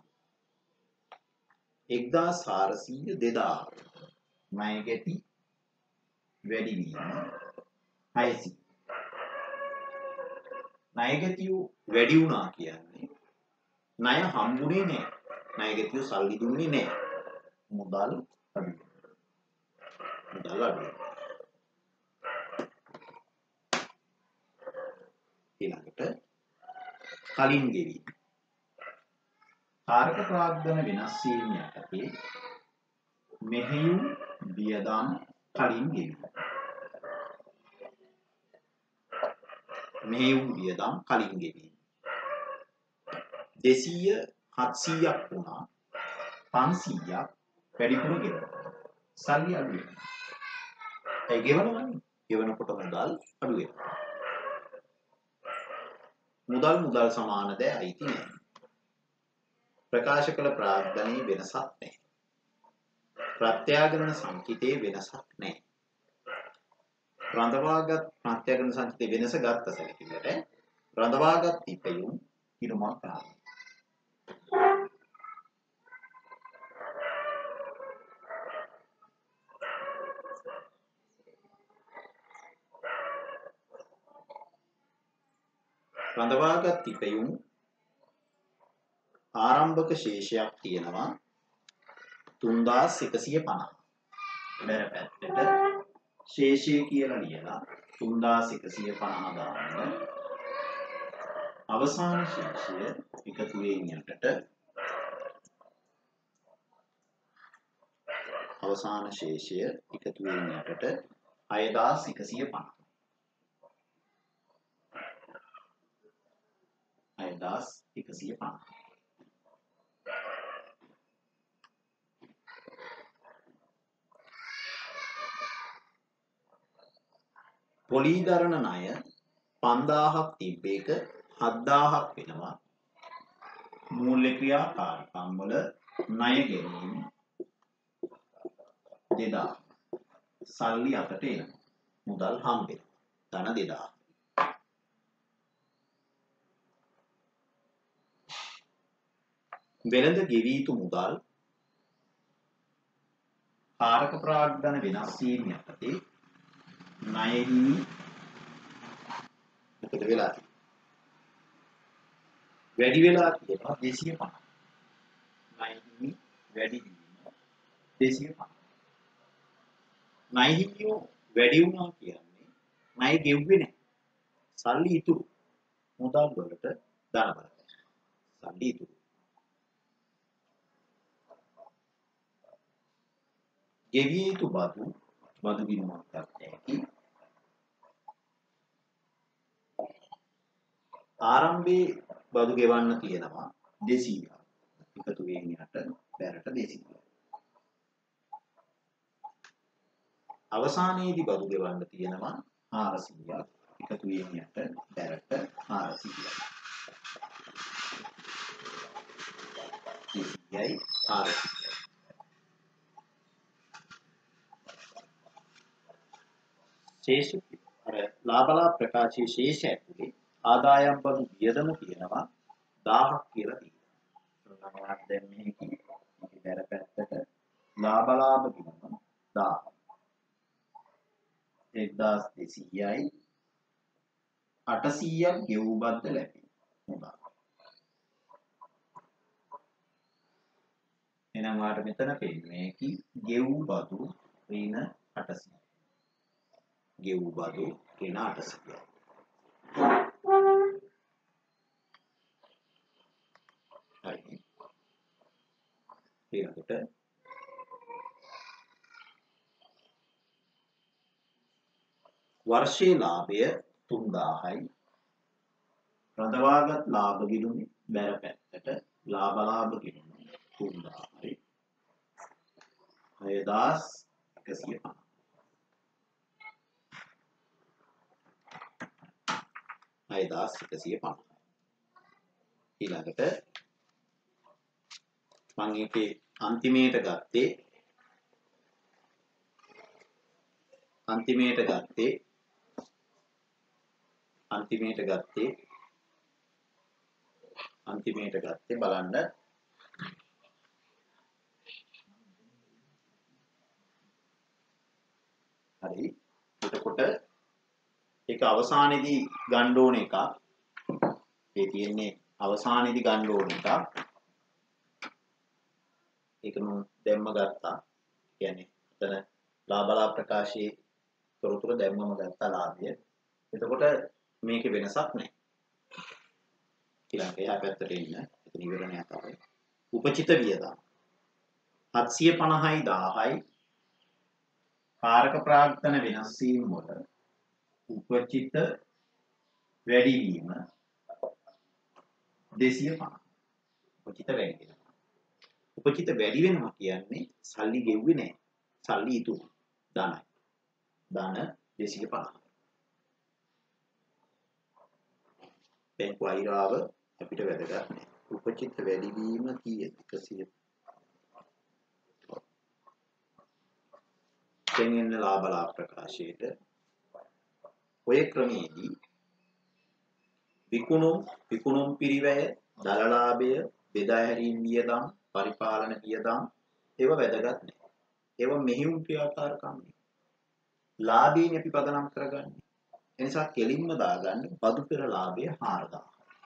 1,400 2000 ණය ගැති වැඩි වීම 600 ණය ගැතියෝ වැඩි වුණා කියන්නේ ණය හම්බුනේ නැහැ ණය ගැතියෝ සල්ලි දුන්නේ නැහැ මුදල් අඩු ඊළඟට කලින් ගෙවීම කාරක ප්‍රාග්ධන වෙනස් වීම යටතේ මෙහෙයුම් වියදම් කලින් ගෙවීම මෙහෙයුම් වියදම් කලින් ගෙවීම 200 700ක් වුණා 500ක් වැඩිපුර ගෙවනවා සල්ලි අඩු වෙනවා ඒ ගෙවනවනේ ගෙවනකොට මුදල් අඩු වෙනවා මුදල් සමාන ද අයිති නැහැ ප්‍රකාශ කළ ප්‍රාග්ධනයේ වෙනසක් නැහැ ප්‍රත්‍යාගමන සංකිතයේ වෙනසක් නැහැ රඳවාගත් ප්‍රත්‍යාගමන සංකිතයේ වෙනස ගත්ත සැලකිල්ලට රඳවාගත් ඉපයුම් ඉරුමක් ගන්නවා රඳවාගත් ඉපයුම් ආරම්භක ශේෂයක් තියෙනවා 3,150 මෙර පැත්තට ශේෂය කියලා ලියලා 3,150 දාන්න අවසාන ශේෂය එකතු වෙන යටට අවසාන ශේෂය එකතු වෙන යටට 6,150 6,150 පොලීදරණ ණය 5,000ක් තිබ්බේක 7,000ක් වෙනවා මූල්‍ය ක්‍රියාකාරකම් වල ණය ගැනීම 2,000 සල්ලි අතට එනවා මුදල් හම්බෙනවා ධන 2,000 වෙළඳ ගෙවී යුතු මුදල් කාරක ප්‍රාග්ධන වෙනස් වීම යටතේ ණයෙහි මොකද වෙලා වැඩි වෙලා තියෙනවා 250 ණයෙහි වැඩි වීම 250 ණයෙහි වැඩි වුණා කියන්නේ ණය ගෙව්වේ නැහැ. සල්ලි ඉතුරු. මුදල් වලට ධන බලපෑම. සල්ලි ඉතුරු. ගෙවිය යුතු බදු ගිණුමක් ගත හැකි. ආරම්භයේ බදු ගෙවන්න තියෙනවා 200ක්. එකතු වෙන යට බැරට 200ක්. අවසානයේදී බදු ගෙවන්න තියෙනවා 400ක්. එකතු වෙන යට බැරට 400ක්. 200යි 400යි. ශේෂ ලාබලා ප්‍රකාශයේ ශේෂ ඇතුලේ ආදායම් බදු වියදම තියෙනවා 1000ක් කියලා තියෙනවා. දැන් මේක බැර පැත්තට ලාබලාභ ගිණුම 1000. 1200යි 800ක් ගෙවූ බද්ද ලැබෙනවා. එහෙනම් වාට මෙතන පෙන්නේ කි ගෙවූ බදු ඍණ 800. ගෙවූ බදු ඍණ 800. හරි. ඊළඟට වර්ෂයේ ලාභය 3000යි. රඳවාගත් ලාභ ගිණුම බැර පැත්තට ලාභ ගිණුම 3000යි. 6150. 6150. ඊළඟට මම ඒකේ අන්තිමේට ගත්තේ බලන්න හරි. එතකොට ඒක අවසානයේදී ගන්න ඕන එක. ඒ තියෙන්නේ අවසානයේදී ගන්න ඕන එක. ඒක මම දැම්ම ගත්තා. කියන්නේ එතන ලාභලා ප්‍රකාශයේ තොරතුරු දැම්මම ගත්තා ලාභය. එතකොට මේකේ වෙනසක් නැහැ. ඊළඟ එහා පැත්තට එන්න. එතන ඉවරණයක් තමයි. උපචිත වියදම් 750යි 1000යි කාරක ප්‍රාග්ධන වෙනස් වීම වල උපචිත වැඩි වීම 250. උපචිත වැඩි වෙනවා. උපචිත වැඩි වෙනවා කියන්නේ සල්ලි ගෙව්වේ නැහැ. සල්ලි ඉතුරු. ධනයි. ධන 250. බැංකු අයිරාව අපිට වැදගත් නැහැ. උපචිත වැඩි වීම කීයද? 100. දෙන්නේ ලාභලා ප්‍රකාශයට ඔය ක්‍රමයේදී විකුණුම් පිරිවැය දලලාභය බෙදා හැරීම් වියදම් පරිපාලන වියදම් ඒව වැදගත් නැහැ. ඒව මෙහිුම් ක්‍රියාකාරකම් නේ. ලාභයෙන් අපි පදනම් කරගන්නේ. ඒ නිසා කෙලින්ම දාගන්න බදු පෙර ලාභය 4000.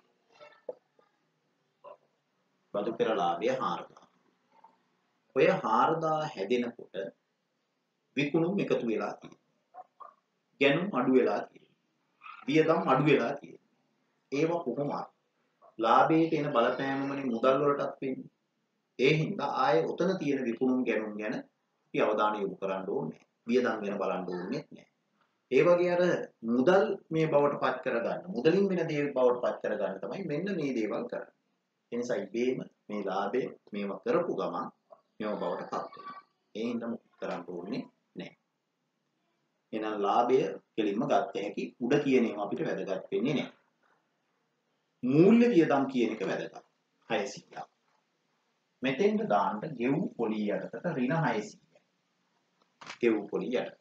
බදු පෙර ලාභය 4000. ඔය 4000 හැදෙනකොට විකුණුම් එකතු වෙලා තියෙනවා. ගැනුම් අඩු වෙලා තියෙනවා. වියදම් අඩු වෙලා තියෙනවා. ඒව කොහොමද? ලාභයට එන බලපෑමමනේ මුදල් වලටත් වෙන්නේ. ඒ හින්දා ආයේ උතන තියෙන විකුණුම් ගැනුම් ගැන අපි අවධානය යොමු කරන්න ඕනේ. වියදම් ගැන බලන්න ඕනේ නැහැ. ඒ වගේ අර මුදල් මේ බවට පත් කරගන්න. මුදලින් වෙන දේ බවට පත් කරගන්න තමයි මෙන්න මේ දේවල් කරන්නේ. ඒ නිසා ඉබේම මේ ලාභය මේව කරපු ගමන් මේව බවට පත් වෙනවා. ඒ හින්දා මුකුත් කරන්න ඕනේ නැහැ. එහෙනම් ලාභය කෙලින්ම ගත්ත හැකි උඩ කියන ඒවා අපිට වැදගත් වෙන්නේ නැහැ. මූල්‍ය වියදම් කියන එක වැදගත්. 600ක්. මෙතෙන්ට දාන්න ගෙවු පොලී යටතට ඍණ 600. ගෙවු පොලී යටතට.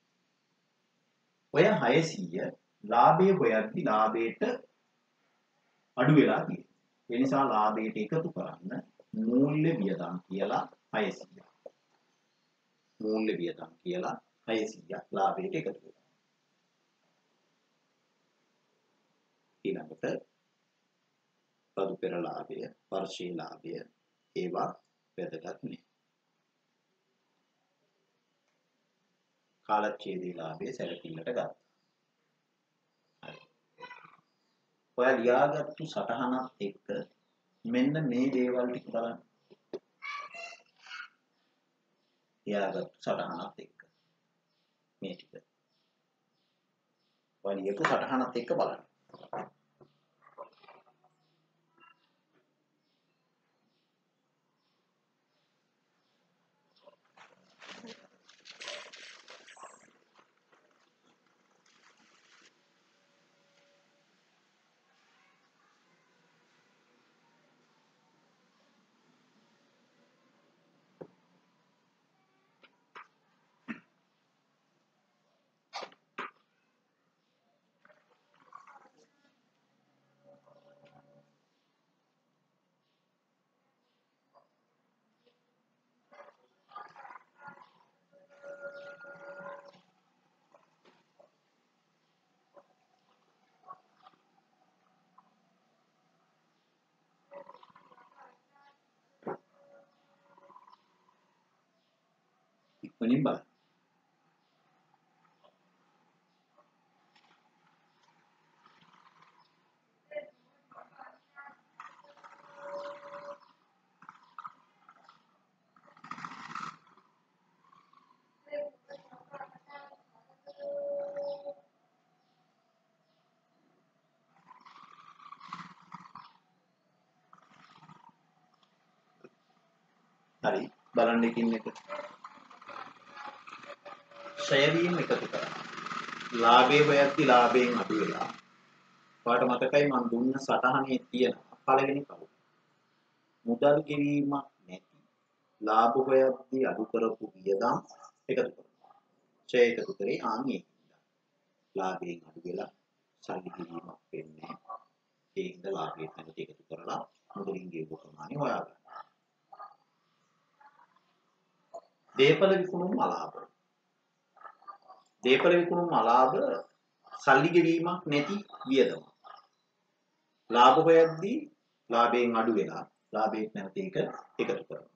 ඔය 600 ලාභයේ හොයද්දි ලාභයට අඩු වෙලා තියෙනවා. ඒ නිසා ලාභයට එකතු කරන්න මූල්‍ය වියදම් කියලා 600ක්. මූල්‍ය වියදම් කියලා 600ක් ලාභයට එකතු වෙනවා. ඊළඟට බදු පෙර ලාභය, වර්ෂයේ ලාභය ඒවා වැදගත් නේ. කාලච්ඡේදී ලාභයේ සැලකිල්ලට ගත්තා. හරි. ඔයා ලියාගත්තු සටහනත් එක්ක මෙන්න මේ දේවල් ටික බලන්න. ලියාගත්තු සටහනත් එක්ක මේ ටික. ඔයා ලියපු සටහනත් එක්ක බලන්න. ඉක්මනින් බලන්න. හරි බලන්න එකින් එක. ෂය වීම එකතු කරා. ලාභයේ හොයද්දි ලාභයෙන් අඩු වෙලා. ඔයාලට මතකයි මම දුන්න සටහනේ තියෙන පළවෙනි කවුරු. මුදල් ගෙවීමක් නැති. ලාභ හොයද්දි අඩු කරපු වියදම් එකතු කරනවා. ෂය එකතු කරේ ආන්ගේ. ලාභයෙන් අඩු වෙලා සල්ලි ගෙවීමක් වෙන්නේ. ඒකද ලාභයෙන් නැති එකතු කරලා මුදලින් ගෙවපු ප්‍රමාණය හොයාගන්න. දේපල විකුණුම් අලාභ. දේපල විකුණුම් අලාභ සල්ලි ගෙවීමක් නැති වියදම. ලාභ හොයද්දී ලාභයෙන් අඩු වෙලා ලාභයෙන් නැති එක එකතු කරනවා.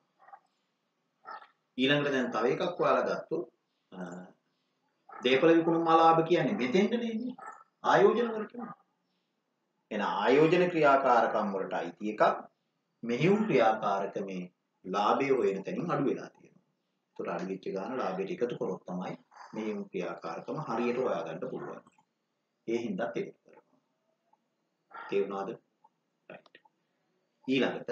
ඊළඟට දැන් තව එකක් ඔයාලා ගත්තොත් දේපල විකුණුම් අලාභ කියන්නේ මෙතෙන්ද නෙන්නේ ආයෝජන වලට. එන ආයෝජන ක්‍රියාකාරකම් වලට අයිති එකක් මෙහෙයුම් ක්‍රියාකාරකමේ ලාභය හොයන තැනින් අඩු වෙලා තියෙනවා. ඒතර අඩු වෙච්ච ගාන ලාභයට එකතු කරොත් තමයි මෙහෙයුම් ක්‍රියාකාරකම හරියට හොයාගන්න පුළුවන්. ඒ හින්දා ඒක කරනවා. තේරුණාද? රයිට්. ඊළඟට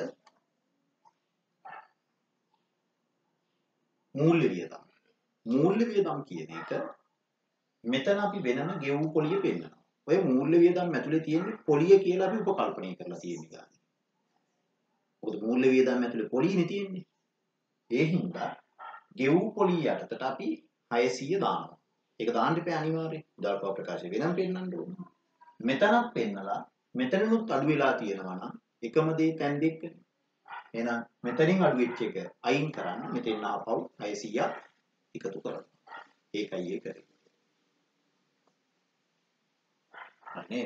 මූල්‍ය වියදම්. මූල්‍ය වියදම් කියන එක මෙතන අපි වෙනම ගෙවු පොලිය පෙන්නනවා. ඔය මූල්‍ය වියදම් ඇතුලේ තියෙන පොලිය කියලා අපි උපකල්පනය කරලා තියෙන එක. මොකද මූල්‍ය වියදම් ඇතුලේ පොලියනේ තියෙන්නේ. ඒ හින්දා ගෙවු පොලිය යටතට අපි 600 දානවා. ඒක දාන්න ඉපේ අනිවාර්යයෙන්. උදාහරණ ප්‍රකාශය වෙනම පෙන්නන්න ඕනේ. මෙතනක් පෙන්නලා මෙතනනුත් අඩු වෙලා තියෙනවා නම් එකම දේ තැන් දෙකනේ. එහෙනම් මෙතනින් අඩු වෙච්ච එක අයින් කරන්න මෙතෙන් ආපහු 600ක් එකතු කරනවා. ඒකයි ඒ කරේ. අනේ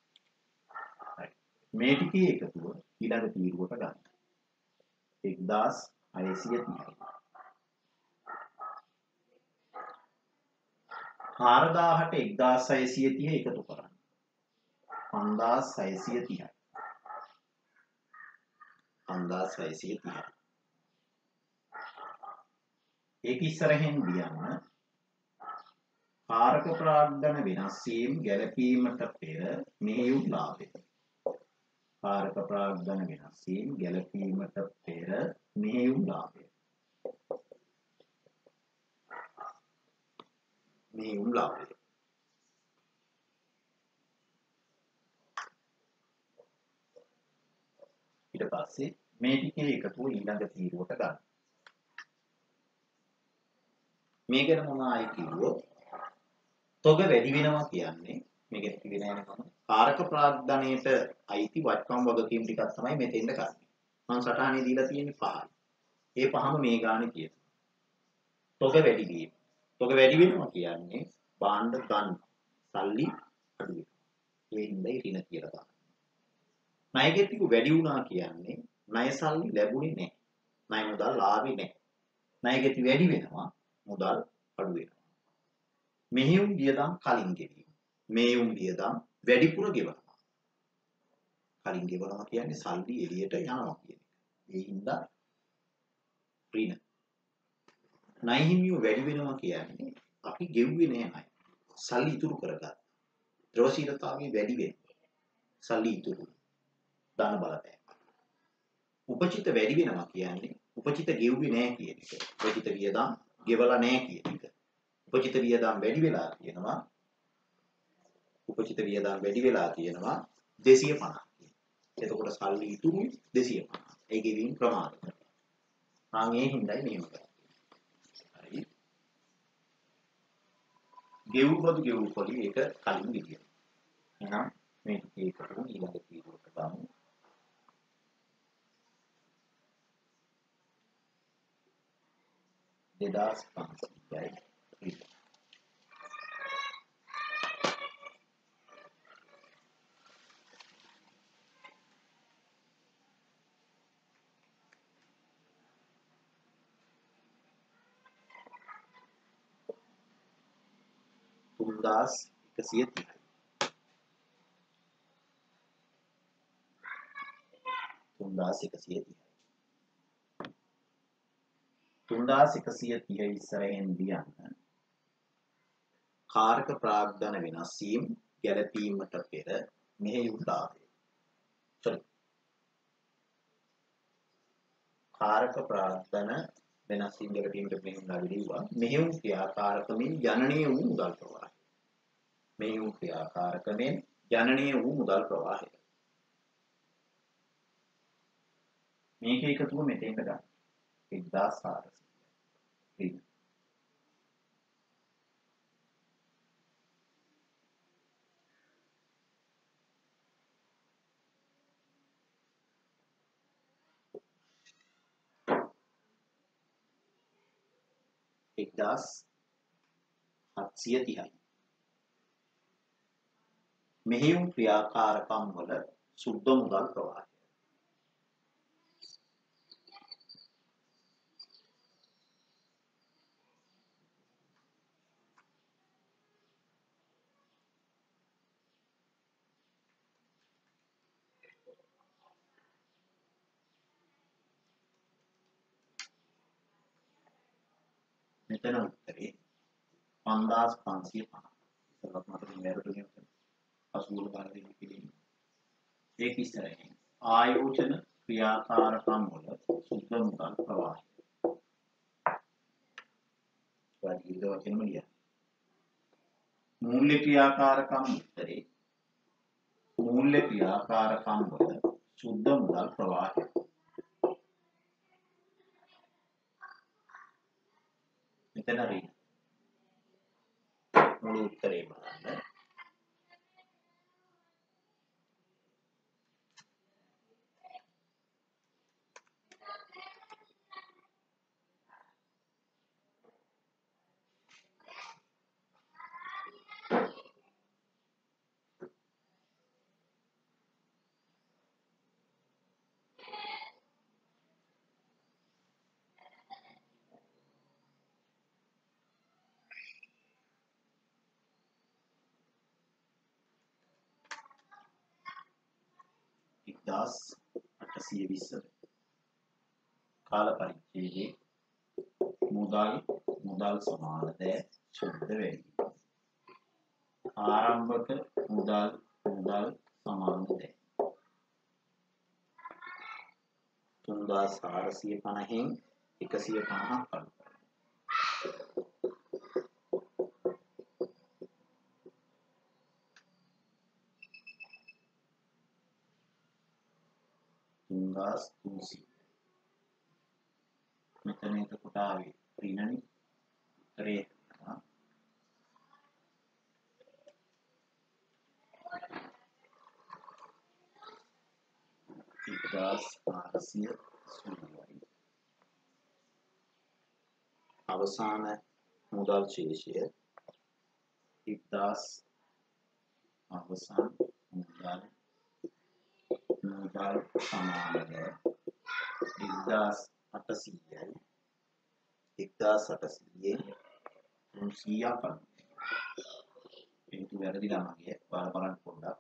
මේ ටිකේ එකතුව ඊළඟ තීරුවට ගන්න. 1630යි. 4000ට 1630 එකතු කරන්න. 5630යි. 5630. ඒක ඉස්සරහෙන් දියන්න කාරක ප්‍රාග්ධන වෙනස් වීම ගැලපීමට පෙර මෙහෙයුම් ලාභය. කාරක ප්‍රාග්ධන වෙනස් වීම ගැලපීමට පෙර මෙහෙයුම් ලාභය. මෙහෙයුම් ලාභය. ඊට පස්සේ මේ ටිකේ එකතුව ඊළඟ තීරුවට ගන්න. මේ ගැන මොන ආයි කිව්වොත් තොග වැඩි වෙනවා කියන්නේ මේකෙත් කිව්වේ නෑනේ මම. කාරක ප්‍රාග්ධනයේට අයිති වත්කම් වගකීම් ටිකක් තමයි මෙතෙන්ද ගන්න. මම සටහනේ දීලා තියෙන්නේ 5යි. ඒ පහම මේ ගානේ කියනවා. තොග වැඩි වීම. තොග වැඩි වෙනවා කියන්නේ බාණ්ඩ ගන්න සල්ලි අඩු වෙනවා. ඒ හින්දායි ඍණ කියලා ගන්න. ණයගෙතික වැඩි වුණා කියන්නේ ණය සල්ලි ලැබුණේ නැහැ. ණය මුදල් ආවේ නැහැ. ණයගෙති වැඩි වෙනවා මුදල් අඩු වෙනවා. මෙහෙයුම් වියදම් කලින් ගෙවීම. මෙහෙයුම් වියදම් වැඩිපුර ගෙවනවා. කලින් ගෙවනවා කියන්නේ සල්ලි එළියට යනවා කියන එක. ඒ හින්දා ඍණ. ණය හිමියෝ වැඩි වෙනවා කියන්නේ අපි ගෙව්වේ නෑ ණය. සල්ලි ඉතුරු කරගත්තා. ද්‍රවශීලතාවය වැඩි වෙනවා. සල්ලි ඉතුරු. දාන බලපෑම. උපචිත වැඩි වෙනවා කියන්නේ උපචිත ගෙව්වේ නෑ කියන එක. උපචිත වියදම් ගෙවලා නෑ කියන එක. උපචිත වියදම් වැඩි වෙලා කියනවා. උපචිත වියදම් වැඩි වෙලා කියනවා 250. එතකොට සල්ලි ඉතුරුයි 250. ඒ ගෙවීම ප්‍රමාද කරනවා. ඒ හින්දායි මෙහෙම කරන්නේ. හරි. ගෙවුපොදු ගෙවුපොලි ඒක කලින් විදියට. එහෙනම් මේක ඒකට ඊළඟ වීඩියෝකට ගමු. දෙදාස් 500යි. තුන්දාස් 130යි. තුන්දාස් 130 ඉස්සරහෙන් දියන්න කාරක ප්‍රාග්ධන වෙනස් වීම ගැළපීමට පෙර මෙහෙයුම් ලාභය. කාරක ප්‍රාග්ධන වෙනස් වීම ගැළපීමට මෙහෙයුම් ලාභය දීවා. මෙහෙයුම් ක්‍රියාකාරකමින් ජනනය වූ මුදල් ප්‍රවාහය. මෙහෙයුම් ක්‍රියාකාරකමින් ජනනය වූ මුදල් ප්‍රවාහය. මේක එකතුව මෙතෙන්ට ගන්න. 1400. ඊට 1730යි. මෙහෙයුම් ක්‍රියාකාරකම් වල සුද්ධ මුදල් ප්‍රවාහය. මෙතන උත්තරේ 5550. ඉතලත් මට මෙහෙරට නේ 80 ගාන දෙන්න පිළිගන්න. ඒක ඉස්සරහින් ආයෝජන ක්‍රියාකාරකම් වල සුද්ධ මුදල් ප්‍රවාහය. වාදීද වචනම ලියන්න. මූල්‍ය ක්‍රියාකාරකම් උත්තරේ මූල්‍ය ක්‍රියාකාරකම් වල සුද්ධ මුදල් ප්‍රවාහය. මෙතන ඍණ. මුළු උත්තරේ බලන්න. Das 820 කාල පරිච්ඡේදයේ මුදල් සමානද සුද්ධ වැඩි. ආරම්භක මුදල් සමානද 3450න් 150ක් අඩු. 3300. මෙතන එතකොට ආවේ ඍණනි රේ 1400 සුළුයි. අවසාන මුදල් ශේෂය 1000 අවසාන මුදල් සමානද 1800යි. 1800න් 300ක් වැරදිලා මගේ. ඔයාලා බලන්න පොඩ්ඩක්.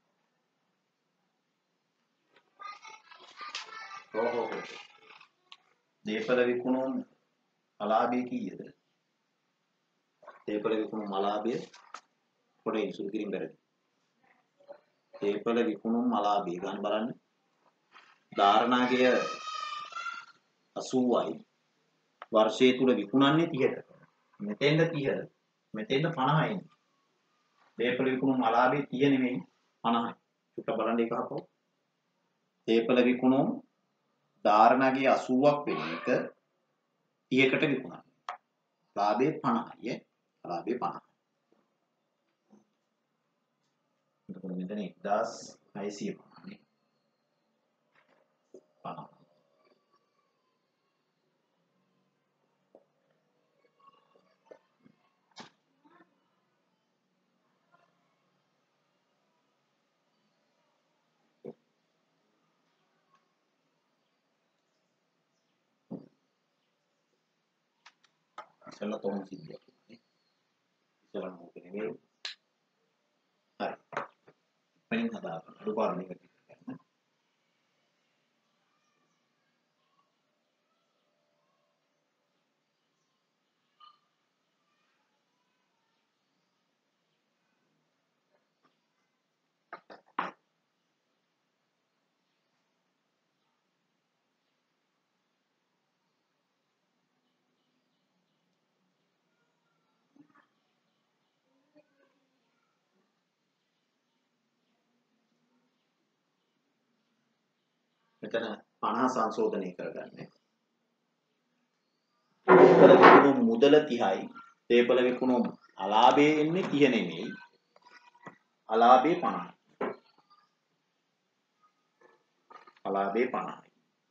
ඕහෝ. දීපල විකුණුම් අලාභය කීයද? දීපල විකුණුම් අලාභය පොඩේ ඉසුරු කිරීම වැරදි. දීපල විකුණුම් අලාභය ගන්න බලන්න. ධාරණාගය 80යි. වර්ෂයේ තුල විකුණන්නේ 30ට. මෙතෙන්ද 30. මෙතෙන්ද 50යි. දීපල විකුණුම් අලාභය 30 නෙමෙයි 50යි. චුට්ටක් බලන්න ඒක අහපුවා. දීපල විකුණුම් ධාරණාගය 80ක් වෙන එක 30කට විකුණන්නේ. ලාභය 50යි. ලාභය 50. එතකොට මෙතන 1650 නේ. 50. ඉස්සෙල්ලා තෝරන සිද්ධියක් නේ. ඉස්සෙල්ලා මොකද නෙමෙයි. හරි. ඉතින් හදාගන්න. අඩුපාඩු එක ගන්න. මෙතන 50 සංශෝධනය කරගන්න. දීපල විකුණුම් මුදල 30යි. දීපල විකුණුම් අලාභයේ එන්නේ 30 නෙමෙයි. අලාභයේ 50යි. අලාභයේ 50යි.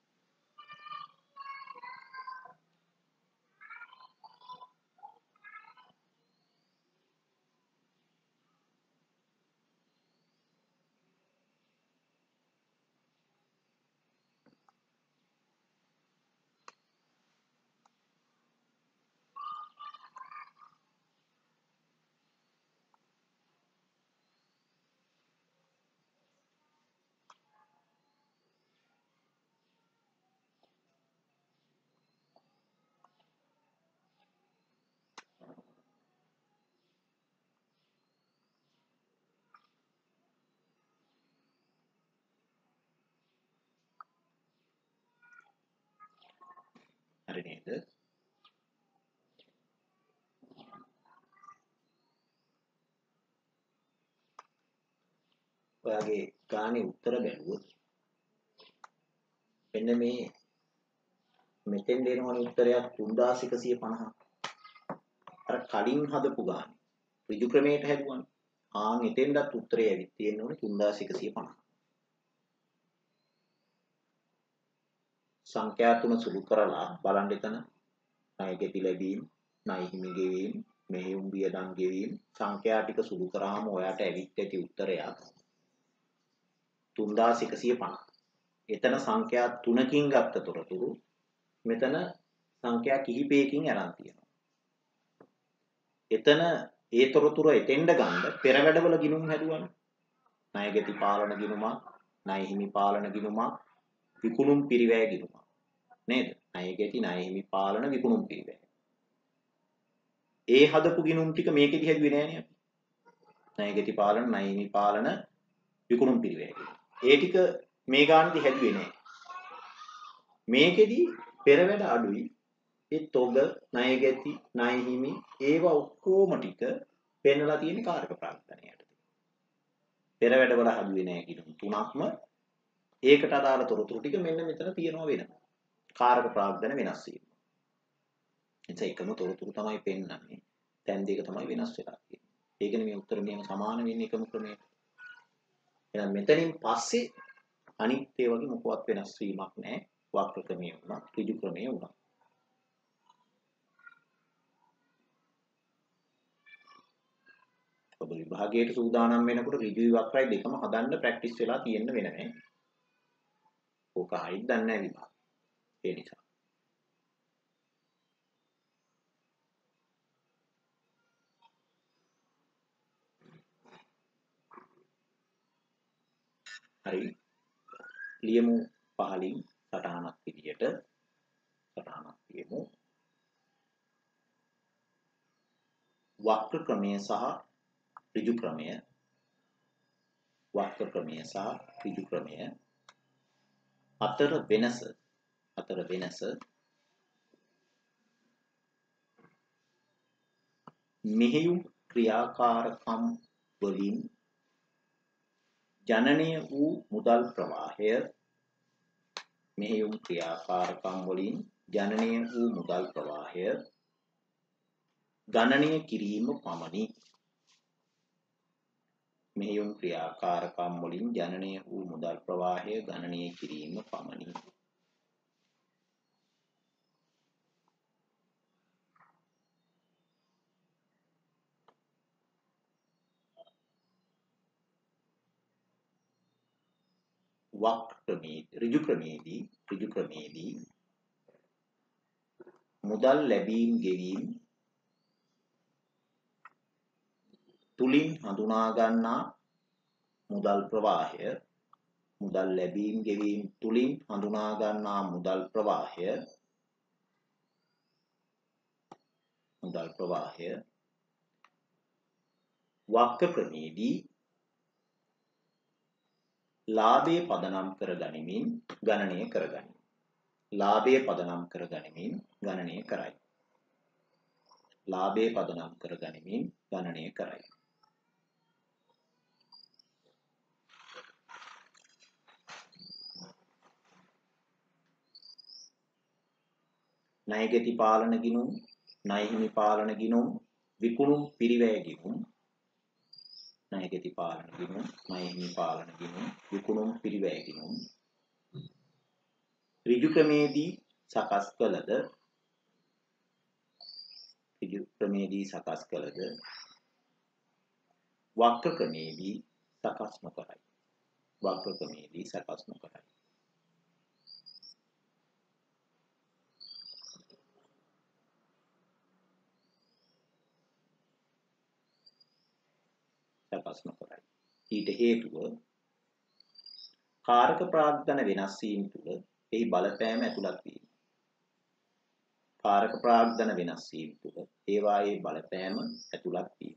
හරි නේද? ඔයාගේ ගානේ උත්තර බැලුවොත් මෙන්න මේ මෙතෙන් දෙනවනේ උත්තරයක් 3150. අර කලින් හදපු ගානේ ඍජු ක්‍රමයට හැදුවානේ. ආන් එතෙන්දත් උත්තරය ඇවිත් තියෙන්න ඕනේ 3150. සංඛ්‍යා තුන සුළු කරලා බලන්න එතන ණය ගෙති ලැබීම්, ණය හිමි ගෙවීම්, මෙහෙයුම් වියදම් ගෙවීම් සංඛ්‍යා ටික සුළු කරාම ඔයාට ඇවිත් ඇති උත්තරයක් 3150. එතන සංඛ්‍යා 3කින් ගත්ත තොරතුරු මෙතන සංඛ්‍යා කිහිපයකින් අරන් තියෙනවා. එතන ඒ තොරතුරු එතෙන්ද ගන්න පෙර වැඩවල ගිණුම් හැදුවානේ. ණය ගෙති පාලන ගිණුමක්, ණය හිමි පාලන ගිණුමක්, විකුණුම් පිරිවැය ගිණුමක්. නේද? ණය ගෙති, ණය හිමි පාලන, විකුණුම් පිරිවැය. ඒ හදපු ගිණුම් ටික මේකෙදි හැදුවේ නෑනේ අපි. ණය ගෙති පාලන, ණය හිමි පාලන, විකුණුම් පිරිවැය. ඒ ටික මේ ගානේදී හැදුවේ නෑ. මේකෙදි පෙර වැඩ අඩුයි. ඒ තොග, ණය ගෙති, ණය හිමි ඒවා ඔක්කොම ටික පෙන්නලා තියෙන කාරක ප්‍රාග්ධනයට. පෙර වැඩවල හදුවේ නෑ ගිණුම් තුනක්ම. ඒකට අදාළ තොරතුරු ටික මෙන්න මෙතන තියෙනවා වෙනවා. කාරක ප්‍රාග්ධන වෙනස් වීම. එතන එකම තොරතුරු තමයි පෙන්නන්නේ. තැන් දෙක තමයි වෙනස් වෙලා තියෙන්නේ. ඒකනේ මේ උත්තර නියම සමාන වෙන්නේ එකම ක්‍රමයට. එහෙනම් මෙතනින් පස්සේ අනිත් ඒ වගේ මොකවත් වෙනස් වීමක් නැහැ. වක්‍ර ක්‍රමයේ වුණා, ඍජු ක්‍රමයේ වුණා. ඔබ විභාගයට සූදානම් වෙනකොට ඍජුයි වක්‍රයි දෙකම හදන්න ප්‍රැක්ටිස් වෙලා තියෙන්න වෙනනේ. ඕක හරියට දන්නේ නැහැ විභාග. ඒ නිසා. හරි ලියමු පහලින් සටහනක් විදියට සටහනක් ලියමු වක්‍ර ක්‍රමය සහ ඍජු ක්‍රමය වක්‍ර ක්‍රමය සහ ඍජු ක්‍රමය අතර වෙනස මෙහෙයුම් ක්‍රියාකාරකම් වලින් ජනනය වූ මුදල් ප්‍රවාහය මෙහෙයුම් ක්‍රියාකාරකම් වලින් ජනනය වූ මුදල් ප්‍රවාහය ගණනය කිරීම පමණි මෙහෙයුම් ක්‍රියාකාරකම් වලින් ජනනය වූ මුදල් ප්‍රවාහය ගණනය කිරීම පමණි ඍජු ක්‍රමේදී මුදල් ලැබීම් ගෙවීම් තුලින් හඳුනා ගන්නා මුදල් ප්‍රවාහය මුදල් ලැබීම් ගෙවීම් තුලින් හඳුනා ගන්නා මුදල් ප්‍රවාහය වක්‍ර ක්‍රමේදී ලාභයේ පදනම් කර ගනිමින් ගණනය කරගනී. ලාභයේ පදනම් කර ගනිමින් ගණනය කරයි. ලාභයේ පදනම් කර ගනිමින් ගණනය කරයි. ණයගැති පාලන ගිණුම්, ණය හිමි පාලන ගිණුම්, විකුණුම් පිරිවැය ගිණුම්, ණයගැති පාලන ගිණුම්, ණය හිමි පාලන ගිණුම්, විකුණුම් පිරිවැය ගිණුම් ඍජු ක්‍රමේදී සකස් කළද වක්‍ර ක්‍රමේදී සකස් නොකරයි. වක්‍ර ක්‍රමේදී සකස් නොකරයි. සකස් නොකරයි. ඊට හේතුව කාරක ප්‍රාග්ධන වෙනස් වීම තුළ එහි බලපෑම ඇතුළත් වීම. කාරක ප්‍රාග්ධන වෙනස් වීම තුළ ඒවායේ බලපෑම ඇතුළත් වීම.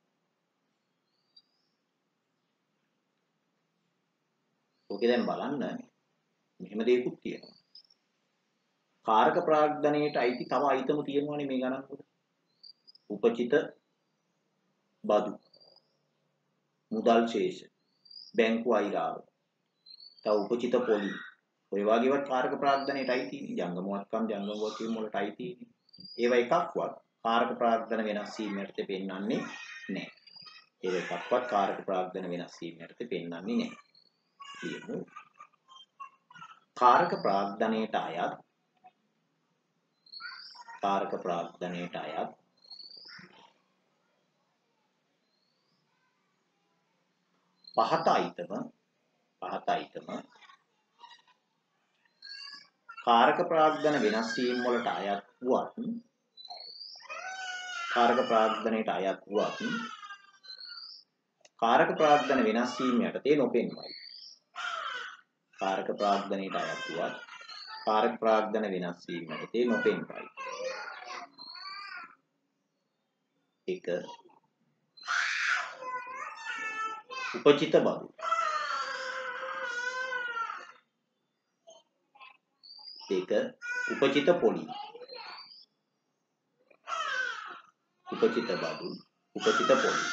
ඔකේ දැන් බලන්න මෙහෙම දෙයක්ත් තියෙනවා. කාරක ප්‍රාග්ධනයට අයිති තව අයිතම තියෙනවානේ මේ ගණන් වල. උපචිත බදු, මුදල් ශේෂ, බැංකු අයිරාව, තව උපචිත පොලි. ඔය වගේවත් කාරක ප්‍රාග්ධනයට අයිති ජංගමවත්කම් ජංගම වගකීම් වලට අයිති. ඒවා එකක්වත් කාරක ප්‍රාග්ධන වෙනස් වීම යටතේ පෙන්වන්නේ නැහැ. ඒවා එකක්වත් කාරක ප්‍රාග්ධන වෙනස් වීම යටතේ පෙන්වන්නේ නැහැ. කියමු කාරක ප්‍රාග්ධනයට අයත් පහත අයිතම කාරක ප්‍රාග්ධන වෙනස් වීම වලට අයත් වුවත් කාරක ප්‍රාග්ධනයට අයත් වුවත් කාරක ප්‍රාග්ධන වෙනස් වීම යටතේ නොපෙන්වයි. කාරක ප්‍රාග්ධනයට අයත් වුවත් කාරක ප්‍රාග්ධන වෙනස් වීම යටතේ නොපෙන්වයි. එක උපචිත බදු, දෙක උපචිත පොලි, උපචිත බදු, උපචිත පොලි,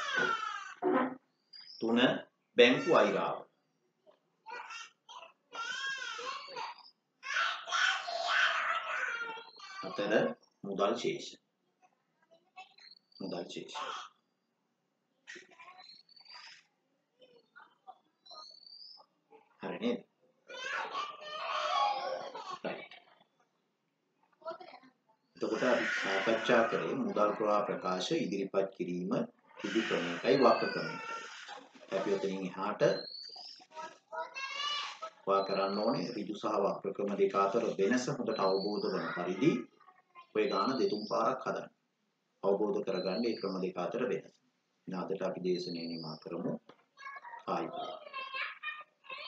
තුන බැංකු අයිරාව, හතර මුදල් ශේෂ. හරි නේද? එතකොට අපි සාකච්ඡා කරේ මුදල් ප්‍රවාහ ප්‍රකාශ ඉදිරිපත් කිරීම ඍජු ක්‍රමයකයි වක්‍ර ක්‍රමයකයි. අපි ඔතනින් එහාට වා කරන්න ඕනේ ඍජු සහ වක්‍ර ක්‍රම දෙක අතර වෙනස හොඳට අවබෝධ වන පරිදි ඔය ගාන දෙතුන් පාරක් හදන්න. අවබෝධ කරගන්න මේ ක්‍රම දෙක අතර වෙනස. නාදට අපි දේශනාව නිමා කරමු. ආයි